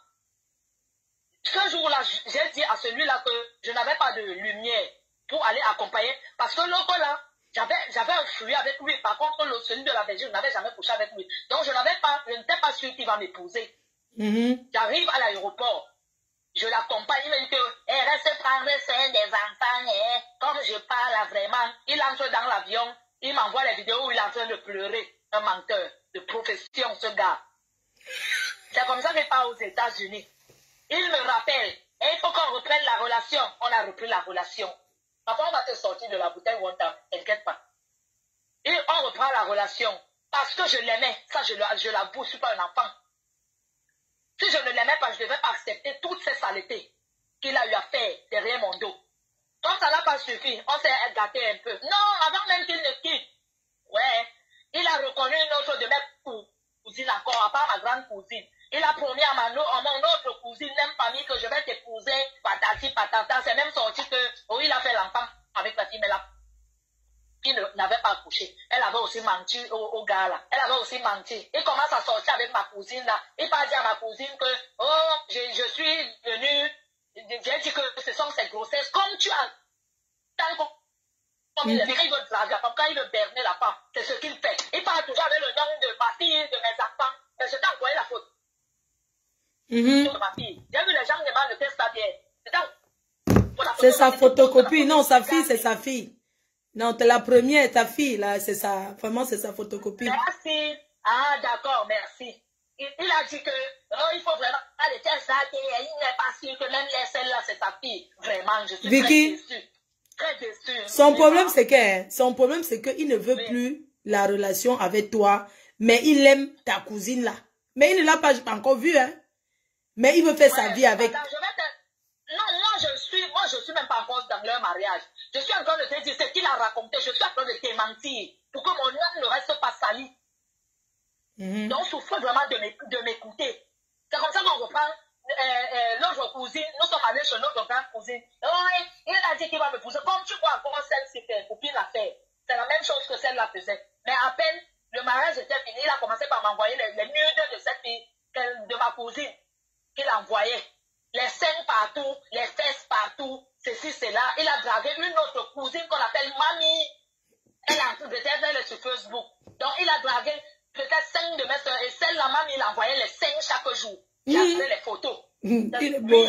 Ce jour-là, j'ai dit à celui-là que je n'avais pas de lumière pour aller accompagner. Parce que l'autre là, j'avais un fouillé avec lui. Par contre, celui de la Belgique, je n'avais jamais couché avec lui. Donc, je n'étais pas sûr qu'il va m'épouser. J'arrive à l'aéroport. Je l'accompagne. Il me dit que reste prendre soin des enfants. Comme je parle vraiment, il entre dans l'avion. Il m'envoie les vidéos où il est en train de pleurer. Un menteur de profession, ce gars. C'est comme ça qu'il part aux États-Unis. Il me rappelle, et il faut qu'on reprenne la relation. On a repris la relation. Après, on va te sortir de la bouteille où on t'inquiète pas. Et on reprend la relation. Parce que je l'aimais. Ça, je l'avoue, je ne suis pas un enfant. Si je ne l'aimais pas, je ne devais pas accepter toutes ces saletés qu'il a eu à faire derrière mon dos. Donc, ça n'a pas suffi. On s'est gâté un peu. Non, avant même qu'il ne quitte. Ouais. Il a reconnu une autre de mes cousines encore, à part ma grande cousine. Il a promis à mon autre cousine, même famille, que je vais t'épouser, patati, patata. C'est même sorti que, il a fait l'enfant avec la fille, mais la fille n'avait pas accouché. Elle avait aussi menti au gars là. Elle avait aussi menti. Il commence à sortir avec ma cousine là. Il va dire à ma cousine que, je suis venue, j'ai dit que ce sont ses grossesses. Comme tu as, comme il veut draguer, comme quand il veut berner la femme, c'est ce qu'il fait. Il parle toujours avec le nom de ma fille, de mes enfants. Mais je t'ai envoyé la faute. De ma fille. J'ai vu les gens demandent le test bien. C'est sa photocopie. Non, sa fille, c'est sa fille. Non, t'es la première, ta fille, là, c'est ça. Vraiment, c'est sa photocopie. Merci. Ah, d'accord, merci. Il a dit que, il faut vraiment aller tester, il n'est pas sûr que même celle-là, c'est sa fille. Vraiment, je suis Vicky, très déçue. Très déçue. Son problème, c'est qu'il ne veut plus la relation avec toi, mais il aime ta cousine, là. Mais il ne l'a pas encore vue, hein. Mais il veut faire sa vie avec. Attends, non, moi, je suis même pas encore dans leur mariage. Je suis en train de te dire ce qu'il a raconté. Je suis en train de te mentir pour que mon nom ne reste pas sali. Donc, souffre vraiment de m'écouter. C'est comme ça qu'on reprend l'autre cousine. Nous sommes allés chez notre grande cousine. Il a dit qu'il va me pousser. Comme tu vois encore celle-ci fait, copine l'a fait. C'est la même chose que celle-là faisait. Mais à peine le mariage était fini, il a commencé par m'envoyer les nudes de cette fille, de ma cousine, qu'il envoyait. Les seins partout, les fesses partout, ceci, cela. Il a peut-être elle est sur Facebook. Donc, il a dragué peut-être 5 de mes soeurs. Et celle-là, même, il envoyait les 5 chaque jour. J'avais les photos. Il est beau.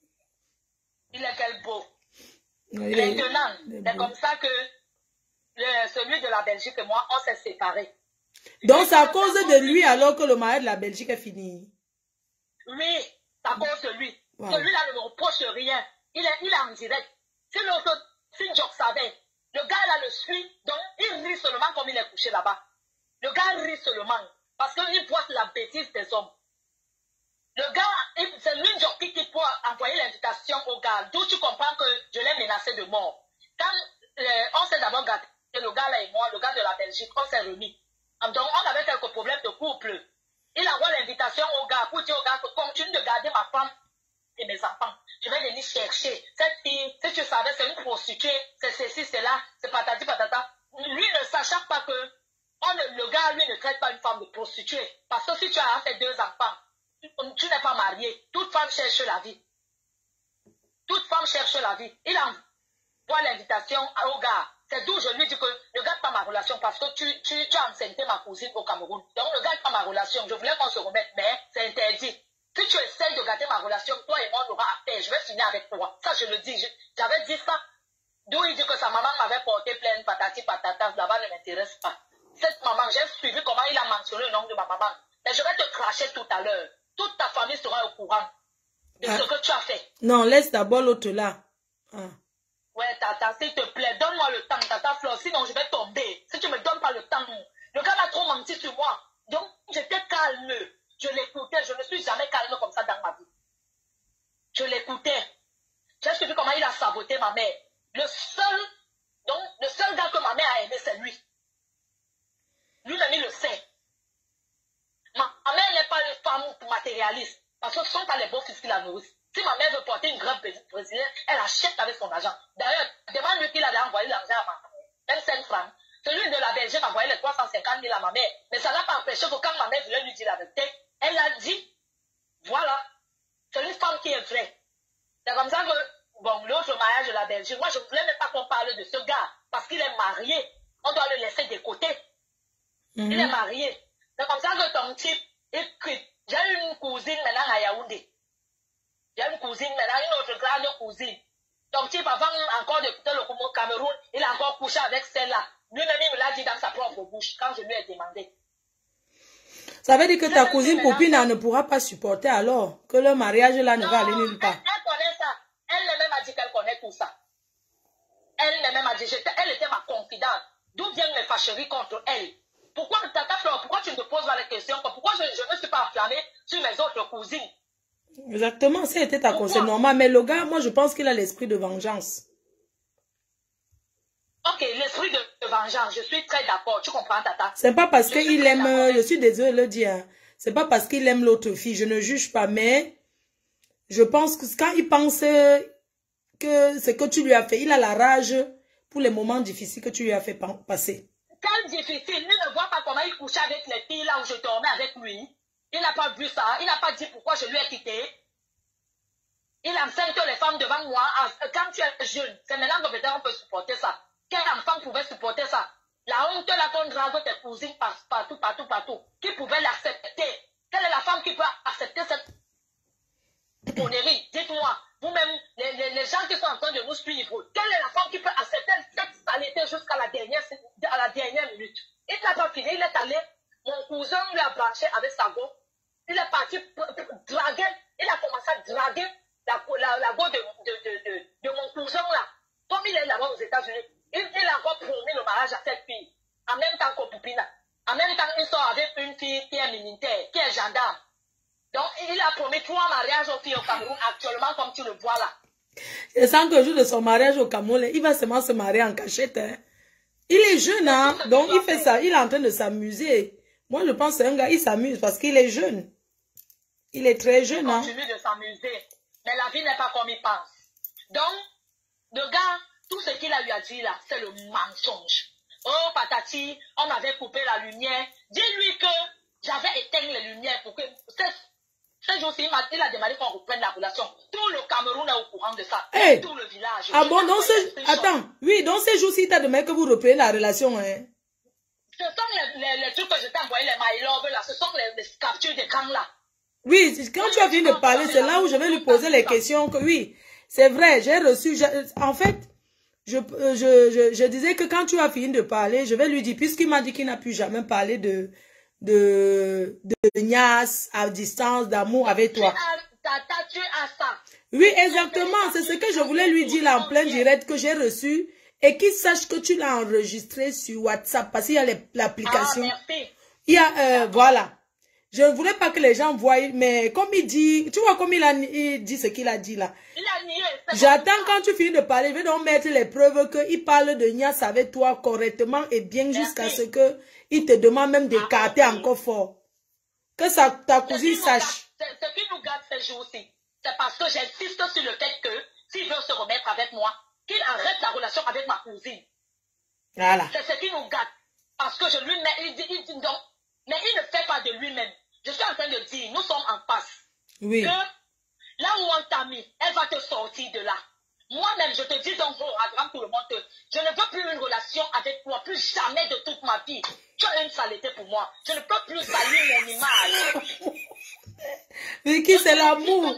Il est quel beau. Maintenant, c'est comme ça que celui de la Belgique et moi, on s'est séparés. Donc, c'est à cause de lui alors que le mariage de la Belgique est fini. Oui, c'est à cause de lui. Wow. Celui-là ne me reproche rien. Il est en direct. Si Jock savait, le gars là le suit, donc il rit seulement comme il est couché là-bas. Le gars rit seulement parce qu'il voit la bêtise des hommes. Le gars, c'est lui Jockey qui peut envoyer l'invitation au gars. D'où tu comprends que je l'ai menacé de mort. Quand on s'est d'abord gâté, le gars là et moi, le gars de la Belgique, on s'est remis. Donc on avait quelques problèmes de couple. Il envoie l'invitation au gars pour dire au gars que continue de garder ma femme et mes enfants. Je vais venir chercher. Cette fille, si tu savais, c'est une prostituée, c'est ceci, c'est là, c'est patati patata. Lui ne sachant pas que le gars, lui, ne traite pas une femme de prostituée. Parce que si tu as fait 2 enfants, tu n'es pas marié. Toute femme cherche la vie. Toute femme cherche la vie. Il envoie l'invitation au gars. C'est d'où je lui dis que ne garde pas ma relation parce que tu as enceinté ma cousine au Cameroun. Donc ne garde pas ma relation. Je voulais qu'on se remette, mais c'est interdit. Si tu essayes de garder ma relation, toi et moi, on aura affaire. Je vais finir avec toi. Ça, je le dis. J'avais dit ça. D'où il dit que sa maman m'avait porté pleine patati patata. Là-bas ne m'intéresse pas. Cette maman, j'ai suivi comment il a mentionné le nom de ma maman. Mais je vais te cracher tout à l'heure. Toute ta famille sera au courant de ce que tu as fait. Non, laisse d'abord l'autre là. Ouais, Tata, s'il te plaît, donne-moi le temps, Tata Fleur, sinon je vais tomber. Si tu me donnes pas le temps, le gars a trop menti sur moi. Donc, j'étais calme. Je l'écoutais, je ne suis jamais calme comme ça dans ma vie. Je l'écoutais. J'ai suivi comment il a saboté ma mère. Le seul gars que ma mère a aimé, c'est lui. Lui-même, il le sait. Ma mère n'est pas une femme matérialiste. Parce que ce ne sont pas les beaux fils qui la nourrissent. Si ma mère veut porter une grève brésilienne, elle achète avec son argent. D'ailleurs, demande-lui qu'il avait envoyé l'argent à ma mère. 25 francs. Celui de la Belgique a envoyé les 350 000 à ma mère. Mais ça n'a pas empêché que quand ma mère voulait lui dire la vérité, elle a dit, voilà, c'est une femme qui est vraie. C'est comme ça que, bon, l'autre mariage de la Belgique, moi je ne voulais même pas qu'on parle de ce gars, parce qu'il est marié. On doit le laisser de côté. Il est marié. C'est comme ça que ton type écrit. J'ai une cousine maintenant à Yaoundé. J'ai une cousine maintenant, une autre grande cousine. Ton type, avant encore de quitter le Cameroun, il a encore couché avec celle-là. Lui-même, il me l'a dit dans sa propre bouche, quand je lui ai demandé. Ça veut dire que ta cousine Popina ne pourra pas supporter alors que le mariage là ne va aller nulle part. Elle connaît ça. Elle-même a dit qu'elle connaît tout ça. Elle-même a dit, elle était ma confidente. D'où viennent mes fâcheries contre elle? Pourquoi, Tata Fleur, pourquoi tu me poses pas les questions? Pourquoi je ne suis pas enflammée sur mes autres cousines? Exactement, c'était ta conseil normal. Mais le gars, moi, je pense qu'il a l'esprit de vengeance. Ok, l'esprit de vengeance, je suis très d'accord. Tu comprends, Tata? C'est pas parce qu'il aime, je suis désolée de le dire, c'est pas parce qu'il aime l'autre fille, je ne juge pas, mais je pense que quand il pense que ce que tu lui as fait, il a la rage pour les moments difficiles que tu lui as fait passer. Quel difficile? Il ne voit pas comment il couchait avec les filles là où je dormais avec lui. Il n'a pas vu ça. Il n'a pas dit pourquoi je lui ai quitté. Il enceinte les femmes devant moi. Quand tu es jeune, c'est maintenant que peut-être on peut supporter ça. Quel enfant pouvait supporter ça? La honte là qu'on drague tes cousines partout. Qui pouvait l'accepter? Quelle est la femme qui peut accepter cette connerie? Dites-moi, vous-même, les gens qui sont en train de nous suivre, quelle est la femme qui peut accepter cette saleté jusqu'à la dernière minute? Il n'a pas fini, il est allé, mon cousin lui a branché avec sa go. Il est parti draguer, il a commencé à draguer la go de mon cousin là. Comme il est là-bas aux États-Unis, il a encore promis le mariage à cette fille. En même temps qu'au Poupina. En même temps, il sort avec une fille qui est militaire, qui est gendarme. Donc, il a promis 3 mariages aux filles au Cameroun actuellement, comme tu le vois là. Et sans que le jour de son mariage au Cameroun, il va seulement se marier en cachette. Hein. Il est jeune, hein? Donc il fait ça. Il est en train de s'amuser. Moi, je pense que c'est un gars, il s'amuse parce qu'il est jeune. Il est très jeune. Il continue de s'amuser. Mais la vie n'est pas comme il pense. Donc, le gars, tout ce qu'il a lui a dit là, c'est le mensonge. Oh, patati, on m'avait coupé la lumière. Dis-lui que j'avais éteint les lumières pour que... Ce jour-ci, il a demandé qu'on reprenne la relation. Tout le Cameroun est au courant de ça. Hey. Tout le village. Ah bon, donc attends. Oui, donc ces jours-ci, il t'a demandé que vous repreniez la relation. Hein? Ce sont les trucs que je t'ai envoyé, les my love là, ce sont les captures d'écran là. Oui, quand tu as fini de parler, c'est là où je vais lui poser les questions. Que oui, c'est vrai, j'ai reçu... En fait, je disais que quand tu as fini de parler, je vais lui dire, puisqu'il m'a dit qu'il n'a plus jamais parlé de Nias à distance, d'amour avec toi. Tu as ça. Oui, exactement. C'est ce que je voulais lui dire là en plein direct que j'ai reçu. Et qu'il sache que tu l'as enregistré sur WhatsApp. Parce qu'il y a l'application. Ah, merci. Il y a, voilà. Je ne voulais pas que les gens voient, mais comme il dit, tu vois comme il dit ce qu'il a dit là. Il a nié. J'attends quand tu finis de parler, je vais donc mettre les preuves qu'il parle de Nias avec toi correctement et bien jusqu'à ce que il te demande même d'écarter encore fort. Que ta cousine sache. Ce qui nous gâte ces jours-ci, c'est parce que j'insiste sur le fait que s'il veut se remettre avec moi, qu'il arrête la relation avec ma cousine. Voilà. C'est ce qui nous gâte. Parce que je lui mets, il dit non. Mais il ne fait pas de lui-même. Je suis en train de dire, nous sommes en passe. Oui. Que là où on t'a mis, elle va te sortir de là. Moi-même, je te dis donc, avant tout le monde, que je ne veux plus une relation avec toi, plus jamais de toute ma vie. Tu as une saleté pour moi. Je ne peux plus salir mon image. Vicky, c'est l'amour.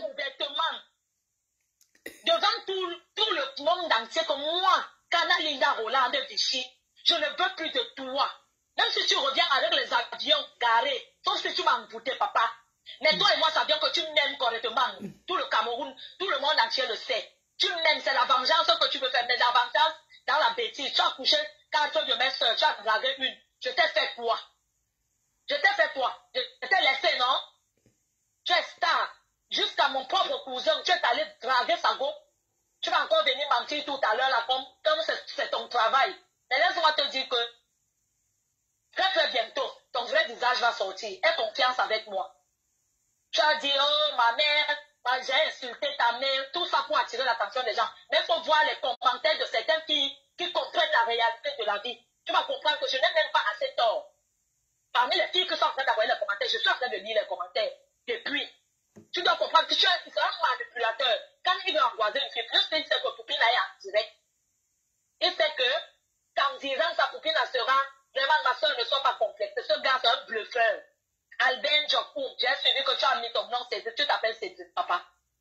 Devant tout le monde entier, comme moi, Kana Linda Roland de Vichy, je ne veux plus de toi. Même si tu reviens avec les avions garés, sauf si tu m'as embouté, papa. Mais toi et moi savions que tu m'aimes correctement. Tout le Cameroun, tout le monde entier le sait. Tu m'aimes, c'est la vengeance que tu veux faire. Mais la vengeance, dans la bêtise, tu as couché 4 de mes soeurs, tu as dragué une. Je t'ai fait quoi? Je t'ai fait quoi? Je t'ai laissé, non? Tu es star. Jusqu'à mon propre cousin, tu es allé draguer sa go. Tu vas encore venir mentir tout à l'heure, là, comme c'est ton travail. Mais laisse-moi te dire que très très bientôt, ton vrai visage va sortir. Aie confiance avec moi. Tu as dit, oh, ma mère, j'ai insulté ta mère, tout ça pour attirer l'attention des gens. Mais il faut voir les commentaires de certaines filles qui comprennent la réalité de la vie. Tu vas comprendre que je n'ai même pas assez tort. Parmi les filles qui sont en train d'envoyer les commentaires, je suis en train de lire les commentaires. Depuis, tu dois comprendre que tu es un manipulateur. Quand il veut angoiser une fille, plus il sait que Poupine est en direct. Il sait que, qu'en disant sa Poupine sera, vraiment ma soeur ne soit pas complexée. Ce gars, c'est un bluffeur. Albin Jokoum, j'ai suivi que tu as mis ton nom, Cédric. Tu t'appelles Cédric, papa.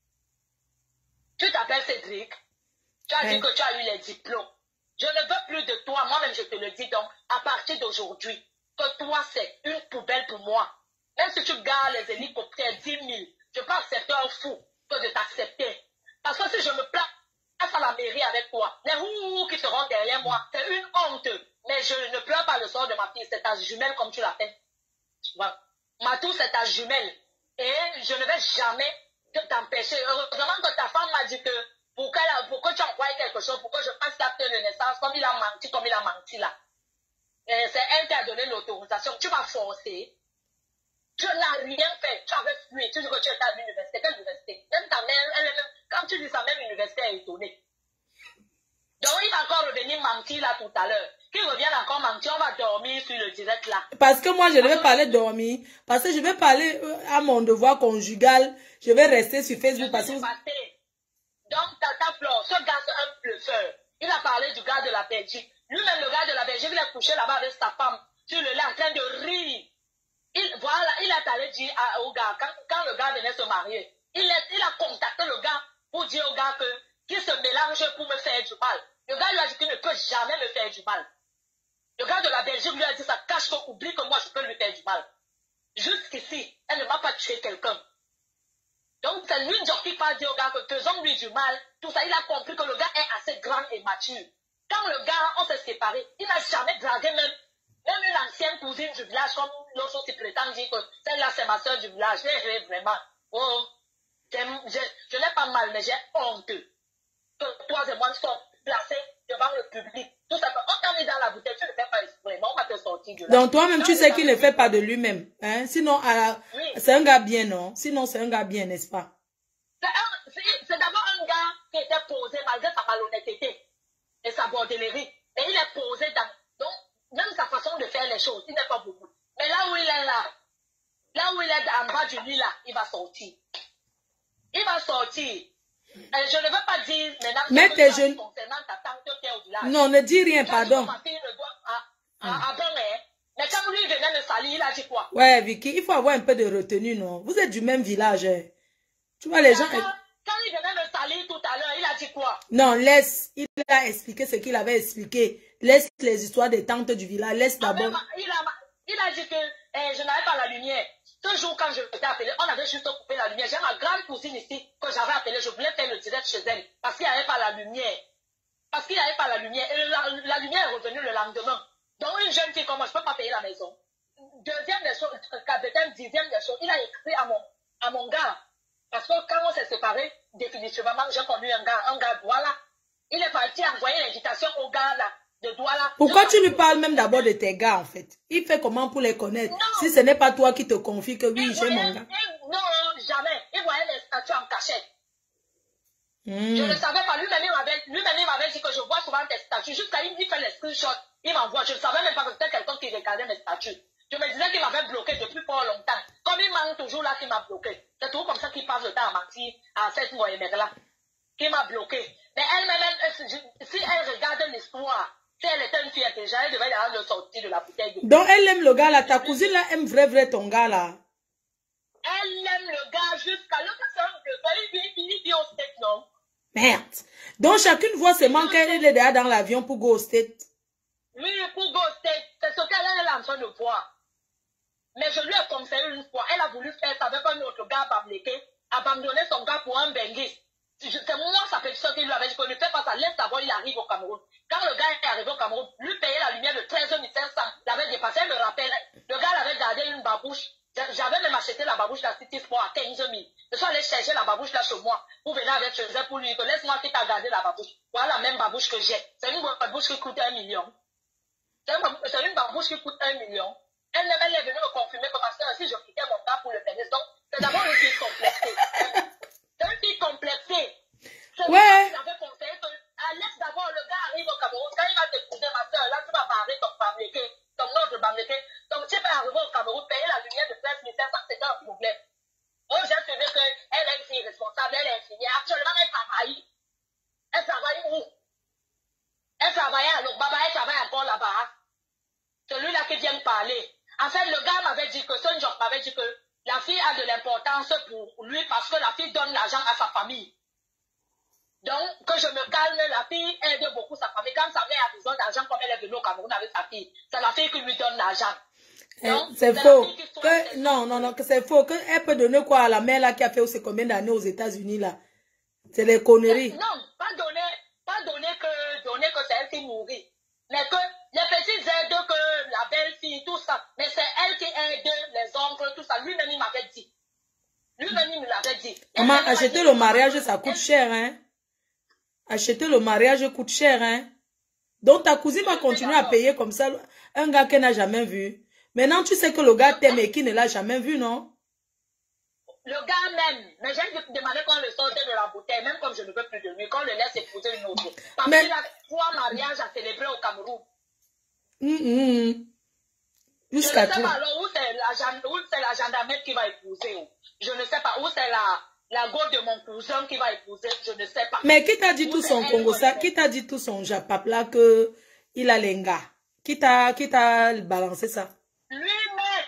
Tu t'appelles Cédric. Tu as dit que tu as eu les diplômes. Je ne veux plus de toi. Moi-même, je te le dis donc, à partir d'aujourd'hui, que toi, c'est une poubelle pour moi. Même si tu gardes les hélicoptères 10 000, je peux accepter un fou que de t'accepter. Parce que si je me place à la mairie avec toi, les ouh qui seront derrière moi, c'est une honte. Mais je ne pleure pas le sort de ma fille, c'est ta jumelle comme tu l'appelles. Voilà. Matou, c'est ta jumelle. Et je ne vais jamais t'empêcher. Heureusement que ta femme m'a dit que pour que tu envoies quelque chose, pour que je fasse l'acte de naissance, comme il a menti là. C'est elle qui a donné l'autorisation. Tu m'as forcé. Tu n'as rien fait. Tu avais fui. Tu dis que tu étais à l'université. Quelle université? Même ta mère, elle-même, quand tu dis sa même université, elle est étonnée. Donc, il va encore revenir mentir là tout à l'heure. Qu'il revienne encore mentir, on va dormir sur le direct là. Parce que moi, je ne vais pas aller dormir. Parce que je vais parler à mon devoir conjugal. Je vais rester sur Facebook. Parce que... Donc, Tata Flore, ce gars, c'est un bluffeur. Il a parlé du gars de la Belgique. Lui-même, le gars de la Belgique, il a couché là-bas avec sa femme. Sur le lit, en train de rire. Voilà, il est allé dire au gars, quand le gars venait se marier, il a contacté le gars pour dire au gars qu'il se mélange pour me faire du mal. Le gars lui a dit qu'il ne peut jamais me faire du mal. Le gars de la Belgique lui a dit ça, cache qu'on oublie que moi je peux lui faire du mal. Jusqu'ici, elle ne m'a pas tué quelqu'un. Donc c'est lui qui va dire au gars que faisons-lui du mal. Tout ça, il a compris que le gars est assez grand et mature. Quand le gars, on s'est séparés, il n'a jamais dragué même une ancienne cousine du village, comme l'autre qui prétend dire que celle-là c'est ma soeur du village. Vraiment, oh, je n'ai pas mal, mais j'ai honte que toi et moi nous sommes placés devant le public. Tout ça, on t'a mis dans la bouteille, tu ne fais pas exprès, on va te sortir de là. Donc toi-même, tu sais qu'il ne fait pas de lui-même. Hein? Sinon, oui. C'est un gars bien, non? Sinon, c'est un gars bien, n'est-ce pas? C'est d'abord un gars qui était posé malgré sa malhonnêteté et sa bordellerie. Et il est posé dans... Donc, même sa façon de faire les choses, il n'est pas beaucoup. Mais là où il est là où il est en bas du lit là, il va sortir. Il va sortir. Je ne veux pas dire concernant ta tante qui est au village. Non, ne dis rien, pardon. Ma fille ne doit quand lui venait me salir, il a dit quoi? Ouais, Vicky, il faut avoir un peu de retenue, non? Vous êtes du même village, hein. Tu vois, les gens... Quand il venait me salir tout à l'heure, il a dit quoi? Non, laisse. Il a expliqué ce qu'il avait expliqué. Laisse les histoires des tantes du village. Laisse d'abord. Il a dit que je n'avais pas la lumière. Ce jour, quand je t'ai appelé, on avait juste coupé la lumière. J'ai ma grande cousine ici que j'avais appelée. Je voulais faire le direct chez elle parce qu'il n'y avait pas la lumière. Parce qu'il n'y avait pas la lumière. Et la lumière est revenue le lendemain. Donc, une jeune fille comme moi, je ne peux pas payer la maison. Deuxième des choses, peut-être dixième des choses, il a écrit à mon gars. Parce que quand on s'est séparés, définitivement, j'ai connu un gars Douala. Il est parti envoyer l'invitation au gars là, de Douala. Pourquoi tu lui parles même d'abord de tes gars, en fait? Il fait comment pour les connaître? Non. Si ce n'est pas toi qui te confie que oui, j'ai mon gars. Non, jamais. Il voyait les statuts en cachette. Je ne savais pas. Lui-même, il m'avait dit que je vois souvent tes statuts. Jusqu'à il fait les screenshots. Il m'envoie. Je ne savais même pas que c'était quelqu'un qui regardait mes statuts. Je me disais qu'il m'avait bloqué depuis fort longtemps. Comme il manque toujours là qu'il m'a bloqué. C'est toujours comme ça qu'il passe le temps à mentir à cette moyenne-là. Qui m'a bloqué. Mais elle-même, si elle regarde l'histoire, si elle était une fille intelligente, elle devait aller le sortir de la bouteille. Donc elle aime le gars là. Ta cousine là aime vrai ton gars là. Elle aime le gars jusqu'à l'autre semaine. Il vit au State, non? Merde. Donc chacune voit seulement qu'elle est déjà dans l'avion pour go au State. Oui, pour go au State. C'est ce qu'elle est en train de voir. Mais je lui ai conseillé une fois. Elle a voulu faire ça avec un autre gars abandonner son gars pour un Benguis. C'est moi, sa petite soeur qui lui avait dit qu'on ne fait pas ça. Laisse d'abord, il arrive au Cameroun. Quand le gars est arrivé au Cameroun, lui payer la lumière de 13 500, l'avait dépassé. Elle me rappelle, le gars avait gardé une babouche. J'avais même acheté la babouche de la City Sport à 15 000. Je suis allé chercher la babouche là chez moi pour venir avec chez elle pour lui dire que laisse-moi qui t'a gardé la babouche. Voilà la même babouche que j'ai. C'est une babouche qui coûte 1 million. C'est une babouche qui coûte 1 million. Elle est venue me confirmer que parce que si je quittais mon gars pour le tennis, donc c'est d'abord une fille complexée. C'est une fille complexée. C'est ouais. Moi qui l'avais conseillé que laisse d'abord le gars arrive au Cameroun. Quand il va t'épouser ma soeur, là tu vas parler ton bamléké, ton autre bamléké. Donc tu peux arriver au Cameroun, payer la lumière de 13 500, c'est un problème. Oh, j'ai suivi qu'elle est une fille responsable, elle est infirmière. Actuellement, elle travaille. Elle travaille où? Elle travaille à Lokbaba, elle travaille encore là-bas. Celui-là qui vient me parler. En fait, le gars m'avait dit que, Son Job m'avait dit que la fille a de l'importance pour lui parce que la fille donne l'argent à sa famille. Donc, que je me calme, la fille aide beaucoup sa famille. Quand sa mère a besoin d'argent, comme elle est venue au Cameroun avec sa fille, c'est la fille qui lui donne l'argent. C'est faux. Non, que c'est faux. Elle peut donner quoi à la mère là qui a fait aussi combien d'années aux États-Unis là? C'est les conneries. Non, pas donner que c'est elle qui nourrit. Mais que les petites aides, que la belle-fille, tout ça. Mais c'est elle qui aide les oncles, tout ça. Lui-même, il m'avait dit. Lui-même, il me l'avait dit. Maman, acheter le mariage, ça coûte cher, hein? Acheter le mariage coûte cher, hein? Donc, ta cousine va continuer à payer comme ça un gars qu'elle n'a jamais vu. Maintenant, tu sais que le gars t'aime et qui ne l'a jamais vu, non? Le gars même, mais j'ai demandé qu'on le sorte de la bouteille, même comme je ne veux plus de lui, qu'on le laisse épouser une autre. Parce qu'il a 3 mariages à célébrer au Cameroun. Jusqu'à toi. Je ne sais pas alors où c'est la gendarmerie qui va épouser. Je ne sais pas où c'est la go de mon cousin qui va épouser. Je ne sais pas. Mais qui t'a dit tout son Congo ça? Qui t'a dit tout son Japap là que il a les gars? Qui t'a balancé ça? Lui-même.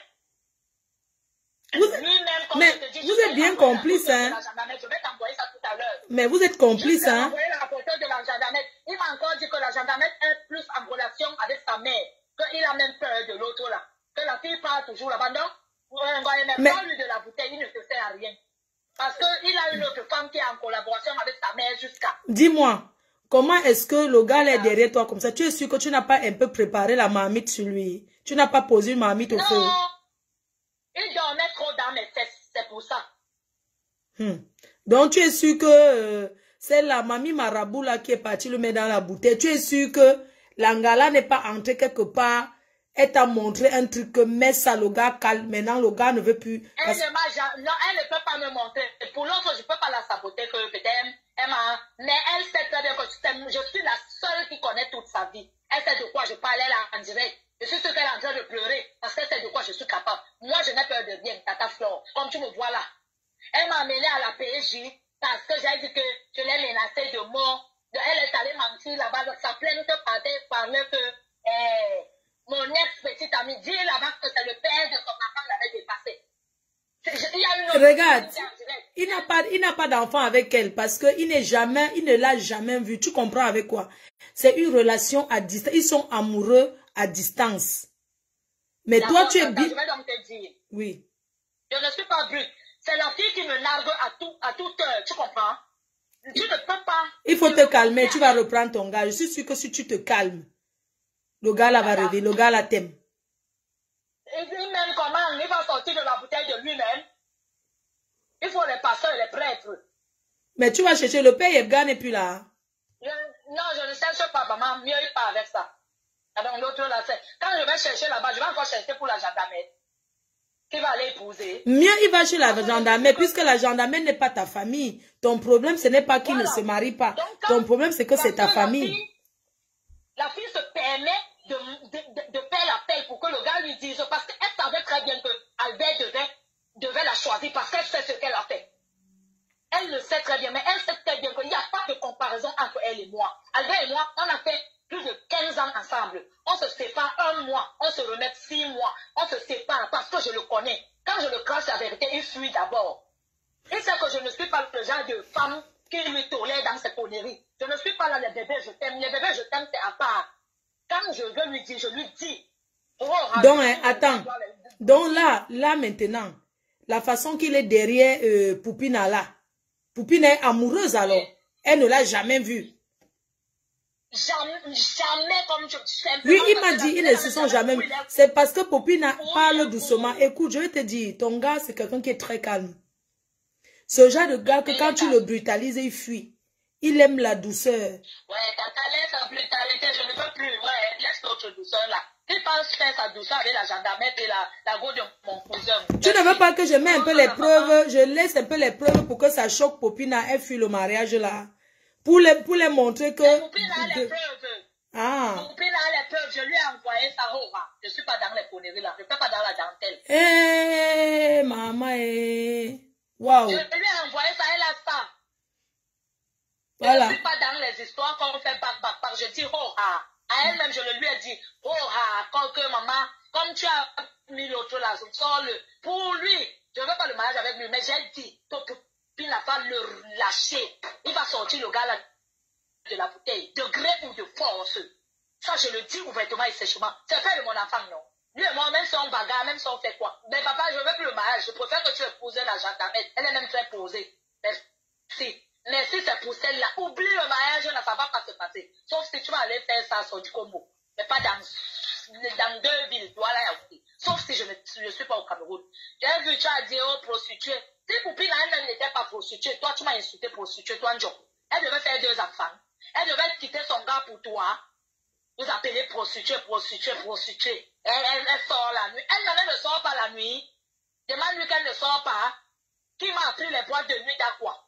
Mais vous êtes bien complice, hein? Je vais t'envoyer ça tout à l'heure. Mais vous êtes complice, hein? La photo de la gendarmerie. Il m'a encore dit que la gendarmerie est plus en relation avec sa mère. Qu'il a même peur de l'autre là. Que la fille part toujours là-bas. Non? Mais lui de la bouteille, il ne te sert à rien. Parce qu'il a une autre femme qui est en collaboration avec sa mère jusqu'à... Dis-moi, comment est-ce que le gars est derrière toi comme ça? Tu es sûr que tu n'as pas un peu préparé la marmite sur lui? Tu n'as pas posé une marmite au feu? Non, il dormait trop dans mes fesses, c'est pour ça. Donc tu es sûr que c'est la mamie marabout là qui est partie le mettre dans la bouteille? Tu es sûr que l'angala n'est pas entré quelque part? Elle t'a montré un truc que met ça, le gars calme. Maintenant, le gars ne veut plus... Elle ne peut pas me montrer. Et pour l'autre, je ne peux pas la saboter que peut-être elle m'a... Mais elle sait très bien que je suis la seule qui connaît toute sa vie. Elle sait de quoi je parle, elle est en direct. Je suis sûre qu'elle est en train de pleurer parce qu'elle sait de quoi je suis capable. Moi, je n'ai peur de rien, Tata Flore, comme tu me vois là. Elle m'a amenée à la PJ parce que j'ai dit que je l'ai menacée de mort. Elle est allée mentir là-bas. Sa plainte parlait que... mon ex-petite amie famille. Dis là-bas que c'est le père de son enfant qui l'avait dépassé. Il y a une autre Regarde, il n'a pas d'enfant avec elle parce que il ne l'a jamais vu. Tu comprends avec quoi? C'est une relation à distance. Ils sont amoureux à distance. Mais toi, tu es... Je vais donc te dire. Oui. Je ne suis pas brute. C'est la fille qui me nargue à toute heure. Tu comprends? Tu ne peux pas... Il faut te calmer. Tu vas reprendre ton gars. Je suis sûr que si tu te calmes, le gars là va revenir. Le gars là t'aime. Et puis même comment il va sortir de la bouteille de lui-même. Il faut les pasteurs et les prêtres. Mais tu vas chercher le père, il n'est plus là. Non, je ne cherche pas, maman. Mieux il pas avec ça. Donc l'autre là, quand je vais chercher là-bas, je vais encore chercher pour la gendarmerie. Qui va aller épouser. Mieux il va chez la gendarmerie, puisque la gendarmerie n'est pas ta famille. Ton problème, ce n'est pas qu'il ne se marie pas. Donc, ton problème, c'est que c'est ta famille. La fille se permet de faire l'appel pour que le gars lui dise, parce qu'elle savait très bien que Albert devait la choisir parce qu'elle sait ce qu'elle a fait. Elle le sait très bien, mais elle sait très bien qu'il n'y a pas de comparaison entre elle et moi. Albert et moi, on a fait plus de 15 ans ensemble. On se sépare 1 mois, on se remet 6 mois. On se sépare parce que je le connais. Quand je le crache la vérité, il fuit d'abord. Il sait que je ne suis pas le genre de femme qui lui tolère dans ses conneries. Je ne suis pas là, les bébés, je t'aime. Les bébés, je t'aime, c'est à part. Quand je veux lui dire, je lui dis. Oh, donc, attends. Donc là maintenant, la façon qu'il est derrière Poupina là, Poupina est amoureuse alors. Elle ne l'a jamais vue. Jamais comme je sais. Oui, il m'a dit, ils ne se sont jamais vus. C'est parce que Poupina parle doucement. Écoute, je vais te dire, ton gars, c'est quelqu'un qui est très calme. Ce genre de gars que quand tu le brutalises, il fuit. Il aime la douceur. Ouais, quand tu laisses la brutalité, je ne peux plus. Ouais, laisse l'autre douceur là. Il pense faire sa douceur avec la gendarmerie et la go de mon cousin. Tu ne veux pas que je mette un peu les preuves, je laisse un peu les preuves pour que ça choque Poupina, elle fuit le mariage là. Pour les montrer que... Poupina a les preuves. Ah. Poupina a les preuves, je lui ai envoyé ça. Je ne suis pas dans les conneries là, je ne peux pas dans la dentelle. Eh, maman, eh. Waouh. Je lui ai envoyé ça, elle a ça. Voilà. Je ne suis pas dans les histoires qu'on fait bac. Je dis à elle-même, je lui ai dit, quand que maman, comme tu as mis l'autre là, sors-le. Pour lui, je ne veux pas le mariage avec lui, mais j'ai dit, ton copine n'a pas le lâcher. Il va sortir le gars là de la bouteille, de gré ou de force. Ça, je le dis ouvertement et sèchement. C'est fait de mon enfant, non. Lui et moi, même si on bagarre, même si on fait quoi. Mais papa, je ne veux plus le mariage. Je préfère que tu épouses la gendarmerie. Elle est même très posée. Merci. Mais si c'est pour celle-là, oublie le mariage, là, ça ne va pas se passer. Sauf si tu vas aller faire ça sur du Congo. Mais pas dans 2 villes. Voilà, sauf si je ne suis pas au Cameroun. J'ai vu, tu as dit, oh, prostituée. Si Poupine, elle n'était pas prostituée, toi, tu m'as insulté prostituée, toi, Njo. Elle devait faire 2 enfants. Elle devait quitter son gars pour toi. Vous appelez prostituée. Elle sort la nuit. Elle ne sort pas la nuit. Demande-lui qu'elle ne sort pas. Qui m'a appris les boîtes de nuit d'Aqua?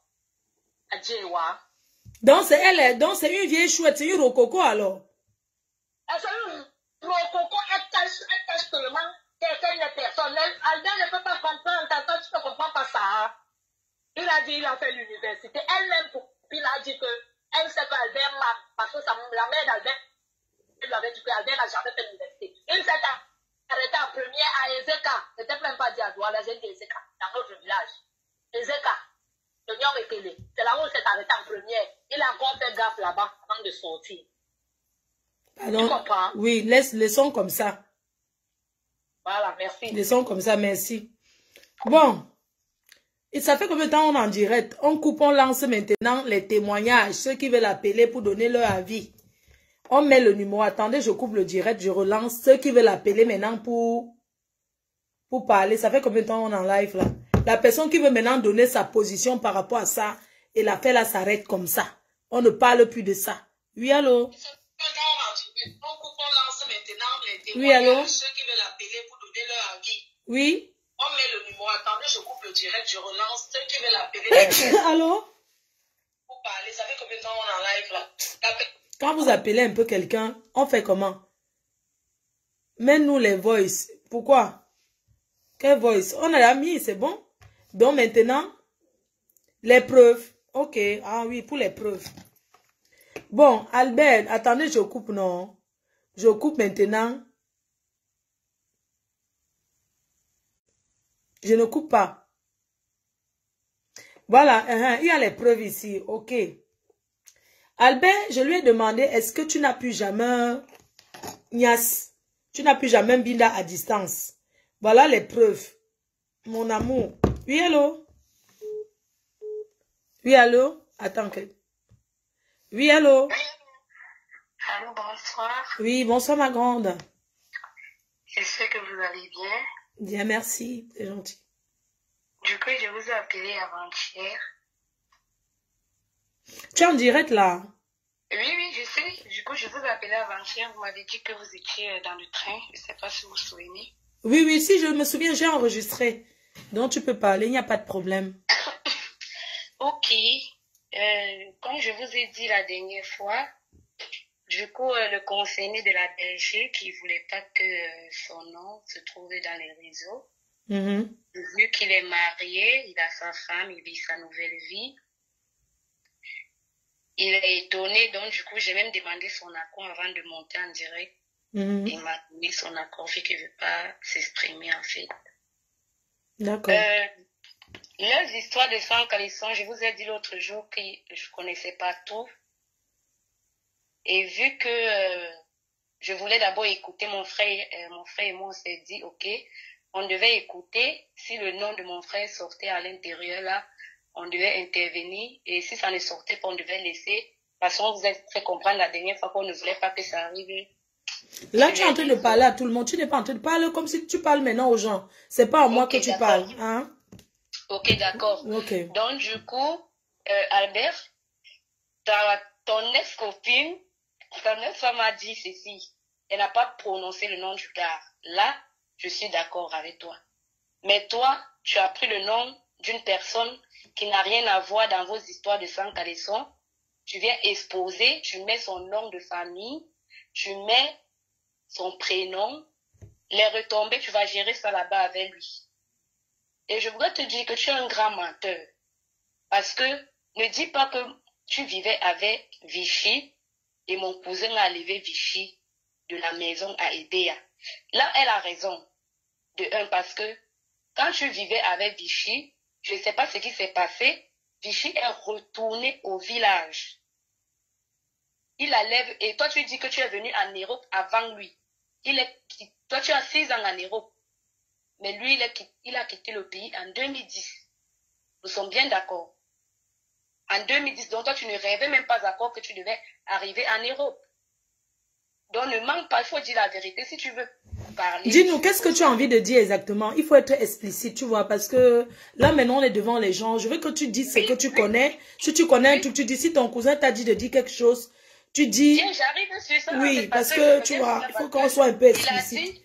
Donc c'est une vieille chouette, c'est une rococo alors. C'est une rococo, elle cache seulement certaines personnes. Albert ne peut pas comprendre, toi tu ne comprends pas ça. Il a dit, il a fait l'université. Elle-même, il a dit que elle sait qu'Albert m'a, parce que la mère d'Albert, elle lui avait dit qu'Albert n'a jamais fait l'université. Il s'est arrêté en première à Ezeka. C'était même pas dit à Douala, j'ai dit Ezeka, dans notre village. Ezeka. C'est là où il s'est arrêté en première. Il a encore fait gaffe là-bas avant de sortir. Pardon? Tu comprends? Oui, laissons comme ça. Voilà, merci. Laissons comme ça, merci. Bon. Et ça fait combien de temps on est en direct? On coupe, on lance maintenant les témoignages. Ceux qui veulent appeler pour donner leur avis. On met le numéro. Attendez, je coupe le direct, je relance. Ceux qui veulent appeler maintenant pour parler. Ça fait combien de temps on est en live là? La personne qui veut maintenant donner sa position par rapport à ça, et l'appel là s'arrête comme ça. On ne parle plus de ça. Oui, allô? Oui, allô? Ceux qui veulent appeler pour donner leur avis. Oui? On met le numéro. Attendez, je coupe le direct, je relance. Ceux qui veulent appeler. Allô? Pour parler, ça fait combien de temps on est en live là? Quand vous appelez un peu quelqu'un, on fait comment? Mets-nous les voice. Pourquoi? Quelle voice? On a mis, c'est bon? Donc maintenant, les preuves. Ok, ah oui, pour les preuves. Bon, Albert, attendez, je coupe, non? Je coupe maintenant. Je ne coupe pas. Voilà, il y a les preuves ici. Ok. Albert, je lui ai demandé, est-ce que tu n'as plus jamais Nias, tu n'as plus jamais Binda à distance. Voilà les preuves. Mon amour. Oui, allô? Oui, allô? Attends que... Oui, allô? Allô, bonsoir. Oui, bonsoir ma grande. J'espère que vous allez bien. Bien, merci. C'est gentil. Du coup, je vous ai appelé avant-hier. Tu es en direct là? Oui, je sais. Du coup, je vous ai appelé avant-hier. Vous m'avez dit que vous étiez dans le train. Je ne sais pas si vous vous souvenez. Oui, si je me souviens, j'ai enregistré. Donc tu peux parler, il n'y a pas de problème. Ok. Comme je vous ai dit la dernière fois, du coup, le conseiller de la Belgique, qui ne voulait pas que son nom se trouve dans les réseaux. Vu qu'il est marié, il a sa femme, il vit sa nouvelle vie. Il est étonné, donc du coup, j'ai même demandé son accord avant de monter en direct. Il m'a donné son accord, vu qu'il ne veut pas s'exprimer, en fait. D'accord. Leurs histoires de sang calisson, je vous ai dit l'autre jour que je ne connaissais pas tout. Et vu que je voulais d'abord écouter mon frère et moi, on s'est dit, ok, on devait écouter. Si le nom de mon frère sortait à l'intérieur, là, on devait intervenir. Et si ça ne sortait pas, on devait laisser. Parce qu'on vous a fait comprendre la dernière fois qu'on ne voulait pas que ça arrive. Là, tu es en train de parler à tout le monde. Tu n'es pas en train de parler comme si tu parles maintenant aux gens. C'est pas à moi que tu parles. Hein? Ok, d'accord. Okay. Donc, du coup, Albert, ton ex-copine, ton ex-femme m'a dit ceci. Elle n'a pas prononcé le nom du gars. Là, je suis d'accord avec toi. Mais toi, tu as pris le nom d'une personne qui n'a rien à voir dans vos histoires de sang calisson. Tu viens exposer, tu mets son nom de famille, tu mets son prénom, les retombées, tu vas gérer ça là-bas avec lui. Et je voudrais te dire que tu es un grand menteur. Parce que ne dis pas que tu vivais avec Vichy et mon cousin a enlevé Vichy de la maison à Edea. Là, elle a raison. De un, parce que quand tu vivais avec Vichy, je ne sais pas ce qui s'est passé, Vichy est retourné au village. Il enlève, et toi tu dis que tu es venu en Europe avant lui. Toi tu as 6 ans en Europe. Mais lui, il a quitté le pays en 2010. Nous sommes bien d'accord. En 2010, donc toi, tu ne rêvais même pas encore que tu devais arriver en Europe. Donc ne manque pas, il faut dire la vérité. Si tu veux parler... Dis-nous, qu'est-ce que tu as envie de dire exactement? Il faut être explicite, tu vois, parce que là, maintenant, on est devant les gens. Je veux que tu dises ce que tu connais. Si tu connais un truc, tu dis, si ton cousin t'a dit de dire quelque chose, tu dis... Bien, j'arrive sur ça. Oui, parce que, tu vois, il faut qu'on soit un peu explicite.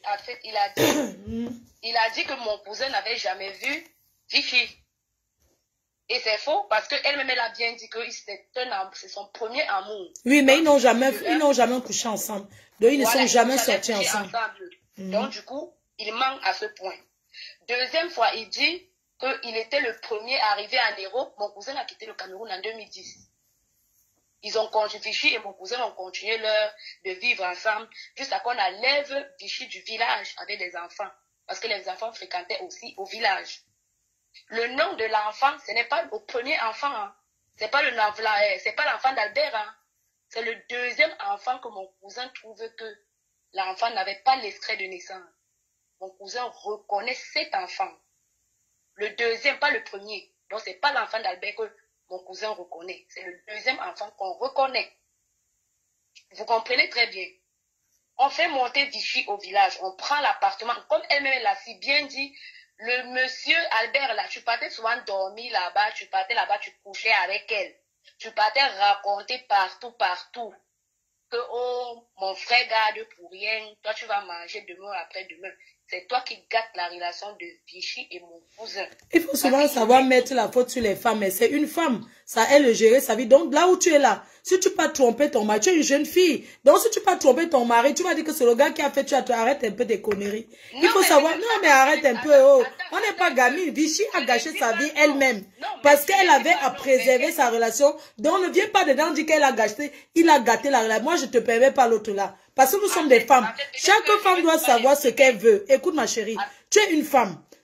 Il a dit que mon cousin n'avait jamais vu Fifi. Et c'est faux parce qu'elle-même, elle a bien dit que c'est son premier amour. Oui, mais ils n'ont jamais couché ensemble. Donc, ils ne sont jamais sortis ensemble. Donc, du coup, il manque à ce point. Deuxième fois, il dit qu'il était le premier arrivé en Europe. Mon cousin a quitté le Cameroun en 2010. Ils ont continué, Vichy et mon cousin ont continué de vivre ensemble jusqu'à qu'on enlève Vichy du village avec des enfants. Parce que les enfants fréquentaient aussi au village. Le nom de l'enfant, ce n'est pas le premier enfant. Hein. C'est pas l'enfant d'Albert. Hein. C'est le deuxième enfant que mon cousin trouve que l'enfant n'avait pas l'extrait de naissance. Mon cousin reconnaît cet enfant. Le deuxième, pas le premier. Donc, c'est pas l'enfant d'Albert que mon cousin reconnaît. C'est le deuxième enfant qu'on reconnaît. Vous comprenez très bien. On fait monter Vichy au village. On prend l'appartement. Comme elle-même l'a si bien dit, le monsieur Albert, là, tu partais souvent dormir là-bas. Tu partais là-bas, tu couchais avec elle. Tu partais raconter partout. Que, oh, mon frère garde pour rien. Toi, tu vas manger demain après-demain. C'est toi qui gâtes la relation de Vichy et mon cousin. Il faut souvent savoir mettre la faute sur les femmes. Mais c'est une femme. Ça, elle gérer sa vie. Donc, là où tu es là, si tu pas trompé ton mari, tu es une jeune fille. Donc, si tu pas trompé ton mari, tu vas dire que c'est le gars qui a fait, tu arrêtes un peu des conneries. Non, il faut savoir, non, mais arrête un peu, oh. On n'est pas gamine. Vichy a gâché sa vie elle-même. Parce qu'elle avait à préserver sa relation. Donc, ne viens pas dedans dire qu'elle a gâché, il a gâté la relation. Moi, je te permets pas l'autre là. Parce que nous sommes des femmes. Chaque femme doit savoir ce qu'elle veut. Écoute, ma chérie, tu es une femme.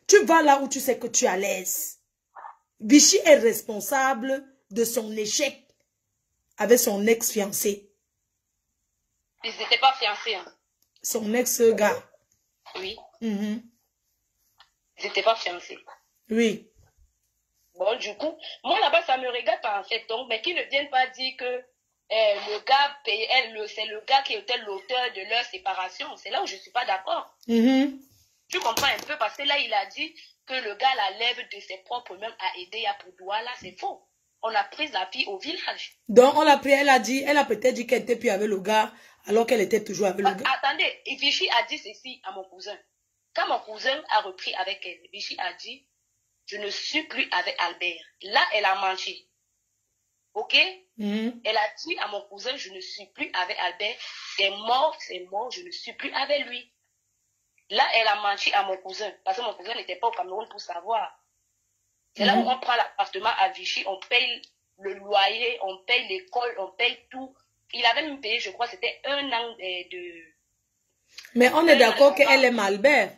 Tu vas là où tu sais que tu es à l'aise. Vichy est responsable de son échec avec son ex-fiancé. Ils n'étaient pas fiancés. Hein. Son ex-gars. Oui. Ils n'étaient pas fiancés. Oui. Bon, du coup, moi là-bas, ça me regarde pas en fait. Donc, mais qu'ils ne viennent pas dire que le gars payait, c'est le gars qui était l'auteur de leur séparation. C'est là où je ne suis pas d'accord. Tu comprends un peu parce que là, il a dit que le gars la lève de ses propres mains à aider à Poudoua. Là, c'est faux. On a pris la fille au village. Donc, on l'a pris, elle a peut-être dit qu'elle était plus avec le gars alors qu'elle était toujours avec le gars. Attendez, Vichy a dit ceci à mon cousin. Quand mon cousin a repris avec elle, Vichy a dit, je ne suis plus avec Albert. Là, elle a menti. Ok? Elle a dit à mon cousin, je ne suis plus avec Albert. C'est mort, je ne suis plus avec lui. Là, elle a menti à mon cousin. Parce que mon cousin n'était pas au Cameroun pour savoir. C'est là où on prend l'appartement à Vichy, on paye le loyer, on paye l'école, on paye tout. Il avait même payé, je crois, c'était 1 an de... Mais on est d'accord qu'elle aime Albert.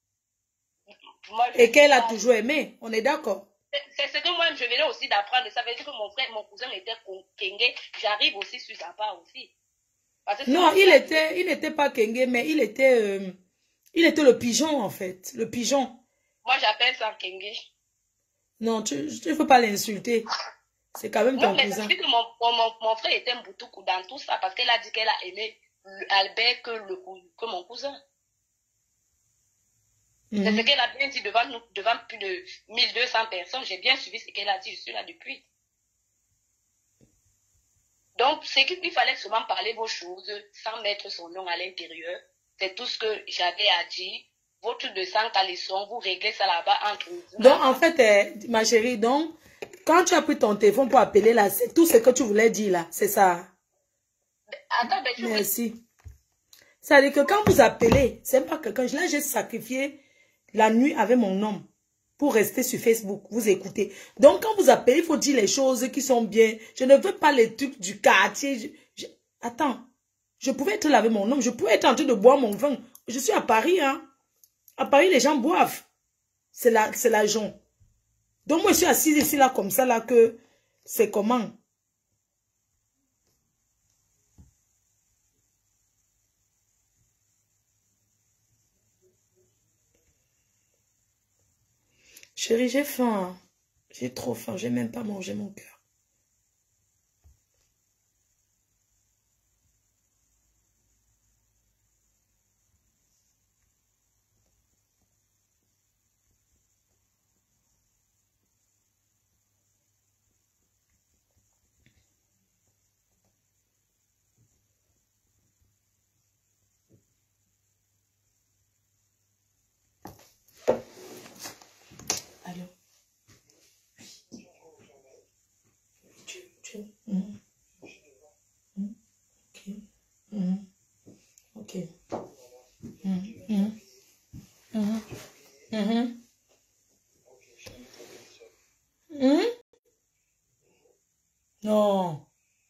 Et qu'elle a toujours aimé. On est d'accord. C'est ce que moi, je venais aussi d'apprendre. Ça veut dire que mon cousin était Kenge. J'arrive aussi sur sa part aussi. Non, il n'était pas Kenge, mais il était le pigeon, en fait. Le pigeon. Moi, j'appelle ça Kenge. Non, tu ne peux pas l'insulter. C'est quand même ton cousin. Non, mais que mon frère était Mboutouk dans tout ça parce qu'elle a dit qu'elle a aimé Albert que mon cousin. C'est ce qu'elle a bien dit devant plus de 1200 personnes. J'ai bien suivi ce qu'elle a dit. Je suis là depuis. Donc, c'est qu'il fallait seulement parler vos choses sans mettre son nom à l'intérieur. C'est tout ce que j'avais à dire. Votre de 100 caleçons, vous réglez ça là-bas entre vous. Donc, en fait, ma chérie, donc, quand tu as pris ton téléphone pour appeler là, c'est tout ce que tu voulais dire là, c'est ça. Attends, merci. Ça veut dire que quand vous appelez, c'est pas que quand là, j'ai sacrifié la nuit avec mon homme pour rester sur Facebook, vous écoutez. Donc, quand vous appelez, il faut dire les choses qui sont bien. Je ne veux pas les trucs du quartier. Attends, je pouvais être là avec mon homme, je pouvais être en train de boire mon vin. Je suis à Paris, hein. À Paris, les gens boivent. C'est l'argent. Donc, moi, je suis assise ici, là, comme ça, là, que c'est comment? Chérie, j'ai faim. J'ai trop faim. J'ai même pas mangé mon cœur. Ok. Non.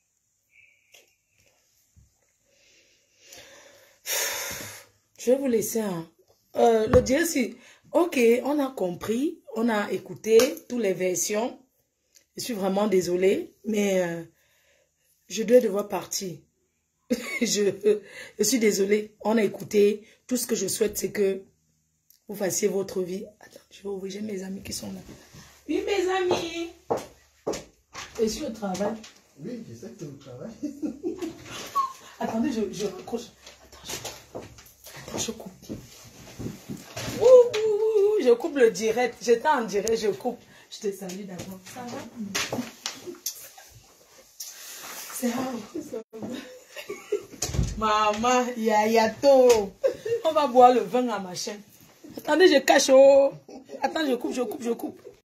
Je vais vous laisser. Hein. Le dire si. Ok, on a compris. On a écouté toutes les versions. Je suis vraiment désolée. Mais je dois devoir partir. Je suis désolée. On a écouté. Tout ce que je souhaite, c'est que vous fassiez votre vie. Attends, je vais ouvrir. J'ai mes amis qui sont là. Oui, mes amis. Et sur le travail? Oui, je sais que c'est au travail. Attendez, je raccroche. Attends, je coupe. Ouh, je coupe le direct. J'étais en direct, je coupe. Je te salue d'abord. Ça va? C'est rare. Maman, yayato. On va boire le vin à ma chaîne. Attendez, je cache. Oh. Attends, je coupe.